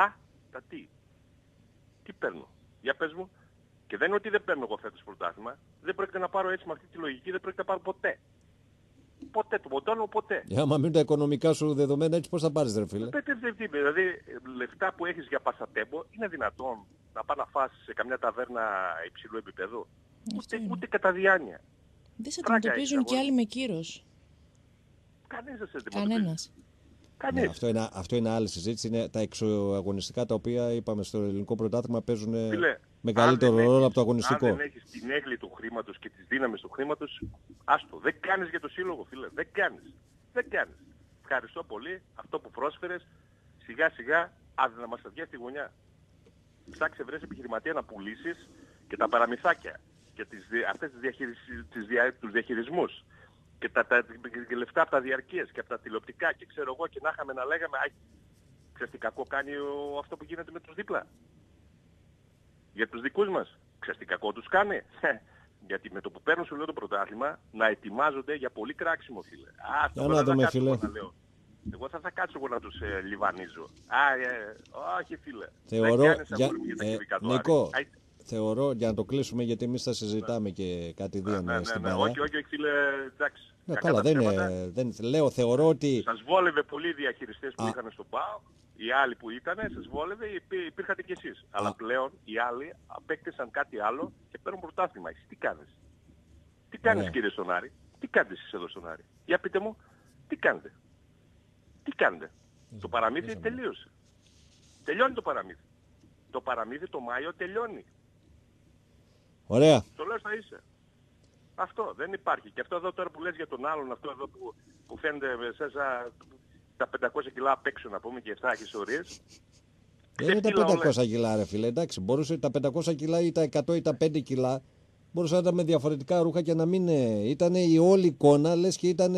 Τι παίρνω. Για πες μου. Και δεν είναι ότι δεν παίρνω εγώ φέτος πρωτάθλημα. Δεν πρόκειται να πάρω έτσι με αυτή τη λογική, δεν πρόκειται να πάρω ποτέ. Ποτέ, το ποτόνω ποτέ. Άμα μην τα οικονομικά σου δεδομένα έτσι, πώς θα πάρεις, ρε φίλε. Δηλαδή, λεφτά που έχεις για πασατέμπο, είναι δυνατόν να πας να φας σε καμιά ταβέρνα υψηλού επίπεδου. Ούτε κατά διάνοια. Δεν σε αντιμετωπίζουν κι άλλοι με κύρος. Κανείς δεν σε αντιμετωπίζει. Αυτό είναι άλλη συζήτηση. Είναι τα εξωαγωνιστικά τα οποία είπαμε στο ελληνικό πρωτάθλημα παίζουν μεγαλύτερο ρόλο από το αγωνιστικό. Αν δεν έχεις την έγκλη του χρήματος και τις δύναμεις του χρήματος, άστο. Δεν κάνεις για το σύλλογο, φίλε. Δεν κάνεις. Ευχαριστώ πολύ. Αυτό που πρόσφερες, σιγά σιγά, να μας αδειάσει τη γωνιά. Ψάξε βρες επιχειρηματία να πουλήσεις και τα παραμυθάκια και τους διαχειρισμούς. Και τα λεφτά από τα διαρκείας και από τα τηλεοπτικά και ξέρω εγώ και να είχαμε να λέγαμε ξέρεις τι κακό κάνει αυτό που γίνεται με τους δίπλα. Για τους δικούς μας. Ξέρεις τι κακό τους κάνει. Γιατί με το που παίρνουν σου λέω το πρωτάθλημα να ετοιμάζονται για πολύ κράξιμο, φίλε. Να δούμε, φίλε. Εγώ θα κάτσω εγώ να τους λιβανίζω. Όχι, φίλε. Νίκο, θεωρώ, για να το κλείσουμε, γιατί εμείς θα συζητάμε και κάτι δύο στην παρέα. Όχι, φίλε, εντάξει. Καλά, λέω, θεωρώ ότι... Σας βόλευε πολλοί οι διαχειριστές που είχαν στον ΠΑΟΚ, οι άλλοι που ήταν, σας βόλευε, υπήρχατε κι εσείς. Αλλά πλέον οι άλλοι απέκτησαν κάτι άλλο και παίρνουν πρωτάθλημα. Εσύ τι κάνεις? Τι κάνεις, κύριε στον Άρη? Τι κάνετε εσείς εδώ στον Άρη? Για πείτε μου, τι κάνετε? Το παραμύθι τελείωσε. Τελειώνει το παραμύθι. Το παραμύθι το Μάιο τελειώνει. Ωραία. Το λέω στα ίσα. Αυτό δεν υπάρχει. Και αυτό εδώ τώρα που λες για τον άλλον, αυτό εδώ που φαίνεται σαν τα 500 κιλά απ' έξω να πούμε και 7 ιστορίες. Δεν είναι τα 500 κιλά, ρε φίλε. Εντάξει, μπορούσε τα 500 κιλά ή τα 100 ή τα 5 κιλά μπορούσε να ήταν με διαφορετικά ρούχα και να μην ήταν η όλη εικόνα, λες και ήταν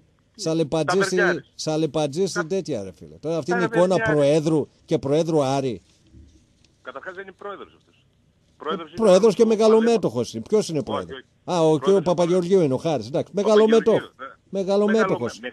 σαλεπατζή στην τέτοια, ρε φίλε. Τώρα αυτή είναι η εικόνα Προέδρου και Προέδρου Άρη. Καταρχάς δεν είναι πρόεδρος αυτός. Πρόεδρος και μεγαλομέτωχος. Ποιος είναι πρόεδρος? Ο Παπαγεωργίου είναι ο Χάρης. Εντάξει, μεγαλομέτωχος.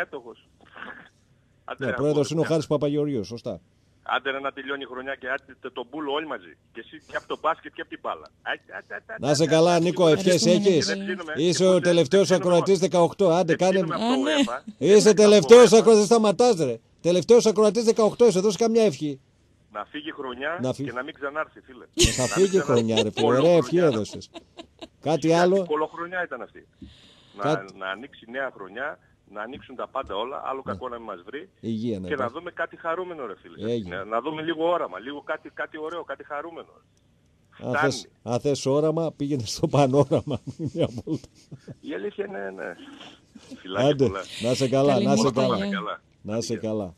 Ναι, πρόεδρος είναι ο Χάρης Παπαγεωργίου, σωστά. Άντε να τελειώνει η χρονιά και άντε τον πούλο όλοι μαζί. Και εσύ και από το μπάσκετ και από την μπάλα. Να σε καλά, Νίκο, ευχές έχεις. Είσαι ο τελευταίος ακροατής 18. Άντε κάνε. Είσαι τελευταίος ακροατής, σταματάς ρε. Τελευταίος ακροατής 18, είσαι, δώσε καμιά ευχή. Να φύγει η χρονιά και να μην ξανάρθει, φίλε. Θα φύγει η χρονιά, ρε. Ωραία ευχή έδωσες. Κάτι άλλο? Κολοχρονιά ήταν αυτή. Να ανοίξει νέα χρονιά, να ανοίξουν τα πάντα όλα, άλλο κακό να μην μας βρει. Υγεία, και να δούμε κάτι χαρούμενο, ρε φίλε. Να δούμε λίγο όραμα, λίγο κάτι ωραίο, κάτι χαρούμενο. Αν θες όραμα, πήγαινε στο πανόραμα. Η αλήθεια είναι, ναι. Άντε, να σε καλά, να σε καλά.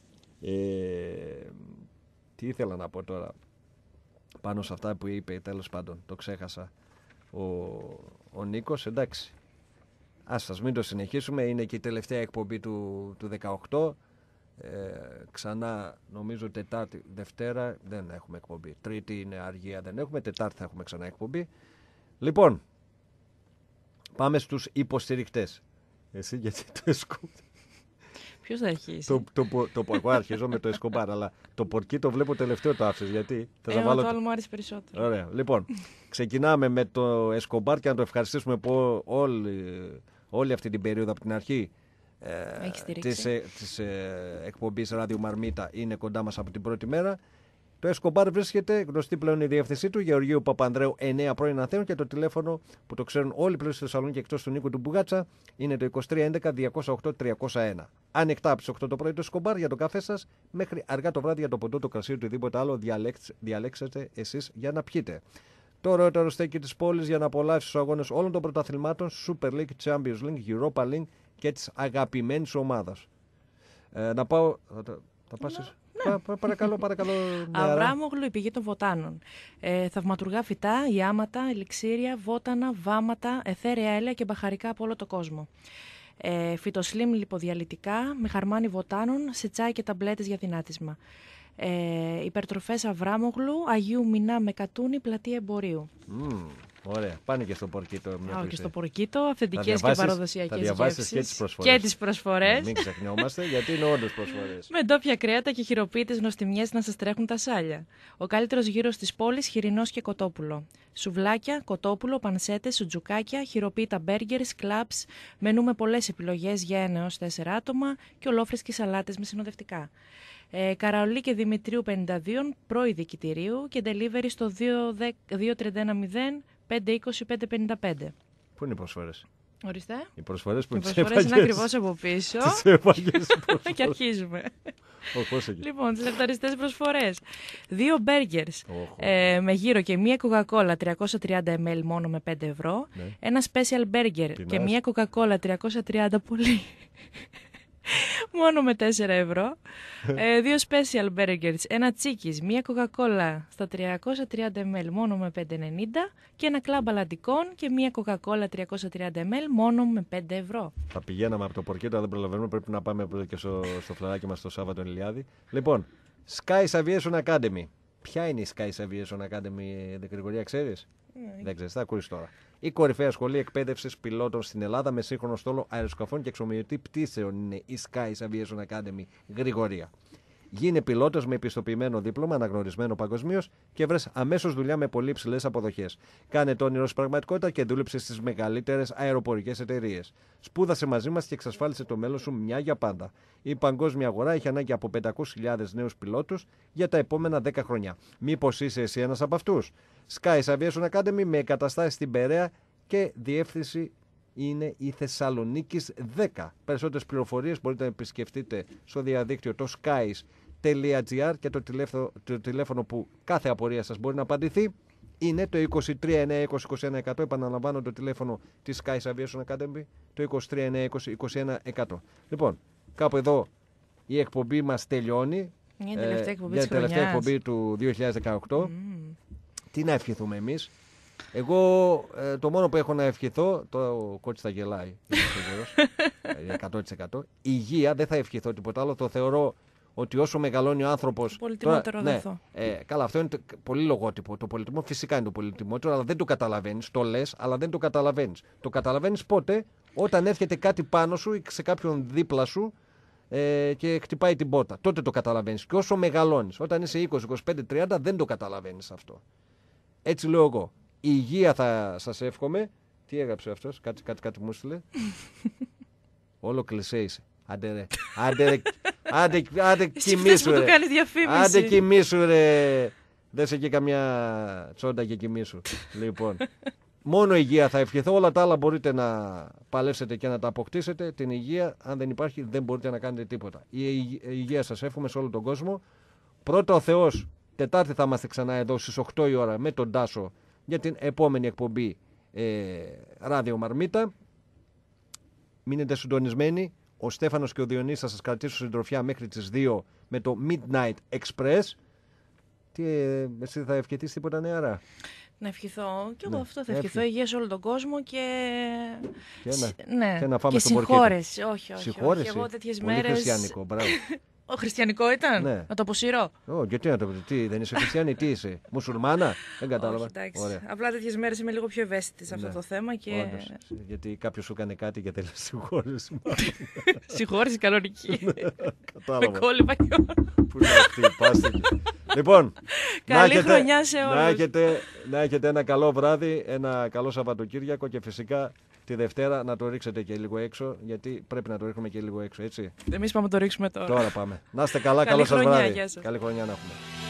Τι ήθελα να πω τώρα πάνω σε αυτά που είπε, τέλος πάντων, το ξέχασα ο Νίκος, εντάξει. Ας μην το συνεχίσουμε, είναι και η τελευταία εκπομπή του 18. Ξανά νομίζω Τετάρτη, Δευτέρα δεν έχουμε εκπομπή. Τρίτη είναι αργία, δεν έχουμε. Τετάρτη θα έχουμε ξανά εκπομπή. Λοιπόν, πάμε στους υποστηρικτές. Εσύ γιατί το Εσκόμπαρ? Ποιος θα αρχίσει? Εγώ αρχίζω με το Εσκόμπαρ, αλλά το Πορκί το βλέπω τελευταίο, το άφησες. Γιατί? Το άλλο μου άρεσε περισσότερο. Ωραία. Λοιπόν, ξεκινάμε με το Εσκόμπαρ και να το ευχαριστήσουμε όλη αυτή την περίοδο από την αρχή της εκπομπής Ράδιο Μαρμίτα. Είναι κοντά μας από την πρώτη μέρα. Το Εσκόμπαρ βρίσκεται, γνωστή πλέον η διεύθυνσή του, Γεωργίου Παπανδρέου 9 πρώην Αθέων, και το τηλέφωνο που το ξέρουν όλοι πλέον στη Θεσσαλονίκη εκτός του Νίκου του Μπουγάτσα είναι το 2311-208-301. Ανοιχτά από τις 8 το πρωί το Εσκόμπαρ για το καφέ σας μέχρι αργά το βράδυ για το ποτό, το κρασί, οτιδήποτε άλλο διαλέξετε εσείς για να πιείτε. Το ωραιότερο στέκι της πόλης για να απολαύσεις τους αγώνες όλων των πρωταθλημάτων, Super League, Champions League, Europa League και της αγαπημένης ομάδας. Να πάω... Θα πας εσύ? Παρακαλώ. Αβράμογλου, η πηγή των βοτάνων. Θαυματουργά φυτά, ιάματα, ελιξίρια, βότανα, βάματα, αιθέρια έλαια και μπαχαρικά από όλο το κόσμο. Φυτοσλίμ λιποδιαλυτικά με χαρμάνι βοτάνων σε τσάι και ταμπλέτες για δυνάτισμα. Υπερτροφές Αβράμογλου, Αγίου Μινά με Κατούνι, πλατεία Εμπορίου. Ωραία. Πάνε και στο Πορκίτο. Πάω και στο Πορκίτο, αυθεντικές και παραδοσιακές γεύσεις. Και τις προσφορές. Μην ξεχνιόμαστε, γιατί είναι όντως προσφορές. Με ντόπια κρέατα και χειροποίητες νοστιμιές να σας τρέχουν τα σάλια. Ο καλύτερος γύρος της πόλης, χοιρινός και κοτόπουλο. Σουβλάκια, κοτόπουλο, πανσέτες, σουτζουκάκια, χειροποίητα μπέργκερς, κλαμπς, μενού με πολλές επιλογές για 1 έως 4 άτομα και ολόφρεσκες σαλάτες με συνοδευτικά. Καραολί και Δημητρίου 52, προειδικητηρίου και delivery στο 2310 520-555. Πού είναι οι προσφορές? Ορίστε. Οι προσφορές που είναι ακριβώς από πίσω. Και αρχίζουμε. Λοιπόν, τις λεπταριστές προσφορές. 2 μπέργκερς με γύρο και μία κοκακόλα 330 ml μόνο με 5 ευρώ. Ένα special burger και μία κοκακόλα 330 πολύ. Μόνο με 4 ευρώ. 2 special burgers, ένα τσίκις, μία κοκακόλα στα 330 ml μόνο με 5,90 και ένα κλαμπ αλαντικών και μία κοκακόλα 330 ml μόνο με 5 ευρώ. Θα πηγαίναμε από το Πορκίτο, δεν προλαβαίνουμε, πρέπει να πάμε και στο φλαράκι μας το Σάββατο Ηλιάδη. Λοιπόν, Sky Aviation Academy. Ποια είναι η Sky Aviation Academy, Γρηγορία, ξέρεις? Δεν ξέρεις, θα ακούσεις τώρα. Η κορυφαία σχολή εκπαίδευσης πιλότων στην Ελλάδα με σύγχρονο στόλο αεροσκαφών και εξομοιωτή πτήσεων είναι η Sky Aviation Academy Γρηγορία. Γίνε πιλότος με επιστοποιημένο δίπλωμα, αναγνωρισμένο παγκοσμίως και βρες αμέσως δουλειά με πολύ υψηλές αποδοχές. Κάνε το όνειρο πραγματικότητα και δούλεψε στις μεγαλύτερες αεροπορικές εταιρείες. Σπούδασε μαζί μας και εξασφάλισε το μέλλον σου μια για πάντα. Η παγκόσμια αγορά έχει ανάγκη από 500.000 νέους πιλότους για τα επόμενα 10 χρόνια. Μήπως είσαι εσύ ένας από αυτούς? Sky Aviation Academy με εγκαταστάσεις στην Περαία και διεύθυνση είναι η Θεσσαλονίκης 10. Περισσότερες πληροφορίες μπορείτε να επισκεφτείτε στο διαδίκτυο το skies.gr και το τηλέφωνο που κάθε απορία σας μπορεί να απαντηθεί είναι το 2392-20-21-100. Επαναλαμβάνω το τηλέφωνο της Sky Aviation Academy, το 2392-20-21-100. Λοιπόν, κάπου εδώ η εκπομπή μας τελειώνει. Είναι η τελευταία εκπομπή του 2018. Τι να ευχηθούμε εμείς? Εγώ το μόνο που έχω να ευχηθώ, το κότσι θα γελάει, είναι 100%. Υγεία, δεν θα ευχηθώ τίποτα άλλο. Το θεωρώ ότι όσο μεγαλώνει ο άνθρωπος. Πολυτιμότερο δεθώ. Καλά, αυτό είναι πολύ λογότυπο. Το πολύτιμο φυσικά είναι το πολύτιμότερο, αλλά δεν το καταλαβαίνεις. Το λες, αλλά δεν το καταλαβαίνεις. Το καταλαβαίνεις πότε? Όταν έρχεται κάτι πάνω σου ή σε κάποιον δίπλα σου και χτυπάει την πόρτα. Τότε το καταλαβαίνεις. Και όσο μεγαλώνεις, όταν είσαι 20, 25, 30, δεν το καταλαβαίνεις αυτό. Έτσι λέω εγώ. Η υγεία θα σας εύχομαι. Τι έγραψε αυτός? Κάτι μου στείλε. Όλο κλισέ είσαι. Άντε ρε. Άντε κοιμήσου ρε. Άντε κοιμήσου ρε. Δες εκεί καμιά τσόντα και κοιμήσου. Λοιπόν, μόνο υγεία θα ευχηθώ. Όλα τα άλλα μπορείτε να παλέψετε και να τα αποκτήσετε. Την υγεία, αν δεν υπάρχει, δεν μπορείτε να κάνετε τίποτα. Η υγεία σας εύχομαι σε όλο τον κόσμο. Πρώτα ο Θεός, Τετάρτη θα είμαστε ξανά εδώ στις 8 η ώρα με τον Τάσο για την επόμενη εκπομπή Ράδιο Μαρμίτα. Μείνετε συντονισμένοι. Ο Στέφανος και ο Διονύσης θα σας κρατήσουν συντροφιά μέχρι τις 2 με το Midnight Express. Τι, εσύ θα ευχηθείς τίποτα νεαρά? Να ευχηθώ, και εγώ αυτό θα ευχηθώ, υγεία σε όλο τον κόσμο και να φάμε στον συγχώρεση. Όχι. Εγώ τέτοιες μέρες... Πολύ χριστιανικό, μπράβο. Ο χριστιανικό ήταν, ναι. Να το αποσύρω. Γιατί να το πει, δεν είσαι χριστιανή, τι είσαι, μουσουλμάνα? Δεν κατάλαβα. Απλά τέτοιες μέρες είμαι λίγο πιο ευαίσθητη σε αυτό το θέμα. Και... Όντως, γιατί κάποιος σου έκανε κάτι και τέλος συγχώρεση. Συγχώρεση κανονική. Κατάλαβα. Με κόλληπα και όλα. Πού να χτυπάστηκε. Λοιπόν, καλή χρονιά σε όλους. Να έχετε ένα καλό βράδυ, ένα καλό Σαββατοκύριακο και φυσικά τη Δευτέρα να το ρίξετε και λίγο έξω, γιατί πρέπει να το ρίχνουμε και λίγο έξω, έτσι. Εμείς πάμε να το ρίξουμε τώρα. Τώρα πάμε. Να είστε καλά, καλό σας βράδυ. Καλή χρονιά να έχουμε.